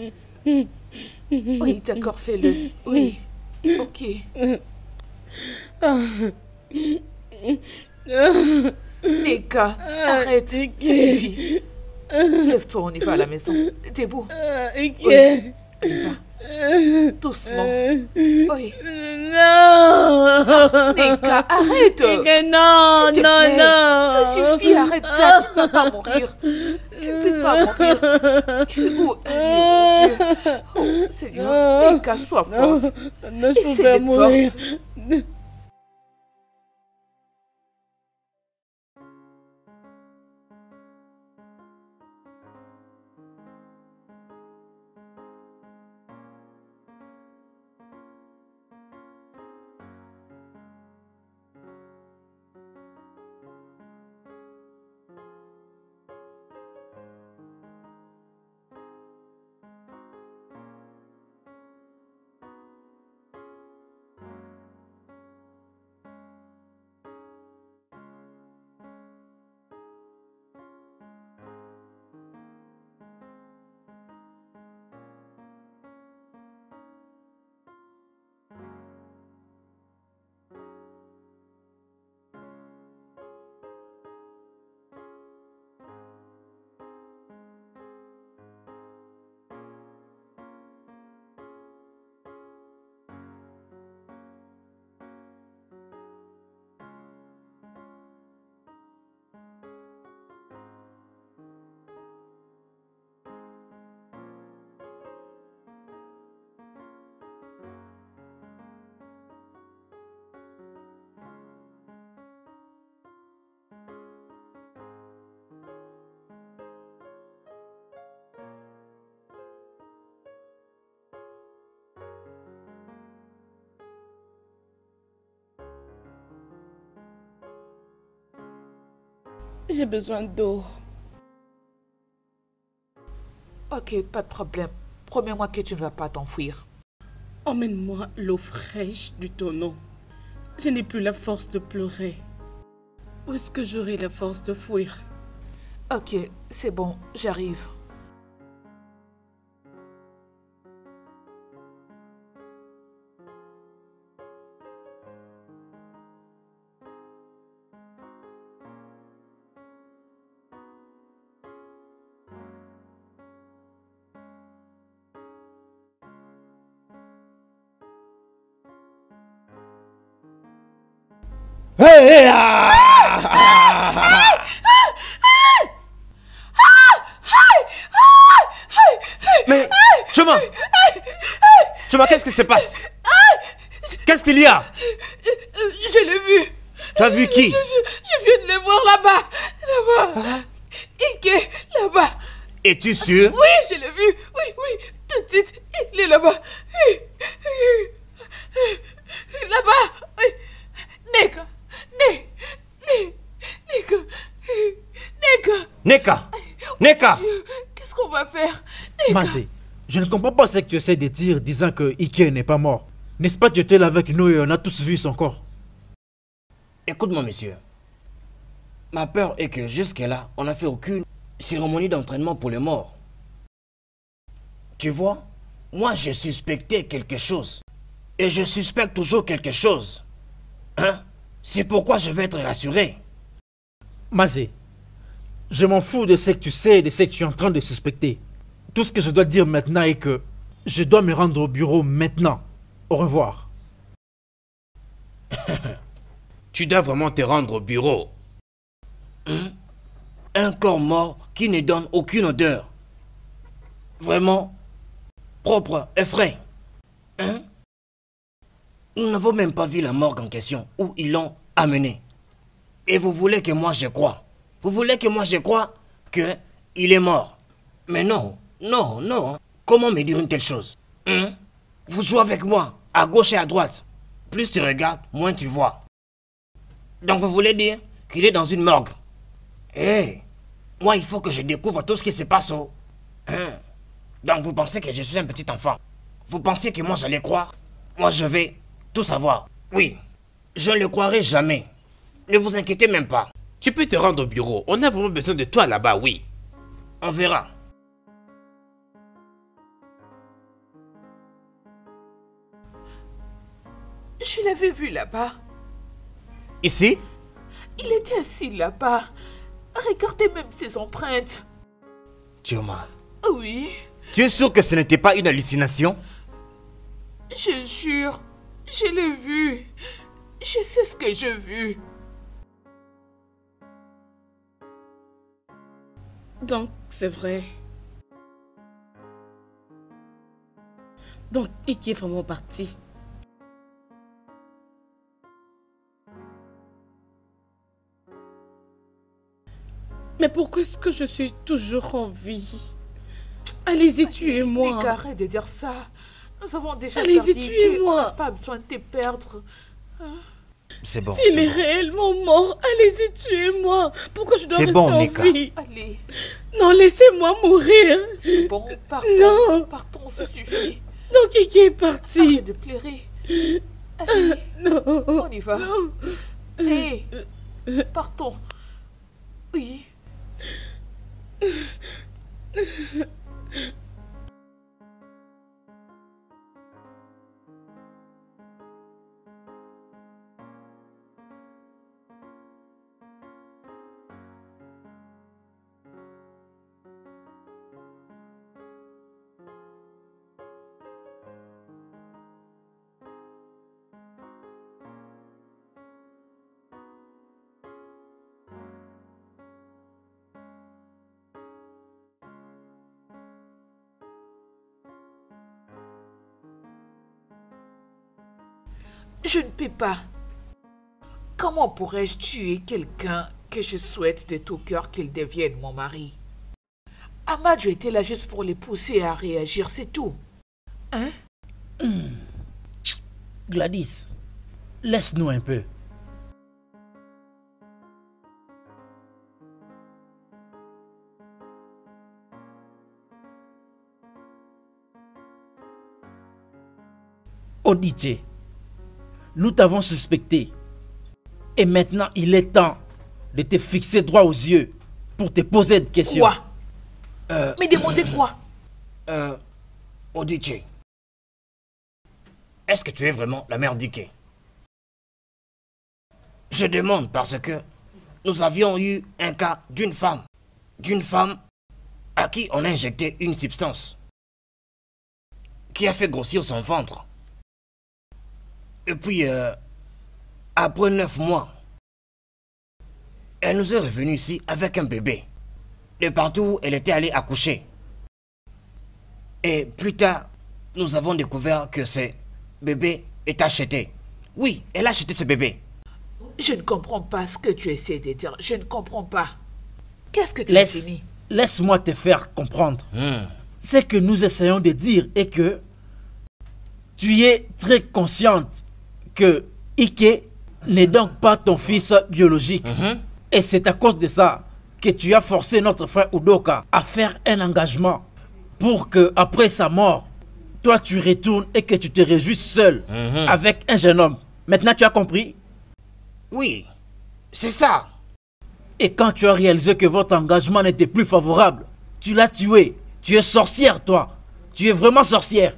Oui, d'accord, fais-le. Oui. Ok. Neka, arrête, ça suffit. Lève-toi, on y va à la maison. Debout.
Ok.
Oui. On y va. Doucement. Oui.
Non.
Neka, arrête.
Neka, non,
S'il te
non,
plaît.
non.
Ça suffit, arrête ça. Tu ne peux pas mourir. Tu ne peux pas mourir. Tu... Oh, mon Dieu. Oh, Seigneur. Neka, sois forte.
Non, je
Essaie
peux pas
d'être
mourir.
forte.
J'ai besoin d'eau.
Ok, pas de problème. Promets-moi que tu ne vas pas t'enfuir.
Emmène-moi l'eau fraîche du tonneau. Je n'ai plus la force de pleurer. Où est-ce que j'aurai la force de fuir?
Ok, c'est bon, j'arrive.
Hey, ah, ah, ah.
Mais, Choma Choma, qu'est-ce qui se passe? Qu'est-ce qu'il y a?
Je l'ai vu.
Tu as vu qui?
Je, je, je viens de le voir là-bas. Là-bas. Ike, là-bas.
Es-tu sûr?
Oui, je l'ai vu. Oui, oui. Tout de suite. Il est là-bas. Là-bas. Oui. Neka. Ne. Ne. Neka. Neka.
Neka. Neka.
Dieu, qu'est-ce qu'on va faire? Neka.
Mazé, je ne comprends pas ce que tu essaies de dire disant que Ike n'est pas mort. N'est-ce pas que tu étais là avec nous et on a tous vu son corps?
Écoute-moi, monsieur. Ma peur est que jusque-là, on n'a fait aucune cérémonie d'entraînement pour les morts. Tu vois, moi j'ai suspecté quelque chose. Et je suspecte toujours quelque chose. Hein? C'est pourquoi je vais être rassuré.
Mazé, je m'en fous de ce que tu sais et de ce que tu es en train de suspecter. Tout ce que je dois dire maintenant est que je dois me rendre au bureau maintenant. Au revoir.
Tu dois vraiment te rendre au bureau.
Hein? Un corps mort qui ne donne aucune odeur. Vraiment propre et frais. Hein? Nous n'avons même pas vu la morgue en question, où ils l'ont amené. Et vous voulez que moi je croie? Vous voulez que moi je croie qu'il est mort? Mais non, non, non. Comment me dire une telle chose? Hein? Vous jouez avec moi, à gauche et à droite. Plus tu regardes, moins tu vois. Donc vous voulez dire qu'il est dans une morgue? Hé, hey, moi il faut que je découvre tout ce qui se passe au... Hein? Donc vous pensez que je suis un petit enfant? Vous pensez que moi j'allais croire? Moi je vais tout savoir. Oui, je ne le croirai jamais. Ne vous inquiétez même pas.
Tu peux te rendre au bureau. On a vraiment besoin de toi là-bas, oui.
On verra.
Je l'avais vu là-bas.
Ici?
Il était assis là-bas. Regardez même ses empreintes.
Chioma,
Oui,
tu es sûr que ce n'était pas une hallucination?
je jure, je l'ai vu. Je sais ce que j'ai vu.
Donc, c'est vrai. Donc, Ike est vraiment parti. Mais pourquoi est-ce que je suis toujours en vie? Allez-y, tuez-moi.
Nika, arrête de dire ça. Nous avons déjà
Allez-y,
perdu.
tuez-moi.
On n'a pas besoin de te perdre.
C'est bon.
S'il
c'est
est
bon.
réellement mort, allez-y, tuez-moi. Pourquoi je dois
C'est
rester
bon,
en
Nika.
vie?
Allez,
Non, laissez-moi mourir.
c'est bon, partons.
Non.
Partons, ça suffit.
Donc, Ike est parti.
Arrête de pleurer. Allez,
Non.
on y va.
Non.
Hé, partons. Oui. Je ne peux pas. Comment pourrais-je tuer quelqu'un que je souhaite de tout cœur qu'il devienne mon mari? Amadou était là juste pour les pousser à réagir, c'est tout. Hein?
Gladys, laisse-nous un peu. Odiche, nous t'avons suspecté. Et maintenant, il est temps de te fixer droit aux yeux pour te poser des questions.
Quoi?
Euh,
Mais demandez quoi?
Euh, Odiche, est-ce que tu es vraiment la mère d'Ike? Je demande parce que nous avions eu un cas d'une femme, d'une femme à qui on a injecté une substance qui a fait grossir son ventre. Et puis, euh, après neuf mois, elle nous est revenue ici avec un bébé. De partout où elle était allée accoucher. Et plus tard, nous avons découvert que ce bébé est acheté. Oui, elle a acheté ce bébé.
Je ne comprends pas ce que tu essaies de dire. Je ne comprends pas. Qu'est-ce que tu
Laisse,
insinues?
laisse-moi te faire comprendre.
Hmm.
Ce que nous essayons de dire est que tu es très consciente que Ike n'est donc pas ton fils biologique.
Mhm.
Et c'est à cause de ça que tu as forcé notre frère Udoka à faire un engagement pour que, après sa mort, toi tu retournes et que tu te réjouisses seul
Mhm.
avec un jeune homme. Maintenant tu as compris?
Oui, c'est ça.
Et quand tu as réalisé que votre engagement n'était plus favorable, tu l'as tué. Tu es sorcière, toi. Tu es vraiment sorcière.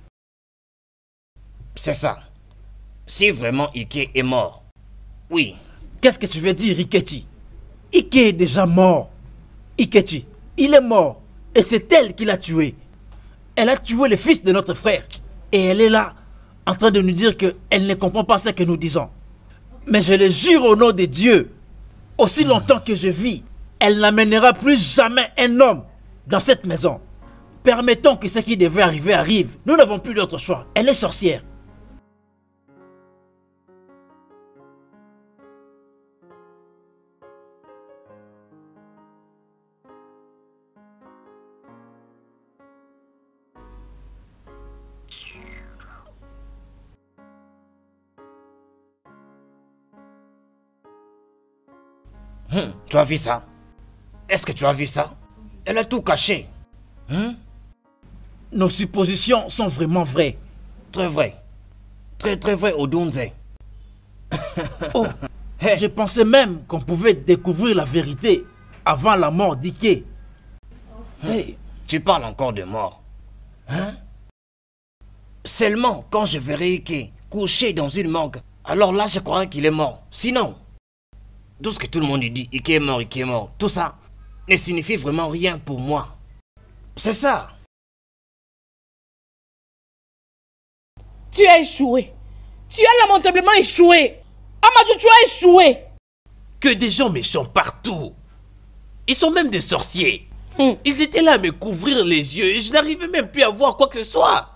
C'est ça. Si vraiment Ike est mort, oui.
Qu'est-ce que tu veux dire, Ikechi? Ike est déjà mort. Ikechi, il est mort. Et c'est elle qui l'a tué. Elle a tué le fils de notre frère. Et elle est là, en train de nous dire qu'elle ne comprend pas ce que nous disons. Mais je le jure au nom de Dieu, aussi longtemps que je vis, elle n'amènera plus jamais un homme dans cette maison. Permettons que ce qui devait arriver arrive. Nous n'avons plus d'autre choix. Elle est sorcière.
Hum, tu as vu ça? Est-ce que tu as vu ça? Elle a tout caché. Hum?
Nos suppositions sont vraiment vraies.
Très vrai. Très très vrai, Odunze.
Oh, je pensais même qu'on pouvait découvrir la vérité avant la mort d'Ike. Hey,
Tu parles encore de mort. Hein? Seulement quand je verrai Ike couché dans une morgue alors là, je croirais qu'il est mort. Sinon, tout ce que tout le monde lui dit, Ike est mort, Ike est mort, tout ça ne signifie vraiment rien pour moi. C'est ça.
Tu as échoué. Tu as lamentablement échoué. Amadou, tu as échoué.
Que des gens méchants partout. Ils sont même des sorciers.
Hmm.
Ils étaient là à me couvrir les yeux et je n'arrivais même plus à voir quoi que ce soit.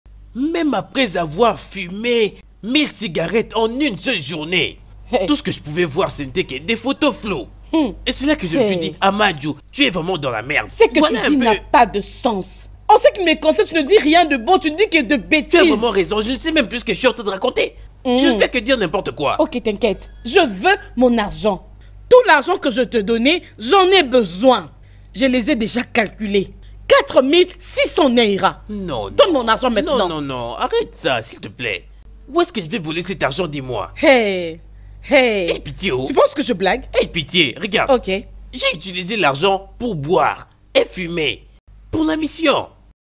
Même après avoir fumé mille cigarettes en une seule journée,
Hey.
tout ce que je pouvais voir, ce n'était que des photos floues.
Hmm.
Et c'est là que je me suis
Hey.
dit, Amadou, tu es vraiment dans la merde.
Ce que
Voilà
tu
un
dis
peu-
n'a pas de sens. En ce qui me concerne, tu ne dis rien de bon, tu dis que de
Tu
bêtises.
as vraiment raison, je ne sais même plus ce que je suis en train de raconter.
Mm.
Je ne fais que dire n'importe quoi.
Ok, t'inquiète. Je veux mon argent. Tout l'argent que je te donnais, j'en ai besoin. Je les ai déjà calculés. quatre mille six cents naira.
Non,
Donne mon argent maintenant.
non, non, non, arrête ça, s'il te plaît. Où est-ce que je vais voler cet argent, dis-moi?
Hey, hey.
Aie pitié, oh.
Tu penses que je blague?
Aie pitié, regarde.
Ok.
J'ai utilisé l'argent pour boire et fumer. Pour la mission.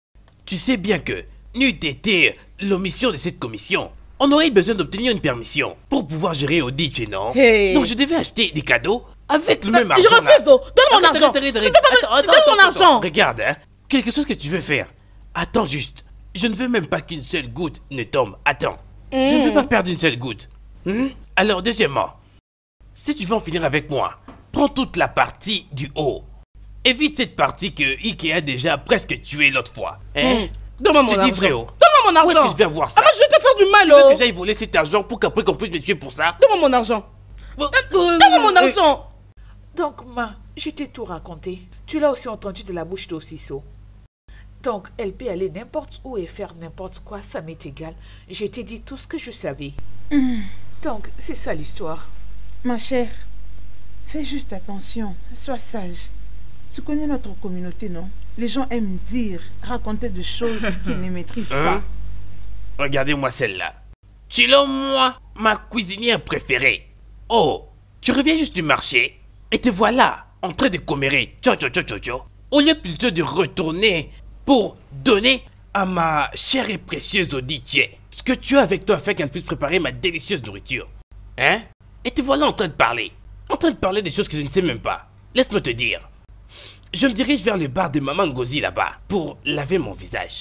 Tu sais bien que, n'eût été l'omission de cette commission, on aurait besoin d'obtenir une permission pour pouvoir gérer Odiche, non?
Hey.
Donc je devais acheter des cadeaux avec le même argent.
Je refuse,
là.
oh. Donne mon
Arrête,
argent.
arrête, arrête, arrête.
Fais pas-
Attends, attends,
Donne
attends,
mon
attends.
argent.
Regarde, hein. Quelque chose que tu veux faire. Attends juste. Je ne veux même pas qu'une seule goutte ne tombe. Attends. Je ne veux pas perdre une seule goutte. Hmm? Alors, deuxièmement, si tu veux en finir avec moi, prends toute la partie du haut. Évite cette partie que Ike a déjà presque tuée l'autre fois. Hein?
Hmm. Donne-moi
Je
mon
te dis,
argent.
frérot.
Donne-moi mon
Où est-ce
argent.
que je vais avoir ça?
Ah, moi, je vais te faire du mal,
Tu veux
oh.
que j'aille voler cet argent pour qu'après qu'on puisse me tuer pour ça?
Donne-moi mon argent. Donne-moi mon argent.
Donc, ma, je t'ai tout raconté. Tu l'as aussi entendu de la bouche d'Ossiso. Donc, elle peut aller n'importe où et faire n'importe quoi, ça m'est égal. Je t'ai dit tout ce que je savais. Donc, c'est ça l'histoire.
Ma chère, fais juste attention, sois sage. Tu connais notre communauté, non? Les gens aiment dire, raconter des choses qu'ils ne maîtrisent pas.
Hein? Regardez-moi celle-là. Chilo, moi, ma cuisinière préférée. Oh, tu reviens juste du marché et te voilà en train de commérer. Tcho, tcho, tcho, tcho, tcho. Au lieu plutôt de retourner pour donner à ma chère et précieuse Odiche ce que tu as avec toi afin qu'elle puisse préparer ma délicieuse nourriture. Hein? Et te voilà en train de parler. En train de parler des choses que je ne sais même pas. Laisse-moi te dire. Je me dirige vers le bar de Maman Ngozi là-bas pour laver mon visage.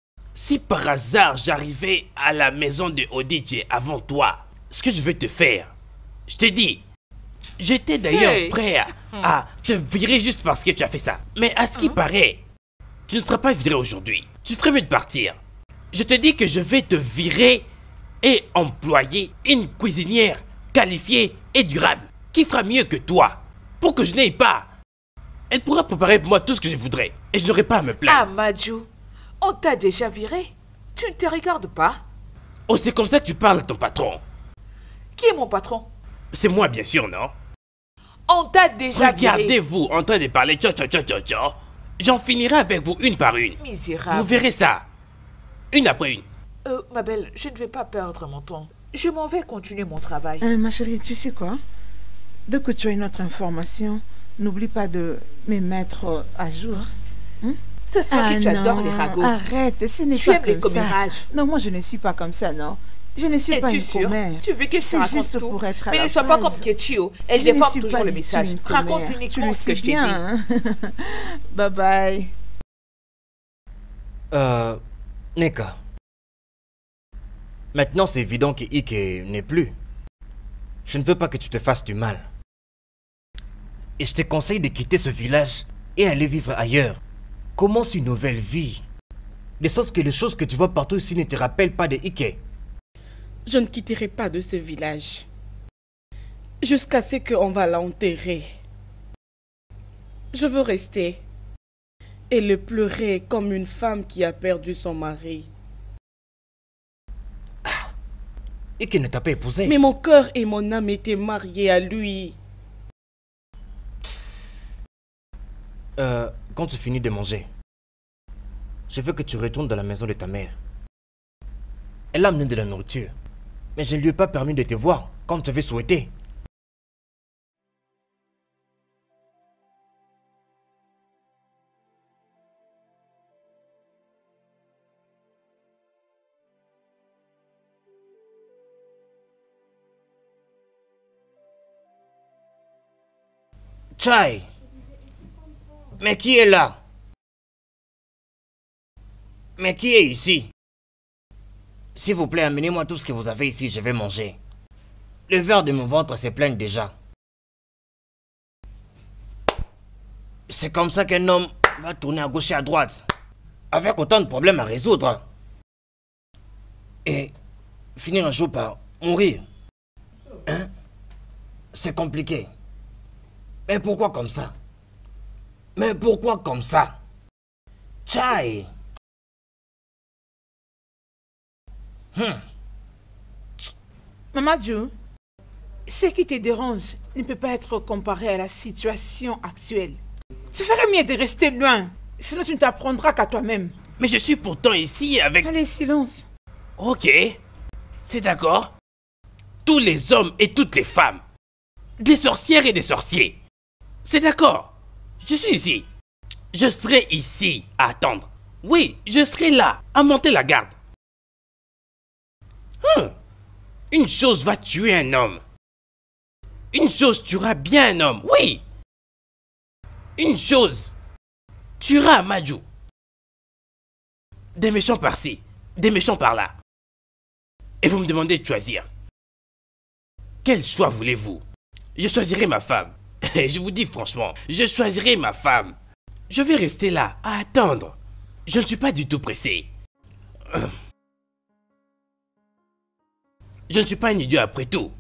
Si par hasard j'arrivais à la maison de Odiche avant toi, ce que je vais te faire, je te dis, j'étais d'ailleurs
Hey.
prêt à, à te virer juste parce que tu as fait ça. Mais à ce qui paraît, tu ne seras pas viré aujourd'hui. Tu ferais mieux de partir. Je te dis que je vais te virer et employer une cuisinière qualifiée et durable qui fera mieux que toi pour que je n'aie pas. Elle pourra préparer pour moi tout ce que je voudrais et je n'aurai pas à me
Ah,
plaindre.
Madjou, on t'a déjà viré. Tu ne te regardes pas.
Oh, c'est comme ça que tu parles à ton patron.
Qui est mon patron?
C'est moi, bien sûr, non?
On t'a déjà viré.
Regardez-vous en train de parler tcho tcho tcho tcho tcho. J'en finirai avec vous une par une.
Misérable.
Vous verrez ça. Une après une.
Euh, ma belle, je ne vais pas perdre mon temps. Je m'en vais continuer mon travail.
Hein, ma chérie, tu sais quoi? Dès que tu as une autre information, n'oublie pas de me mettre à jour.
Ce soir que tu adores les ragots.
Arrête, ce n'est
Tu
pas
aimes les
comme ça.
commérages.
Non, moi je ne suis pas comme ça, non. Je ne suis pas
Es-tu
une
sûr?
commère.
Tu veux que je te
C'est
raconte
juste
tout?
pour être à
Mais
la
ne sois pas
base.
comme Ketchio. Elle
Je ne
déforme
suis
toujours
pas
le
du tout
message.
une
Raconte
commère. Tu
uniquement
le
ce
sais
que je t'ai dit.
bien. Hein? Bye bye.
Euh... Neka. Maintenant, c'est évident que Ike n'est plus. Je ne veux pas que tu te fasses du mal. Et je te conseille de quitter ce village et aller vivre ailleurs. Commence une nouvelle vie. De sorte que les choses que tu vois partout ici ne te rappellent pas de Ike.
Je ne quitterai pas de ce village. Jusqu'à ce qu'on va l'enterrer. Je veux rester. Et le pleurer comme une femme qui a perdu son mari.
Ike ne t'a pas épousé.
Mais mon cœur et mon âme étaient mariés à lui.
Euh, quand tu finis de manger, je veux que tu retournes dans la maison de ta mère. Elle a amené de la nourriture. Mais je ne lui ai pas permis de te voir, comme tu avais souhaité.
Chai. Mais qui est là? Mais qui est ici? S'il vous plaît, amenez-moi tout ce que vous avez ici, je vais manger. Le verre de mon ventre se plaigne déjà. C'est comme ça qu'un homme va tourner à gauche et à droite, avec autant de problèmes à résoudre. Et finir un jour par mourir. Hein? C'est compliqué. Mais pourquoi comme ça? Mais pourquoi comme ça? Chai! Hmm.
Maman Joe, ce qui te dérange ne peut pas être comparé à la situation actuelle. Tu ferais mieux de rester loin, sinon tu ne t'apprendras qu'à toi-même.
Mais je suis pourtant ici avec...
Allez, silence.
Ok, c'est d'accord. Tous les hommes et toutes les femmes. Des sorcières et des sorciers. C'est d'accord. Je suis ici. Je serai ici à attendre. Oui, je serai là à monter la garde. Hum. Une chose va tuer un homme. Une chose tuera bien un homme, oui. Une chose tuera Maju. Des méchants par-ci, des méchants par-là. Et vous me demandez de choisir. Quel choix voulez-vous? Je choisirai ma femme. Et je vous dis franchement, je choisirai ma femme. Je vais rester là à attendre. Je ne suis pas du tout pressé. Je ne suis pas un idiot après tout.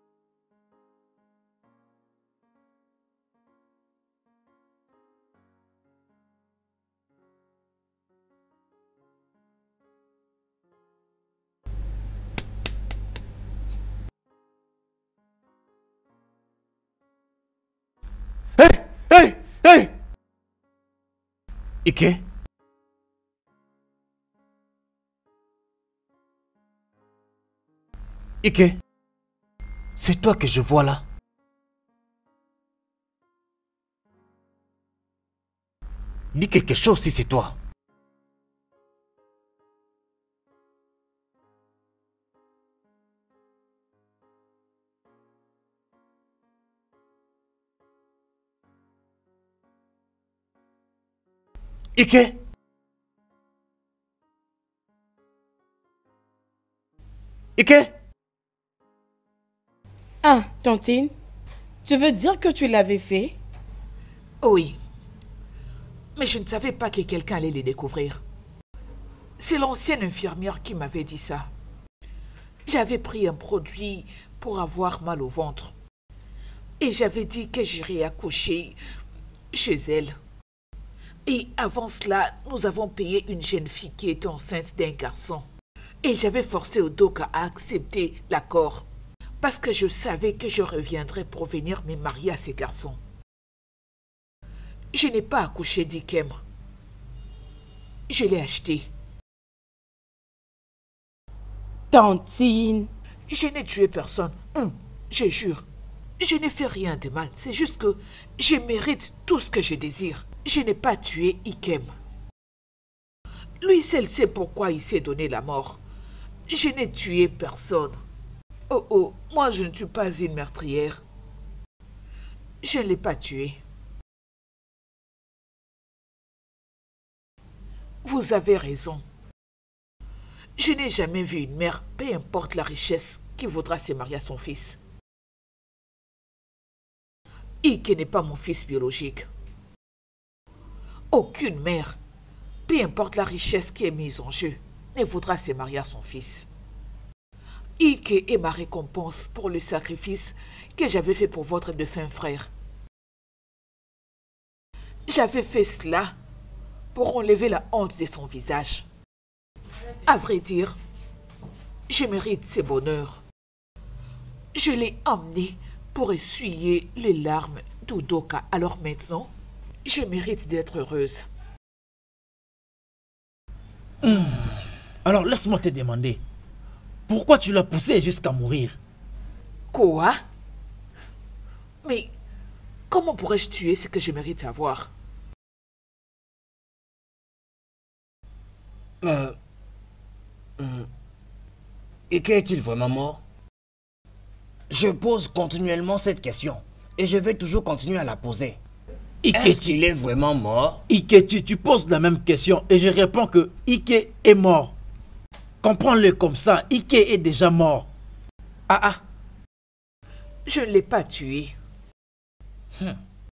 Hé, hé, hé! Ike? Ike? C'est toi que je vois là. Dis quelque chose si c'est toi. Ike? Ike?
Ah, Tantine, tu veux dire que tu l'avais fait?
Oui. Mais je ne savais pas que quelqu'un allait les découvrir. C'est l'ancienne infirmière qui m'avait dit ça. J'avais pris un produit pour avoir mal au ventre. Et j'avais dit que j'irais accoucher chez elle. Et avant cela, nous avons payé une jeune fille qui était enceinte d'un garçon. Et j'avais forcé Udoka à accepter l'accord. Parce que je savais que je reviendrais pour venir me marier à ces garçons. Je n'ai pas accouché d'Ikem. Je l'ai acheté.
Tantine.
Je n'ai tué personne. Hum, je jure. Je n'ai fait rien de mal. C'est juste que je mérite tout ce que je désire. Je n'ai pas tué Ikem. Lui seul sait pourquoi il s'est donné la mort. Je n'ai tué personne. Oh oh, moi je ne suis pas une meurtrière. Je ne l'ai pas tué. Vous avez raison. Je n'ai jamais vu une mère, peu importe la richesse, qui voudra se marier à son fils. Ike n'est pas mon fils biologique. Aucune mère, peu importe la richesse qui est mise en jeu, ne voudra se marier à son fils. Ike est ma récompense pour le sacrifice que j'avais fait pour votre défunt frère. J'avais fait cela pour enlever la honte de son visage. À vrai dire, je mérite ce bonheur. Je l'ai emmené pour essuyer les larmes d'Udoka. Alors maintenant, je mérite d'être heureuse.
Mmh. Alors laisse-moi te demander, pourquoi tu l'as poussé jusqu'à mourir?
Quoi? Mais comment pourrais-je tuer ce que je mérite d'avoir?
Euh... euh et qu'est-il vraiment mort? Je pose continuellement cette question. Et je vais toujours continuer à la poser.
Ike,
Est-ce qu'il est vraiment mort?
Ike, tu, tu poses la même question et je réponds que Ike est mort. Comprends-le comme ça, Ike est déjà mort. Ah ah.
Je ne l'ai pas tué.
Hmm.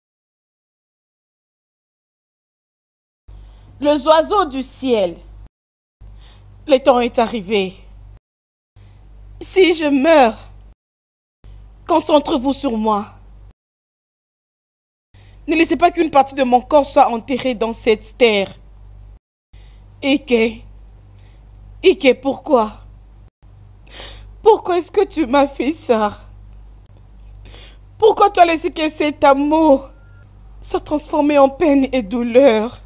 Les oiseaux du ciel. Le temps est arrivé. Si je meurs, concentrez-vous sur moi. Ne laissez pas qu'une partie de mon corps soit enterrée dans cette terre. Ike, Ike, pourquoi? Pourquoi est-ce que tu m'as fait ça? Pourquoi tu as laissé que cet amour soit transformé en peine et douleur?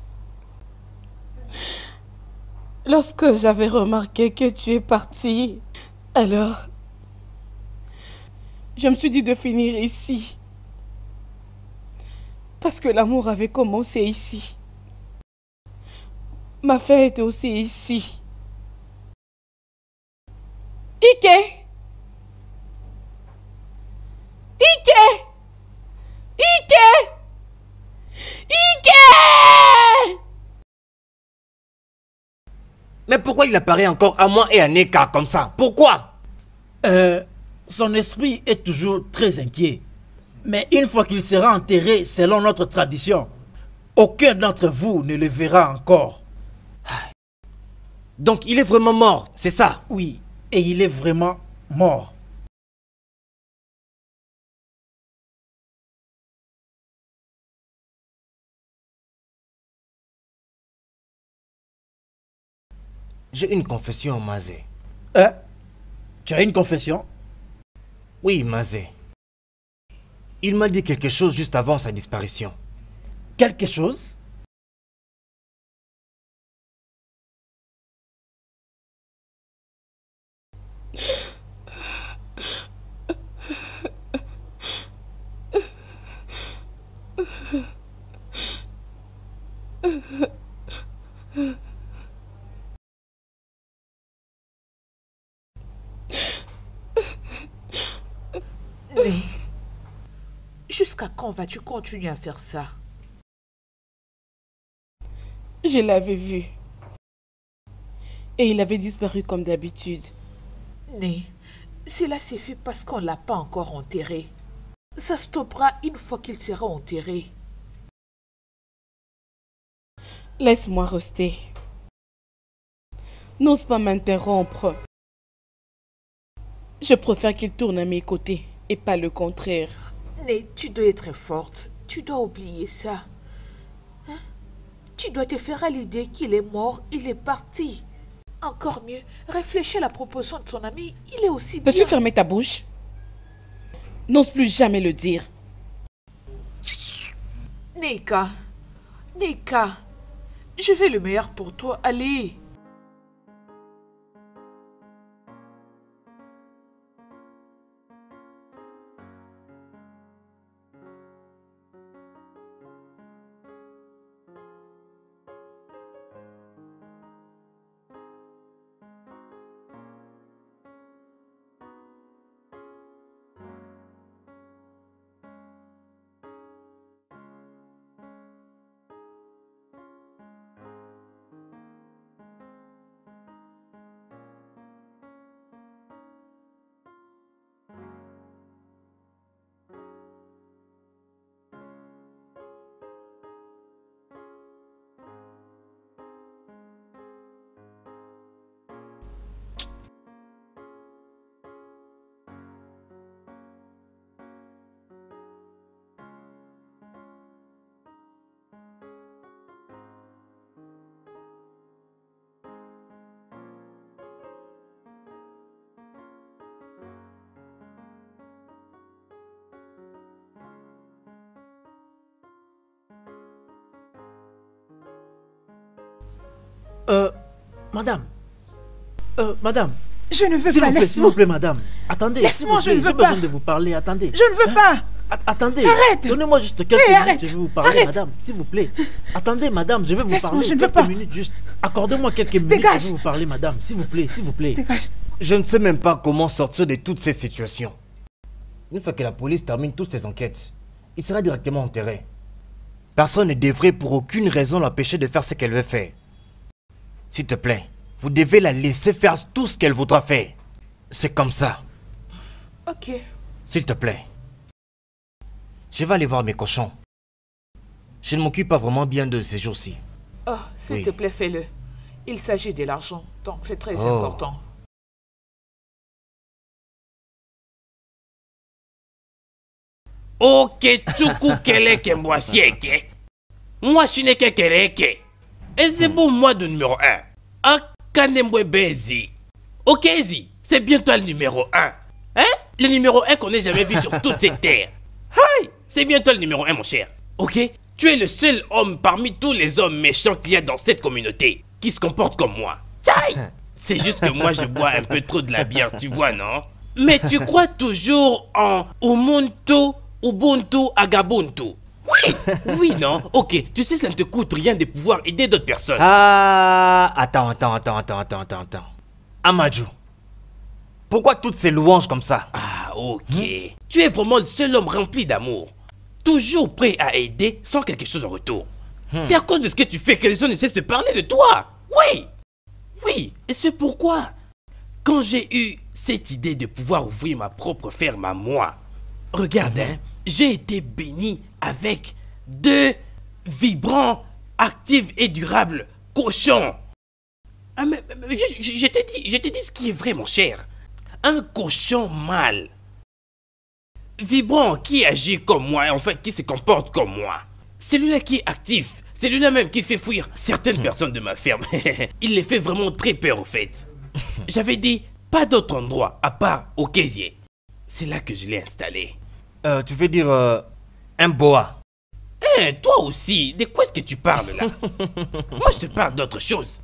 Lorsque j'avais remarqué que tu es parti, alors je me suis dit de finir ici. Parce que l'amour avait commencé ici. Ma fin était aussi ici. Ike! Ike! Ike! Ike!
Mais pourquoi il apparaît encore à moi et à Neka comme ça? Pourquoi?
Euh, son esprit est toujours très inquiet. Mais une fois qu'il sera enterré selon notre tradition, aucun d'entre vous ne le verra encore.
Donc il est vraiment mort, c'est ça?
Oui, et il est vraiment mort.
J'ai une confession, Mazé.
Hein? Tu as une confession?
Oui, Mazé. Il m'a dit quelque chose juste avant sa disparition.
Quelque chose?
Mais jusqu'à quand vas-tu continuer à faire ça?
Je l'avais vu. Et il avait disparu comme d'habitude.
Mais cela s'est fait parce qu'on ne l'a pas encore enterré. Ça stoppera une fois qu'il sera enterré.
Laisse-moi rester. N'ose pas m'interrompre. Je préfère qu'il tourne à mes côtés et pas le contraire.
Mais tu dois être forte. Tu dois oublier ça. Hein? Tu dois te faire à l'idée qu'il est mort, il est parti. Encore mieux, réfléchis à la proposition de son ami, il est aussi bien.
Peux-tu fermer ta bouche? N'ose plus jamais le dire.
Neka, Neka, je veux le meilleur pour toi, allez.
Euh, madame. Euh, madame.
Je ne veux
S'il
pas,
vous plaît, s'il
laisse-moi.
vous plaît, madame. Attendez.
Laisse-moi,
s'il vous
je ne
plaît,
veux
j'ai
pas.
besoin de vous parler, attendez.
Je ne veux pas.
A- attendez.
Arrête.
Donnez-moi juste quelques
Hey,
minutes,
arrête.
je vais vous parler,
Arrête.
madame, s'il vous plaît. Attendez, madame, je vais vous
Laisse-moi,
parler.
je ne veux
quelques
pas.
minutes juste. Accordez-moi quelques minutes,
Dégage.
je vais vous parler, madame, s'il vous plaît, s'il vous plaît.
Dégage.
Je ne sais même pas comment sortir de toutes ces situations. Une fois que la police termine toutes ses enquêtes, il sera directement enterré. Personne ne devrait pour aucune raison l'empêcher de faire ce qu'elle veut faire. S'il te plaît, vous devez la laisser faire tout ce qu'elle voudra faire. C'est comme ça.
Ok.
S'il te plaît. Je vais aller voir mes cochons. Je ne m'occupe pas vraiment bien de ces jours-ci.
Oh, s'il
Oui.
te plaît, fais-le. Il s'agit de l'argent, donc c'est très
Oh.
important.
Ok, tchuku keleke mwasieke. Moi, je n'ai que keleke. Et c'est bon, moi, de numéro un. Akanemwe Bezi. Ok, Zi, c'est bien toi le numéro un. Hein? Le numéro un qu'on n'ait jamais vu sur toute cette terre. Hi! C'est bien toi le numéro un, mon cher. Ok? Tu es le seul homme parmi tous les hommes méchants qu'il y a dans cette communauté qui se comporte comme moi. Tchaï! C'est juste que moi, je bois un peu trop de la bière, tu vois, non? Mais tu crois toujours en Ubuntu, Ubuntu, Agabuntu. Oui, oui, non? Ok, tu sais, ça ne te coûte rien de pouvoir aider d'autres personnes.
Ah, attends, attends, attends, attends, attends, attends, attends. Amadou, pourquoi toutes ces louanges comme ça?
Ah, ok. Tu es vraiment le seul homme rempli d'amour. Toujours prêt à aider sans quelque chose en retour. C'est à cause de ce que tu fais que les gens ne cessent de parler de toi. Oui. Oui, et c'est pourquoi, quand j'ai eu cette idée de pouvoir ouvrir ma propre ferme à moi, regarde, hein, j'ai été béni avec deux vibrants, actifs et durables cochons. Ah, mais, mais, mais je, je- je t'ai dit, je t'ai dit ce qui est vrai, mon cher. Un cochon mâle, vibrant, qui agit comme moi, en fait, qui se comporte comme moi. Celui-là qui est actif, celui-là même qui fait fuir certaines personnes de ma ferme. Il les fait vraiment très peur, au fait. J'avais dit, pas d'autre endroit à part au casier. C'est là que je l'ai installé.
Euh, tu veux dire euh, un boa?
Eh, toi aussi, de quoi est-ce que tu parles là? Moi, je te parle d'autre chose.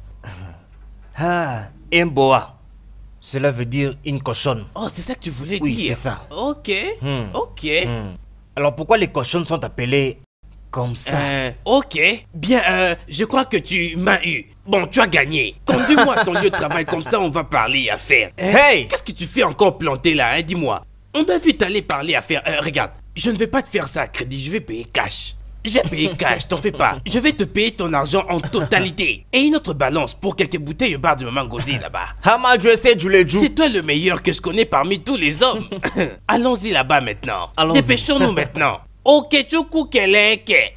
Ah, un boa. Cela veut dire une cochonne.
Oh, c'est ça que tu voulais
Oui,
dire?
c'est ça.
Ok,
Hmm.
ok.
Hmm. Alors pourquoi les cochonnes sont appelées comme ça?
Euh, ok. Bien, euh, je crois que tu m'as eu. Bon, tu as gagné. Conduis-moi à ton lieu de travail, comme ça on va parler affaires. Hein?
Hey!
Qu'est-ce que tu fais encore planté là, hein? Dis-moi. On doit vite aller parler affaires. Euh, regarde, je ne vais pas te faire ça à crédit, je vais payer cash. Je vais payer cash, t'en fais pas. Je vais te payer ton argent en totalité. Et une autre balance pour quelques bouteilles au bar de Maman Gozi là-bas.
Amadou, essaie de jouer le jeu.
C'est toi le meilleur que je connais parmi tous les hommes. Allons-y là-bas maintenant.
Allons-y.
Dépêchons-nous maintenant. Ok, tchuku keleke.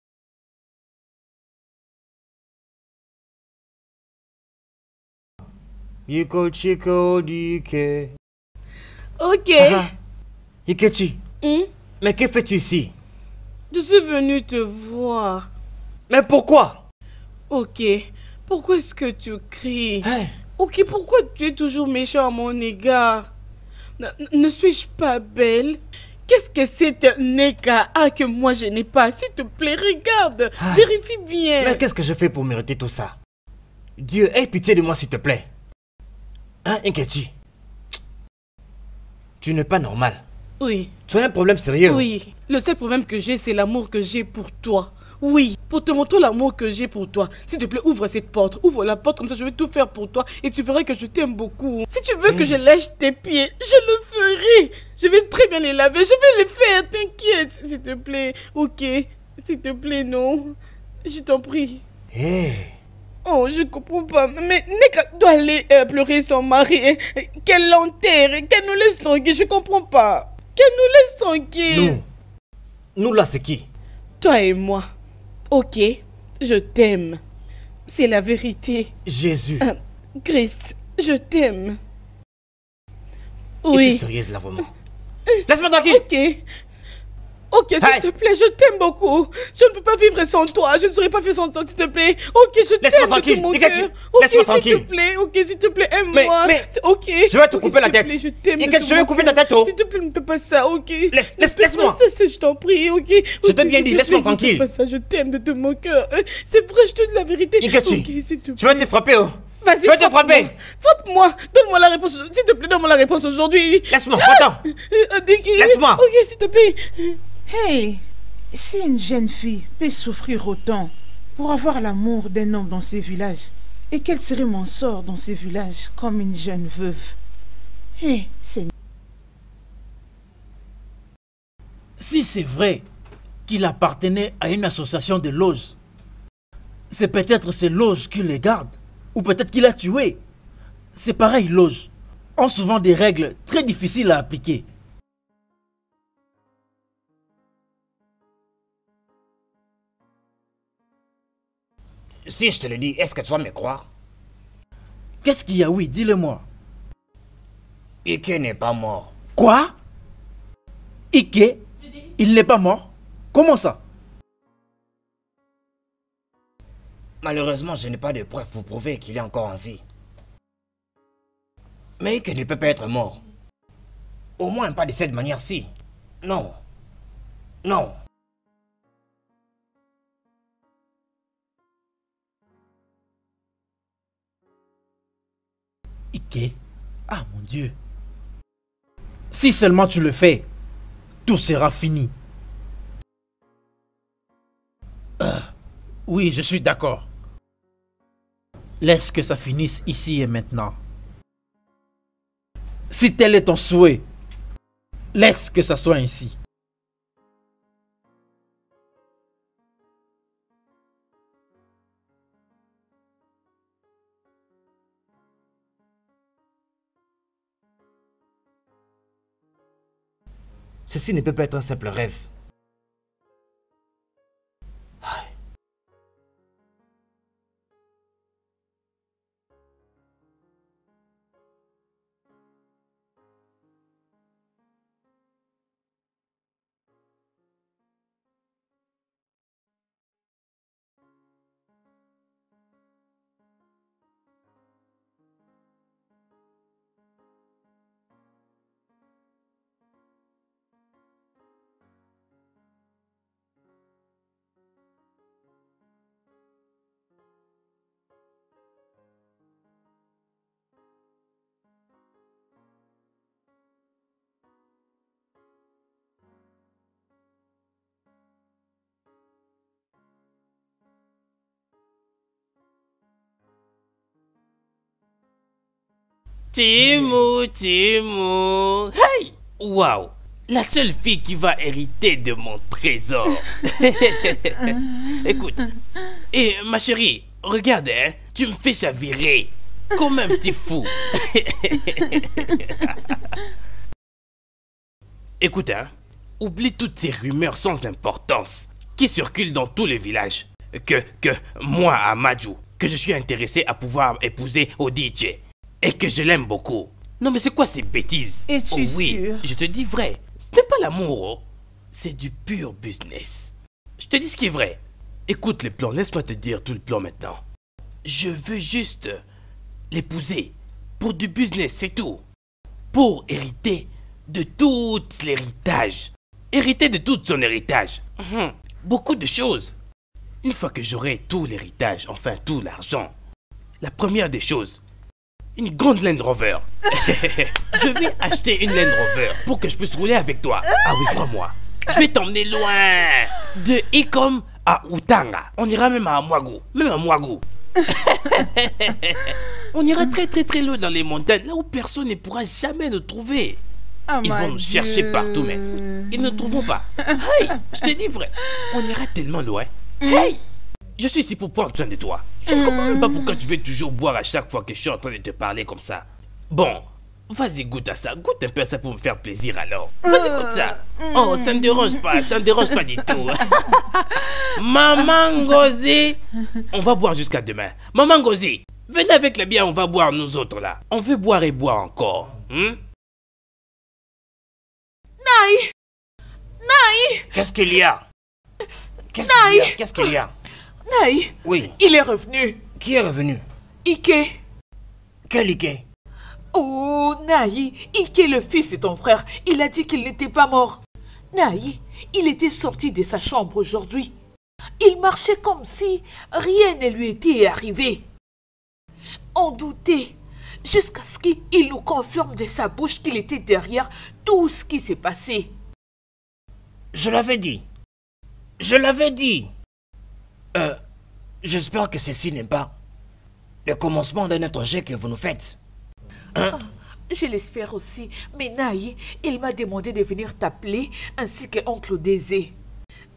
Yiko chiko dike.
Ok.
Ah, Ikechi,
Hmm?
mais que fais-tu ici?
Je suis venue te voir.
Mais pourquoi?
Ok. Pourquoi est-ce que tu cries?
Hey,
Ok, pourquoi tu es toujours méchant à mon égard? Ne, ne suis-je pas belle? Qu'est-ce que c'est un écart que moi je n'ai pas? S'il te plaît, regarde.
Ah.
Vérifie bien.
mais qu'est-ce que je fais pour mériter tout ça? Dieu, aie pitié de moi s'il te plaît. Hein, Ikechi? Tu n'es pas normal.
Oui,
Tu as un problème sérieux.
oui. Le seul problème que j'ai, c'est l'amour que j'ai pour toi. Oui, pour te montrer l'amour que j'ai pour toi. S'il te plaît, ouvre cette porte. Ouvre la porte, comme ça je vais tout faire pour toi. Et tu verras que je t'aime beaucoup. Si tu veux que je lèche tes pieds, je le ferai. Je vais très bien les laver. Je vais les faire, t'inquiète. S'il te plaît, ok. S'il te plaît, non. Je t'en prie.
Hey.
Oh, je comprends pas. Mais Neka doit aller euh, pleurer son mari. hein. Qu'elle l'enterre. et Qu'elle nous laisse tranquille. Je comprends pas. Qu'elle nous laisse tranquille.
Nous. Nous là, c'est qui?
Toi et moi. Ok, je t'aime. C'est la vérité.
Jésus.
Euh, Christ, je t'aime.
Es-tu
Oui.
sérieuse là vraiment? Laisse-moi tranquille.
Ok. Ok, s'il
Hey.
te plaît, je t'aime beaucoup. Je ne peux pas vivre sans toi. Je ne saurais pas vivre sans toi, s'il te plaît. Ok, je
Laisse-moi
t'aime de
tranquille,
tout mon
Ikechi.
cœur. Ok,
Laisse-moi
s'il
tranquille.
te plaît. Ok, s'il te plaît,
Mais-
aime-moi.
mais-
C'est- Ok.
Je vais te
Ok,
couper
s'il
la
te
tête.
plaît, je t'aime de
Ikechi,
tout
je vais
mon
couper
cœur.
ta tête, oh.
S'il te plaît, ne fais pas ça, ok.
Laisse- laisse-
Ne fais
laisse-moi.
pas ça, je t'en prie, ok.
Je t'ai
Ok,
bien
s'il
dit,
te
laisse-moi
plaît, ne
tranquille.
fais pas ça, je t'aime de tout mon cœur. Euh, C'est vrai, je te dis la vérité.
Ikechi,
Ok, s'il te
tu vas
plaît.
te frapper, oh.
Vas-y,
Je vais te
frappe-moi.
frapper.
Frappe-moi. Donne-moi la réponse. S'il te plaît, donne-moi la réponse aujourd'hui.
Laisse-moi, attends.
Euh, Adiki.
Laisse-moi.
Ok, s'il te plaît.
Hey, si une jeune fille peut souffrir autant pour avoir l'amour d'un homme dans ces villages, et quel serait mon sort dans ces villages comme une jeune veuve? Hey, Seigneur.
Si c'est vrai qu'il appartenait à une association de loges. C'est peut-être ces loges qui les gardent. Ou peut-être qu'il a tué. C'est pareil, loges ont souvent des règles très difficiles à appliquer.
Si je te le dis, est-ce que tu vas me croire?
Qu'est-ce qu'il y a? Oui, dis-le-moi.
Ike n'est pas mort.
Quoi? Ike? Il n'est pas mort? Comment ça?
Malheureusement, je n'ai pas de preuves pour prouver qu'il est encore en vie. Mais Ike ne peut pas être mort. Au moins pas de cette manière-ci. Non. Non.
Ike? Ah mon Dieu. Si seulement tu le fais, tout sera fini. Euh, oui, je suis d'accord. Laisse que ça finisse ici et maintenant. Si tel est ton souhait, laisse que ça soit ainsi.
Ceci ne peut pas être un simple rêve.
Timo, Timo. Hey! Waouh! La seule fille qui va hériter de mon trésor. Écoute. Et ma chérie, regarde, hein, tu me fais chavirer. Comme un petit fou. Écoute, hein, oublie toutes ces rumeurs sans importance qui circulent dans tous les villages. Que, que moi, Amadou, que je suis intéressé à pouvoir épouser Odiche. Et que je l'aime beaucoup. Non mais c'est quoi ces bêtises?
Es-tu
Oh oui,
sûr?
je te dis vrai. Ce n'est pas l'amour, oh. C'est du pur business. Je te dis ce qui est vrai. Écoute les plans, laisse-moi te dire tout le plan maintenant. Je veux juste l'épouser. Pour du business, c'est tout. Pour hériter de tout l'héritage. Hériter de tout son héritage. Mhm. Beaucoup de choses. Une fois que j'aurai tout l'héritage, enfin tout l'argent, la première des choses, une grande Land Rover. Je vais acheter une Land Rover pour que je puisse rouler avec toi. Ah oui, crois-moi. Je vais t'emmener loin. De Ikom à Utanga. On ira même à Mwagu. Même à Mwagu. On ira très très très loin dans les montagnes, là où personne ne pourra jamais nous trouver.
Oh,
Ils vont nous chercher
Dieu.
partout, mais ils ne trouveront pas. Hey, je te dis vrai. On ira tellement loin. Hey, je suis ici pour prendre soin de toi. Je ne comprends même pas pourquoi tu veux toujours boire à chaque fois que je suis en train de te parler comme ça. Bon, vas-y, goûte à ça. Goûte un peu à ça pour me faire plaisir alors. Vas-y, goûte ça. Oh, ça ne dérange pas. Ça ne dérange pas du tout. Maman Ngozi, on va boire jusqu'à demain. Maman Ngozi, venez avec les biens, on va boire nous autres là. On veut boire et boire encore. Hmm?
Naï! Naï!
Qu'est-ce qu'il y a? Qu'est-ce qu'il y a? Qu'est-ce qu'il y a?
Naï!
Oui.
Il est revenu.
Qui est revenu?
Ike!
Quel Ike?
Oh, Naï! Ike, le fils de ton frère, il a dit qu'il n'était pas mort. Naï, il était sorti de sa chambre aujourd'hui. Il marchait comme si rien ne lui était arrivé. On doutait, jusqu'à ce qu'il nous confirme de sa bouche qu'il était derrière tout ce qui s'est passé.
Je l'avais dit. Je l'avais dit. Euh, j'espère que ceci n'est pas le commencement d'un autre jet que vous nous faites. Hein?
Je l'espère aussi, mais Naï, il m'a demandé de venir t'appeler ainsi que oncle Désé.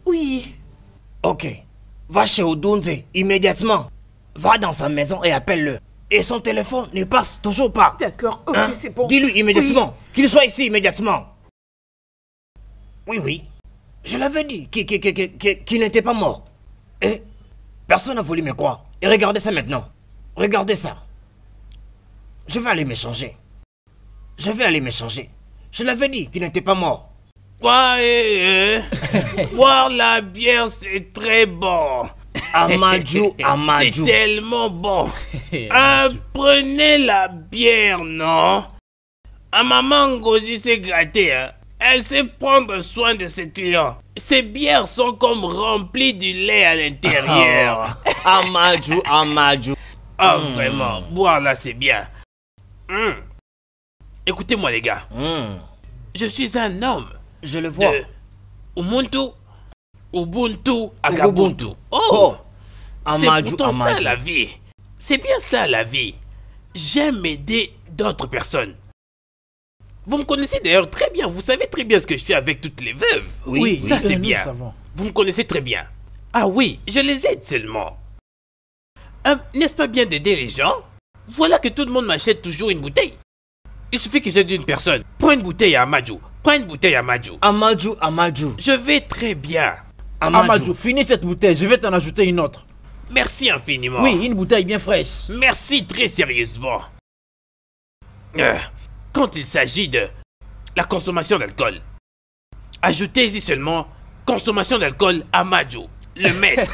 Oui.
Ok. Va chez Odunze immédiatement. Va dans sa maison et appelle-le. Et son téléphone ne passe toujours pas.
D'accord, ok,
Hein?
c'est bon.
Dis-lui immédiatement qu'il soit ici immédiatement. Oui, oui. Je l'avais dit qu'il qu'il- qu'il- qu'il- qu'il n'était pas mort. Et personne n'a voulu me croire. Et regardez ça maintenant. Regardez ça. Je vais aller me changer. Je vais aller me changer. Je l'avais dit qu'il n'était pas mort.
Ouais, euh, boire la bière, c'est très bon.
Amadou, Amadou.
C'est tellement bon. Ah, prenez la bière, non? Ah, maman Ngozi s'est gâtée, hein. Elle sait prendre soin de ses clients. Ces bières sont comme remplies du lait à l'intérieur.
Oh, Amadou, Amadou.
Ah,
Mm.
vraiment, boire là, c'est bien. Mm. Écoutez-moi, les gars.
Mm.
Je suis un homme.
Je le vois.
De Ubuntu, Ubuntu, Agabuntu. Oh,
Oh,
c'est
Amadou,
pourtant ça
Amadou.
la vie. C'est bien ça la vie. J'aime aider d'autres personnes. Vous me connaissez d'ailleurs très bien. Vous savez très bien ce que je fais avec toutes les veuves.
Oui,
ça
oui,
c'est
nous
bien.
savons.
Vous me connaissez très bien. Ah oui, je les aide seulement. Euh, N'est-ce pas bien d'aider les gens? Voilà que tout le monde m'achète toujours une bouteille. Il suffit que j'aide une personne. Prends une bouteille à Amadou. Prends une bouteille à Amadou.
Amadou, Amadou.
Je vais très bien.
Amadou, finis cette bouteille, je vais t'en ajouter une autre.
Merci infiniment.
Oui, une bouteille bien fraîche.
Merci très sérieusement. Euh, quand il s'agit de la consommation d'alcool, ajoutez-y seulement consommation d'alcool à Amadou, le maître.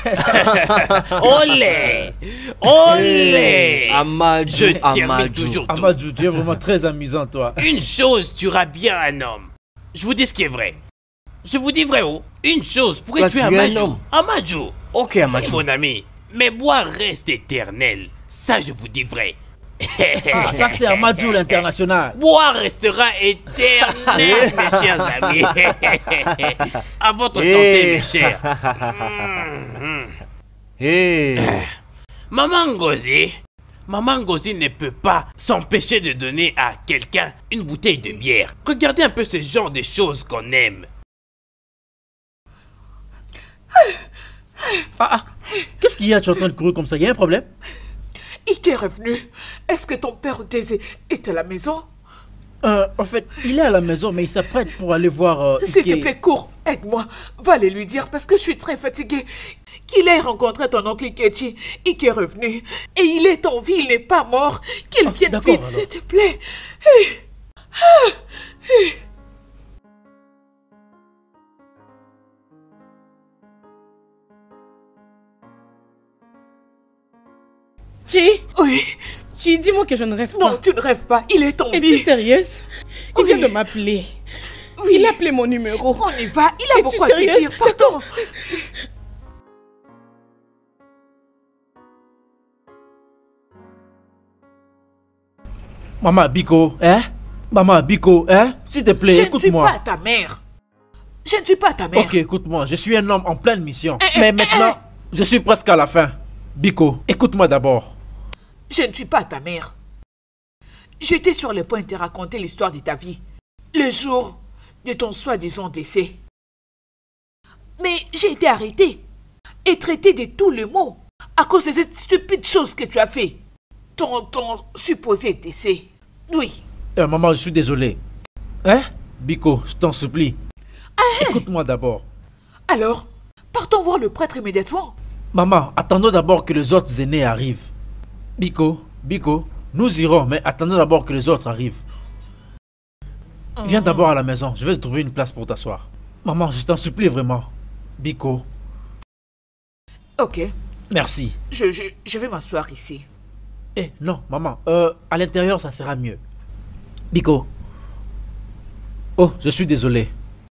Olé! Olé!
Amadou,
Je termine
Amadou.
toujours tout.
Amadou, tu es vraiment très amusant, toi.
Une chose tuera bien un homme. Je vous dis ce qui est vrai. Je vous dis vrai, oh. Une chose pourrait
Bah,
tuer
tu es un
Amadou.
homme.
Amadou.
Ok,
Oui,
Amadou.
mon ami. Mais boire reste éternel. Ça, je vous dis vrai.
Ah, ça c'est Amadou l'international.
Boire restera éternel, mes chers amis. À votre santé,
Eh.
mes chers. Mhm.
Hey.
Maman Ngozi, Maman Ngozi ne peut pas s'empêcher de donner à quelqu'un une bouteille de bière. Regardez un peu ce genre de choses qu'on aime.
Ah, ah. Qu'est-ce qu'il y a? Tu es en train de courir comme ça? Il y a un problème?
Ike est revenu. Est-ce que ton père Désé est à la maison?
Euh, en fait, il est à la maison, mais il s'apprête pour aller voir. euh,
S'il
Ike.
te plaît, cours, aide-moi. Va aller lui dire parce que je suis très fatiguée. Qu'il ait rencontré ton oncle Ikechi. Ike est revenu. Et il est en vie, il n'est pas mort. Qu'il
Ah,
vienne
d'accord,
vite,
alors.
s'il te plaît. Eh. Ah. Eh.
Chi,
Oui.
Chi, dis-moi que je ne rêve
Non,
pas.
tu ne rêves pas. Il est en
Es-tu
vie.
sérieuse? Il
Oui.
vient de m'appeler.
Oui.
Il a appelé mon numéro.
On y va. Il a
Es-tu
beaucoup à te
sérieuse?
dire. Pardon.
Maman Biko, hein? Maman Biko, hein? S'il te plaît,
Je ne suis pas
écoute-moi.
ta mère. Je ne suis pas ta mère.
Ok, écoute-moi, je suis un homme en pleine mission.
Eh,
Mais
eh,
maintenant, je suis presque à la fin. Biko, écoute-moi d'abord.
Je ne suis pas ta mère. J'étais sur le point de te raconter l'histoire de ta vie. Le jour de ton soi-disant décès. Mais j'ai été arrêtée et traitée de tous les maux à cause de cette stupide chose que tu as fait. Ton, ton supposé décès. Oui.
Euh, maman, je suis désolé. Hein? Biko, je t'en supplie. Écoute-moi d'abord.
Alors, partons voir le prêtre immédiatement.
Maman, attendons d'abord que les autres aînés arrivent. Biko, Biko, nous irons, mais attendons d'abord que les autres arrivent. Viens d'abord à la maison, je vais te trouver une place pour t'asseoir. Maman, je t'en supplie vraiment. Biko,
Ok,
merci.
je, je, je vais m'asseoir ici.
Eh, non, maman, euh, à l'intérieur, ça sera mieux. Biko. Oh, je suis désolé.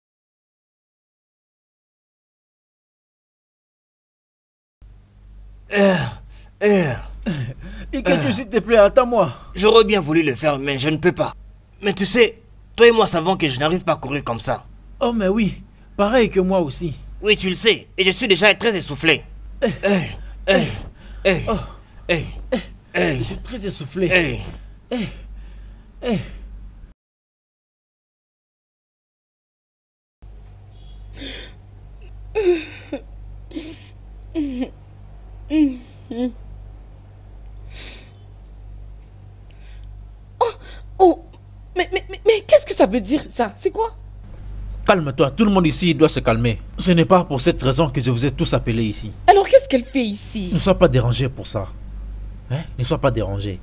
Euh, euh,
Ikechi, s'il te plaît, attends-moi.
J'aurais bien voulu le faire, mais je ne peux pas. Mais tu sais, toi et moi savons que je n'arrive pas à courir comme ça.
Oh, mais oui, pareil que moi aussi.
Oui, tu le sais, et je suis déjà très essoufflé. Hey, hey, hey,
Oh.
hey, hey,
Je suis très essoufflé.
hey.
Eh, eh.
Chi, Hmm. Oh, oh, mais, mais, mais, mais qu'est-ce que ça veut dire ça? C'est quoi?
Calme-toi, tout le monde ici doit se calmer. Ce n'est pas pour cette raison que je vous ai tous appelés ici.
Alors qu'est-ce qu'elle fait ici?
Ne sois pas dérangé pour ça. Hein? Ne sois pas dérangé.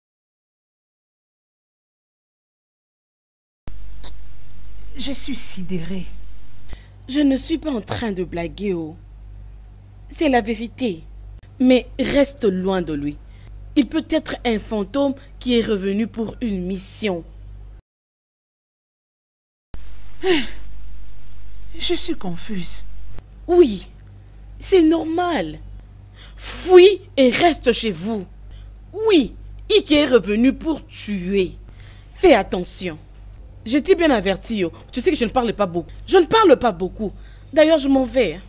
Je suis sidérée.
Je ne suis pas en train de blaguer, oh. C'est la vérité. Mais reste loin de lui. Il peut être un fantôme qui est revenu pour une mission.
Je suis confuse.
Oui, c'est normal. Fuis et reste chez vous. Oui, Ike est revenu pour tuer. Fais attention. Je t'ai bien averti. Oh. Tu sais que je ne parle pas beaucoup. Je ne parle pas beaucoup. D'ailleurs, je m'en vais.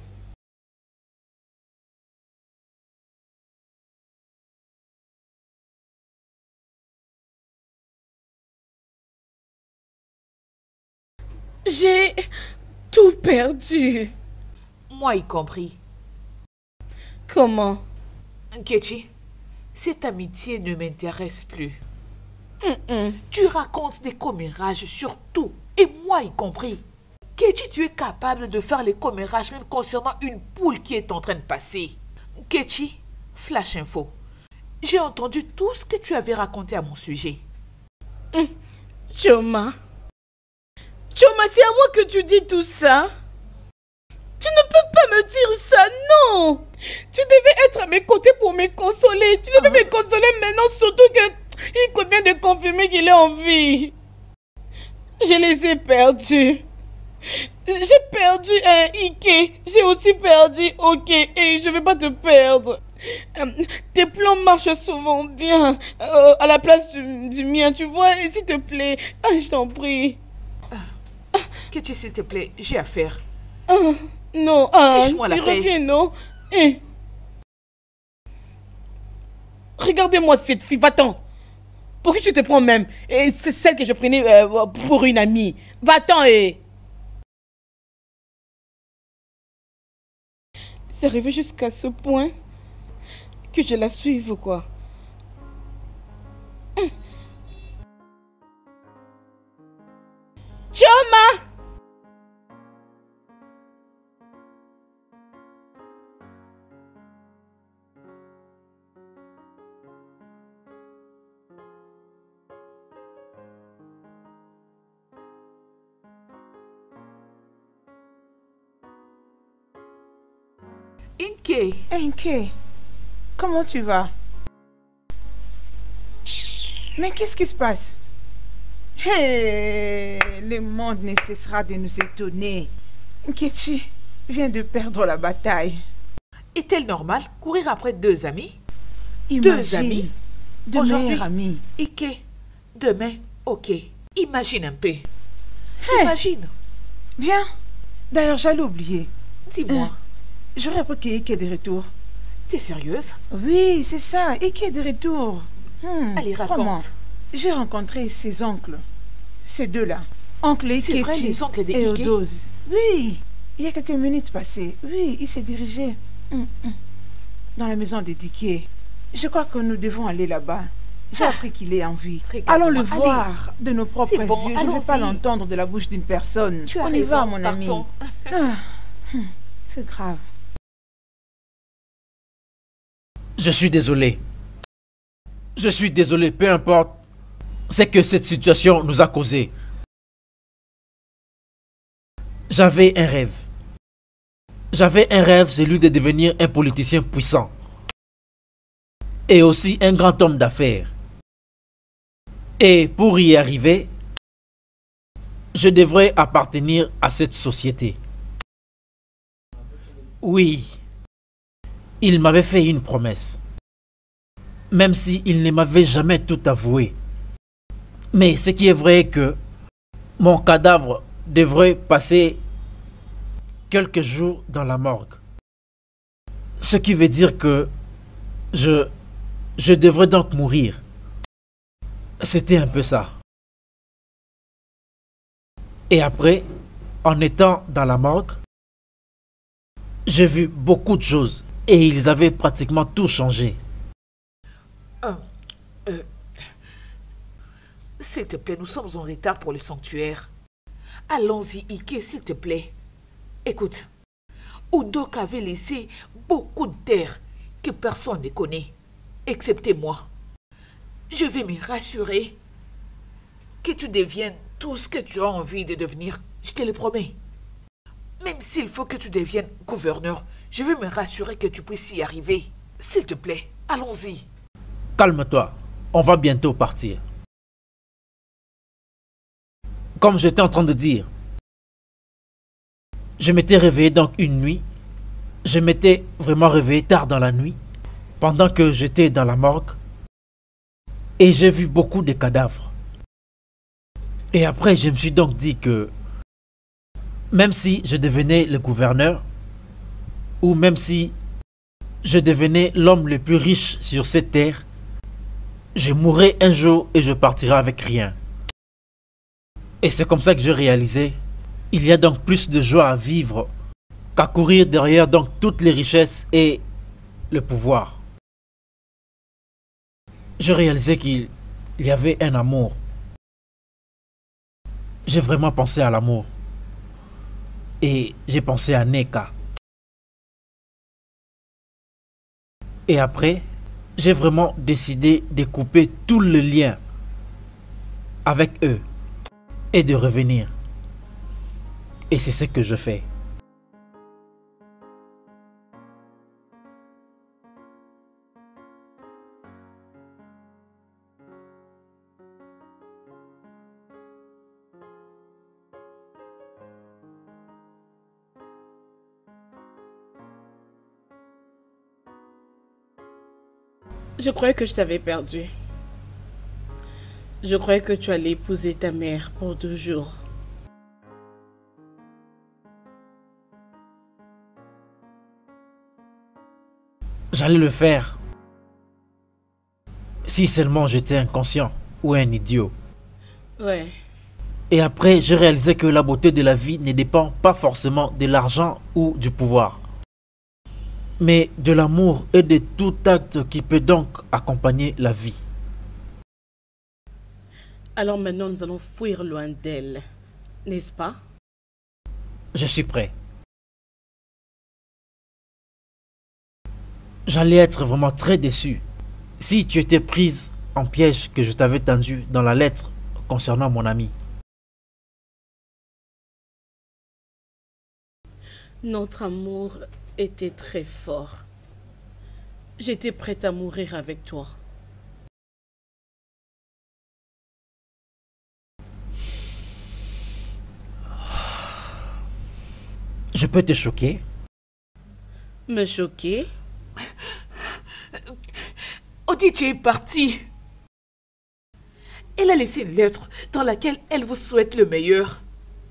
J'ai tout perdu.
Moi y compris.
Comment?
Nkechi, cette amitié ne m'intéresse plus.
Mm-mm.
Tu racontes des commérages sur tout, et moi y compris. Nkechi, tu es capable de faire les commérages même concernant une poule qui est en train de passer. Nkechi, flash info. J'ai entendu tout ce que tu avais raconté à mon sujet.
Mm. Choma. Choma, c'est à moi que tu dis tout ça. Tu ne peux pas me dire ça, non. Tu devais être à mes côtés pour me consoler. Tu devais me consoler maintenant, surtout que il convient de confirmer qu'il est en vie. Je les ai perdus. J'ai perdu un Ike. J'ai aussi perdu Ok. Et je ne vais pas te perdre. Euh, tes plans marchent souvent bien. Euh, à la place du, du mien, tu vois. Et s'il te plaît, ah, je t'en prie.
Nkechi, s'il te plaît, j'ai affaire.
Ah, non, ah,
Fiche-moi la
tu
paix.
reviens, non? Eh. Regardez-moi cette fille, va-t'en. Pour qui tu te prends même? Et c'est celle que je prenais euh, pour une amie. Va-t'en, eh. C'est arrivé jusqu'à ce point que je la suive, quoi. Hum. Choma!
Inke,
Enke, comment tu vas? Mais qu'est-ce qui se passe? Hey, le monde ne cessera de nous étonner. Nkechi vient de perdre la bataille.
est-elle normale courir après deux amis?
Imagine,
amis.
de
Aujourd'hui,
meilleurs amis.
Ike, demain, Ok. Imagine un peu.
Hey.
Imagine.
Viens. D'ailleurs, j'allais oublier.
Dis-moi,
Euh, J'aurais appris qu'Ike est de retour.
t'es sérieuse?
Oui, c'est ça. Ike est de retour. Hmm,
Allez, raconte.
crois-moi, j'ai rencontré ses oncles. Ces deux-là. Oncle
C'est vrai,
Ikechi
les oncles de
et
Ike?
Odoze. Oui, il y a quelques minutes passées. Oui, il s'est dirigé hum, hum, dans la maison de Dike. Je crois que nous devons aller là-bas. J'ai
Ah.
appris qu'il est en vie.
Regarde-moi,
Allons le
allez.
voir de nos propres
C'est bon,
yeux. Je ne veux pas
allons-y.
l'entendre de la bouche d'une personne.
Tu as
On y
raison,
va, mon ami.
partons.
Ah, hum, c'est grave.
Je suis désolé. Je suis désolé, peu importe ce que cette situation nous a causé. J'avais un rêve. J'avais un rêve, celui de devenir un politicien puissant. Et aussi un grand homme d'affaires. Et pour y arriver, je devrais appartenir à cette société. Oui, il m'avait fait une promesse. Même s'il ne m'avait jamais tout avoué. Mais ce qui est vrai est que mon cadavre devrait passer quelques jours dans la morgue. Ce qui veut dire que je, je devrais donc mourir. C'était un peu ça. Et après, en étant dans la morgue, j'ai vu beaucoup de choses. Et ils avaient pratiquement tout changé.
Euh, euh, s'il te plaît, nous sommes en retard pour le sanctuaire. Allons-y, Ike, s'il te plaît. Écoute, Udok avait laissé beaucoup de terres que personne ne connaît, excepté moi. Je vais me rassurer que tu deviennes tout ce que tu as envie de devenir, je te le promets. Même s'il faut que tu deviennes gouverneur, je vais me rassurer que tu puisses y arriver. S'il te plaît, allons-y.
Calme-toi, on va bientôt partir. Comme j'étais en train de dire, je m'étais réveillé donc une nuit. Je m'étais vraiment réveillé tard dans la nuit, pendant que j'étais dans la morgue. Et j'ai vu beaucoup de cadavres. Et après, je me suis donc dit que même si je devenais le gouverneur, ou même si je devenais l'homme le plus riche sur cette terre, je mourrais un jour et je partirai avec rien. Et c'est comme ça que j'ai réalisé, il y a donc plus de joie à vivre qu'à courir derrière donc toutes les richesses et le pouvoir. J'ai réalisé qu'il y avait un amour. J'ai vraiment pensé à l'amour. Et j'ai pensé à Neka. Et après, j'ai vraiment décidé de couper tout le lien avec eux et de revenir. Et c'est ce que je fais.
Je croyais que je t'avais perdu. Je croyais que tu allais épouser ta mère pour toujours.
J'allais le faire si seulement j'étais inconscient ou un idiot.
Ouais.
Et après, j'ai réalisé que la beauté de la vie ne dépend pas forcément de l'argent ou du pouvoir, mais de l'amour et de tout acte qui peut donc accompagner la vie.
Alors maintenant, nous allons fuir loin d'elle, n'est-ce pas?
Je suis prêt. J'allais être vraiment très déçu si tu étais prise en piège que je t'avais tendu dans la lettre concernant mon ami.
Notre amour était très fort. J'étais prête à mourir avec toi.
Je peux te choquer?
Me choquer?
Odiche est partie. Elle a laissé une lettre dans laquelle elle vous souhaite le meilleur.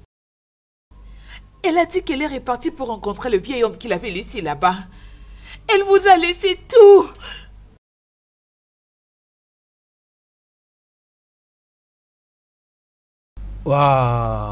Elle a dit qu'elle est repartie pour rencontrer le vieil homme qu'il avait laissé là-bas. Elle vous a laissé tout.
Waouh!